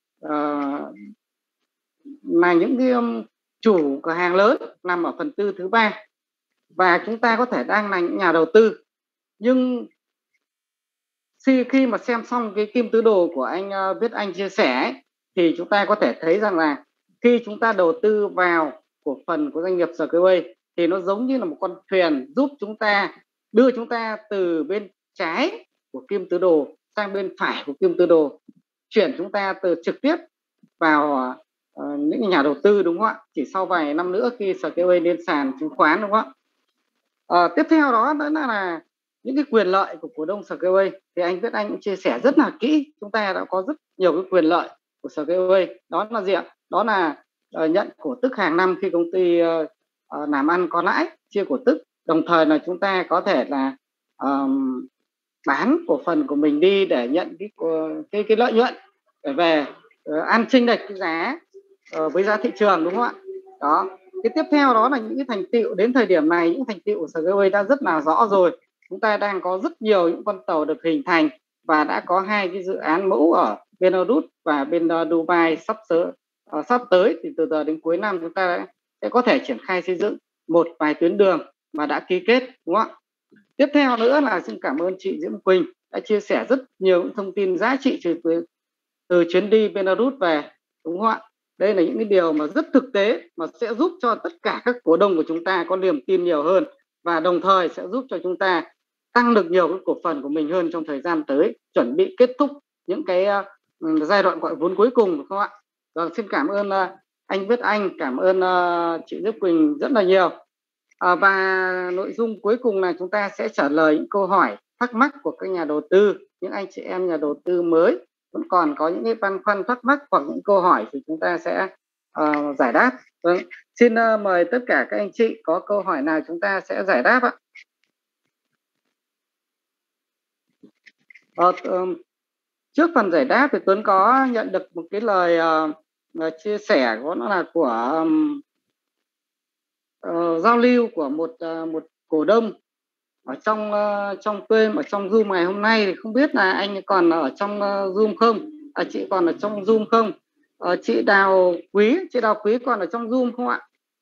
là những cái chủ cửa hàng lớn nằm ở phần tư thứ ba, và chúng ta có thể đang là những nhà đầu tư. Nhưng khi mà xem xong cái kim tứ đồ của anh Viết Anh chia sẻ ấy, thì chúng ta có thể thấy rằng là khi chúng ta đầu tư vào cổ phần của doanh nghiệp Skyway thì nó giống như là một con thuyền giúp chúng ta đưa chúng ta từ bên trái của kim tứ đồ sang bên phải của kim tứ đồ, chuyển chúng ta từ trực tiếp vào những nhà đầu tư, đúng không ạ? Chỉ sau vài năm nữa khi Skyway lên sàn chứng khoán, đúng không ạ? Tiếp theo đó là những cái quyền lợi của cổ đông Skyway thì anh Viết Anh cũng chia sẻ rất là kỹ. Chúng ta đã có rất nhiều cái quyền lợi của Skyway, đó là gì ạ? Đó là nhận cổ tức hàng năm khi công ty làm ăn có lãi, chia cổ tức, đồng thời là chúng ta có thể là bán cổ phần của mình đi để nhận cái lợi nhuận để về ăn chênh lệch cái giá với giá thị trường, đúng không ạ? Đó. Cái tiếp theo đó là những cái thành tựu đến thời điểm này, những thành tựu của Skyway đã rất là rõ rồi. Chúng ta đang có rất nhiều những con tàu được hình thành và đã có 2 cái dự án mẫu ở Belarus và bên Dubai sắp tới, thì từ giờ đến cuối năm chúng ta sẽ có thể triển khai xây dựng một vài tuyến đường mà đã ký kết, đúng không ạ? Tiếp theo nữa là xin cảm ơn chị Diễm Quỳnh đã chia sẻ rất nhiều những thông tin giá trị từ chuyến đi Belarus về, đúng không ạ? Đây là những cái điều mà rất thực tế mà sẽ giúp cho tất cả các cổ đông của chúng ta có niềm tin nhiều hơn, và đồng thời sẽ giúp cho chúng ta tăng được nhiều cái cổ phần của mình hơn trong thời gian tới, chuẩn bị kết thúc những những cái giai đoạn gọi vốn cuối cùng, đúng không ạ? Rồi, xin cảm ơn anh Viết Anh, cảm ơn chị Diệp Quỳnh rất là nhiều. Và nội dung cuối cùng là chúng ta sẽ trả lời những câu hỏi thắc mắc của các nhà đầu tư, những anh chị em nhà đầu tư mới vẫn còn có những cái băn khoăn thắc mắc hoặc những câu hỏi thì chúng ta sẽ giải đáp. Vâng. Xin mời tất cả các anh chị có câu hỏi nào chúng ta sẽ giải đáp ạ. Trước phần giải đáp thì Tuấn có nhận được một cái lời chia sẻ của nó là của giao lưu của một cổ đông ở trong Zoom, ở trong Zoom ngày hôm nay. Thì không biết là anh còn ở trong Zoom không? Chị còn ở trong Zoom không? Chị Đào Quý còn ở trong Zoom không ạ?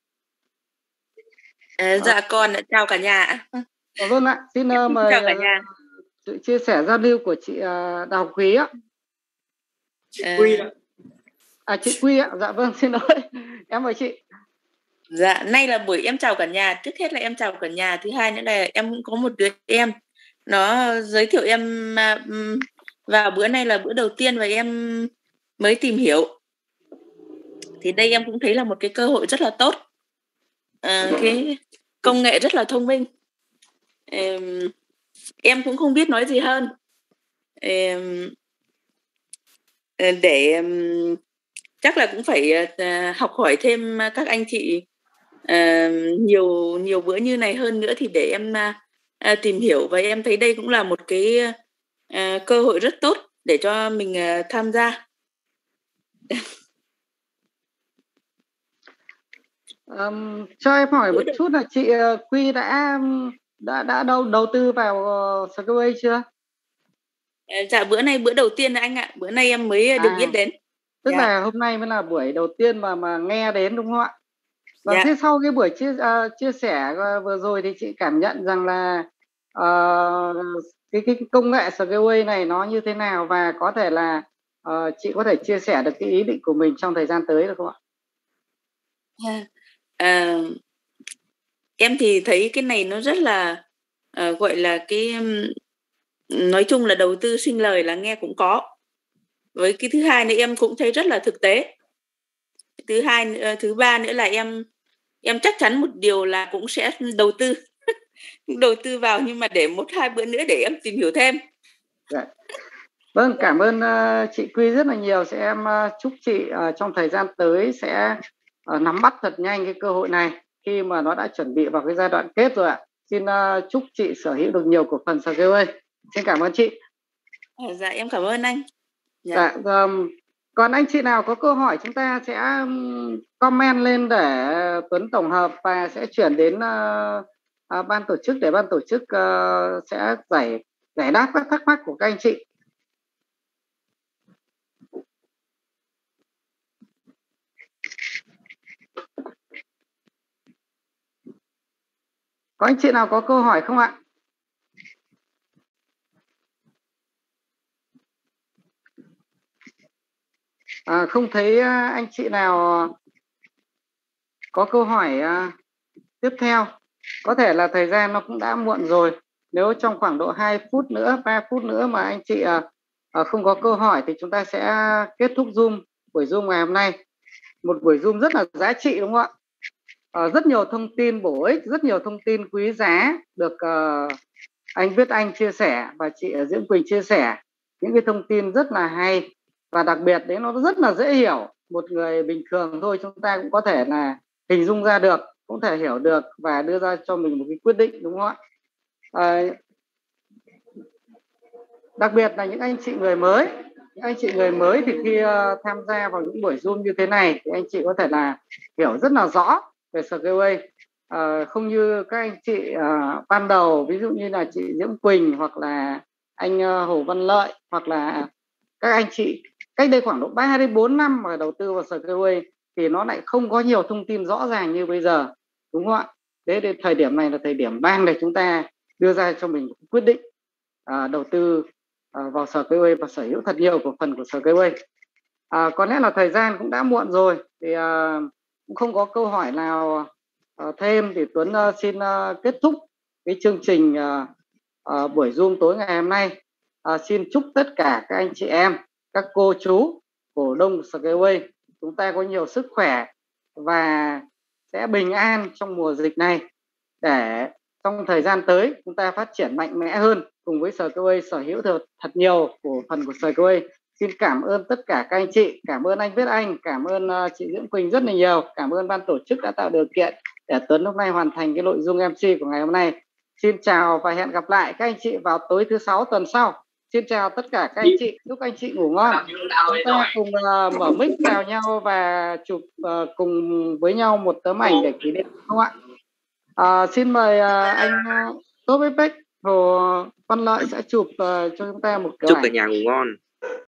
Dạ con, chào cả nhà. Vâng ạ, xin mời chào cả nhà. sự chia sẻ giao lưu của chị Đào Quý ạ. Chị Quy ạ. Chị Quy ạ, dạ vâng, xin lỗi. Em mời chị. Dạ, nay là buổi em chào cả nhà. Trước hết là em chào cả nhà. Thứ hai nữa là em cũng có một đứa em, nó giới thiệu em vào bữa nay là bữa đầu tiên và em mới tìm hiểu. Thì đây em cũng thấy là một cái cơ hội rất là tốt. Cái công nghệ rất là thông minh. Em cũng không biết nói gì hơn. Để chắc là cũng phải học hỏi thêm các anh chị nhiều bữa như này hơn nữa thì để em tìm hiểu, và em thấy đây cũng là một cái cơ hội rất tốt để cho mình tham gia. Cho em hỏi một chút là chị Quy đã đầu tư vào Skyway chưa? Dạ, bữa nay bữa đầu tiên anh ạ. Bữa nay em mới được biết đến. Tức là hôm nay mới là buổi đầu tiên mà nghe đến, đúng không ạ? Và thế sau cái buổi chia sẻ vừa rồi thì chị cảm nhận rằng là cái công nghệ Skyway này nó như thế nào, và có thể là chị có thể chia sẻ được cái ý định của mình trong thời gian tới được không ạ? Em thì thấy cái này nó rất là gọi là cái nói chung là đầu tư sinh lời là nghe cũng có. Với cái thứ hai nữa em cũng thấy rất là thực tế. Thứ ba nữa là em chắc chắn một điều là cũng sẽ đầu tư vào, nhưng mà để 1-2 bữa nữa để em tìm hiểu thêm. Dạ. Vâng, cảm ơn chị Quy rất là nhiều. Em chúc chị trong thời gian tới sẽ nắm bắt thật nhanh cái cơ hội này khi mà nó đã chuẩn bị vào cái giai đoạn kết rồi ạ. Xin chúc chị sở hữu được nhiều cổ phần Skyway. Xin cảm ơn chị. Dạ, em cảm ơn anh. Dạ. Còn anh chị nào có câu hỏi chúng ta sẽ comment lên để Tuấn tổng hợp và sẽ chuyển đến ban tổ chức để ban tổ chức sẽ giải đáp các thắc mắc của các anh chị. Có anh chị nào có câu hỏi không ạ? Không thấy anh chị nào có câu hỏi tiếp theo. Có thể là thời gian nó cũng đã muộn rồi. Nếu trong khoảng độ 2 phút nữa, 3 phút nữa mà anh chị không có câu hỏi thì chúng ta sẽ kết thúc buổi Zoom ngày hôm nay. Một buổi Zoom rất là giá trị, đúng không ạ? Rất nhiều thông tin bổ ích, rất nhiều thông tin quý giá được anh Viết Anh chia sẻ và chị Diễm Quỳnh chia sẻ. Những cái thông tin rất là hay, và đặc biệt đấy nó rất là dễ hiểu. Một người bình thường thôi chúng ta cũng có thể là hình dung ra được, cũng thể hiểu được và đưa ra cho mình một cái quyết định, đúng không ạ? Đặc biệt là những anh chị người mới. Những anh chị người mới thì khi tham gia vào những buổi Zoom như thế này thì anh chị có thể là hiểu rất là rõ về Skyway. Không như các anh chị ban đầu, ví dụ như là chị Diễm Quỳnh hoặc là anh Hồ Văn Lợi, hoặc là các anh chị cách đây khoảng độ 3 đến 4 năm mà đầu tư vào Skyway thì nó lại không có nhiều thông tin rõ ràng như bây giờ, đúng không ạ? Thế đến thời điểm này là thời điểm vàng để chúng ta đưa ra cho mình một quyết định đầu tư vào Skyway và sở hữu thật nhiều cổ phần của Skyway. Có lẽ là thời gian cũng đã muộn rồi thì cũng không có câu hỏi nào thêm thì Tuấn xin kết thúc cái chương trình buổi Zoom tối ngày hôm nay. xin chúc tất cả các anh chị em, các cô chú, cổ đông Skyway chúng ta có nhiều sức khỏe và sẽ bình an trong mùa dịch này, để trong thời gian tới chúng ta phát triển mạnh mẽ hơn cùng với Skyway sở hữu thật nhiều cổ phần của Skyway. Xin cảm ơn tất cả các anh chị, cảm ơn anh Viết Anh, cảm ơn chị Diễm Quỳnh rất là nhiều, cảm ơn ban tổ chức đã tạo điều kiện để Tuấn hôm nay hoàn thành cái nội dung MC của ngày hôm nay. Xin chào và hẹn gặp lại các anh chị vào tối thứ 6 tuần sau. Xin chào tất cả các anh chị, chúc anh chị ngủ ngon. Chúng ta cùng mở mic chào nhau và chụp cùng với nhau một tấm ảnh để kỷ niệm không ạ? Xin mời anh Tốt với Bách, Hồ Văn Lợi sẽ chụp cho chúng ta một cái chúc ảnh. cả nhà ngủ ngon.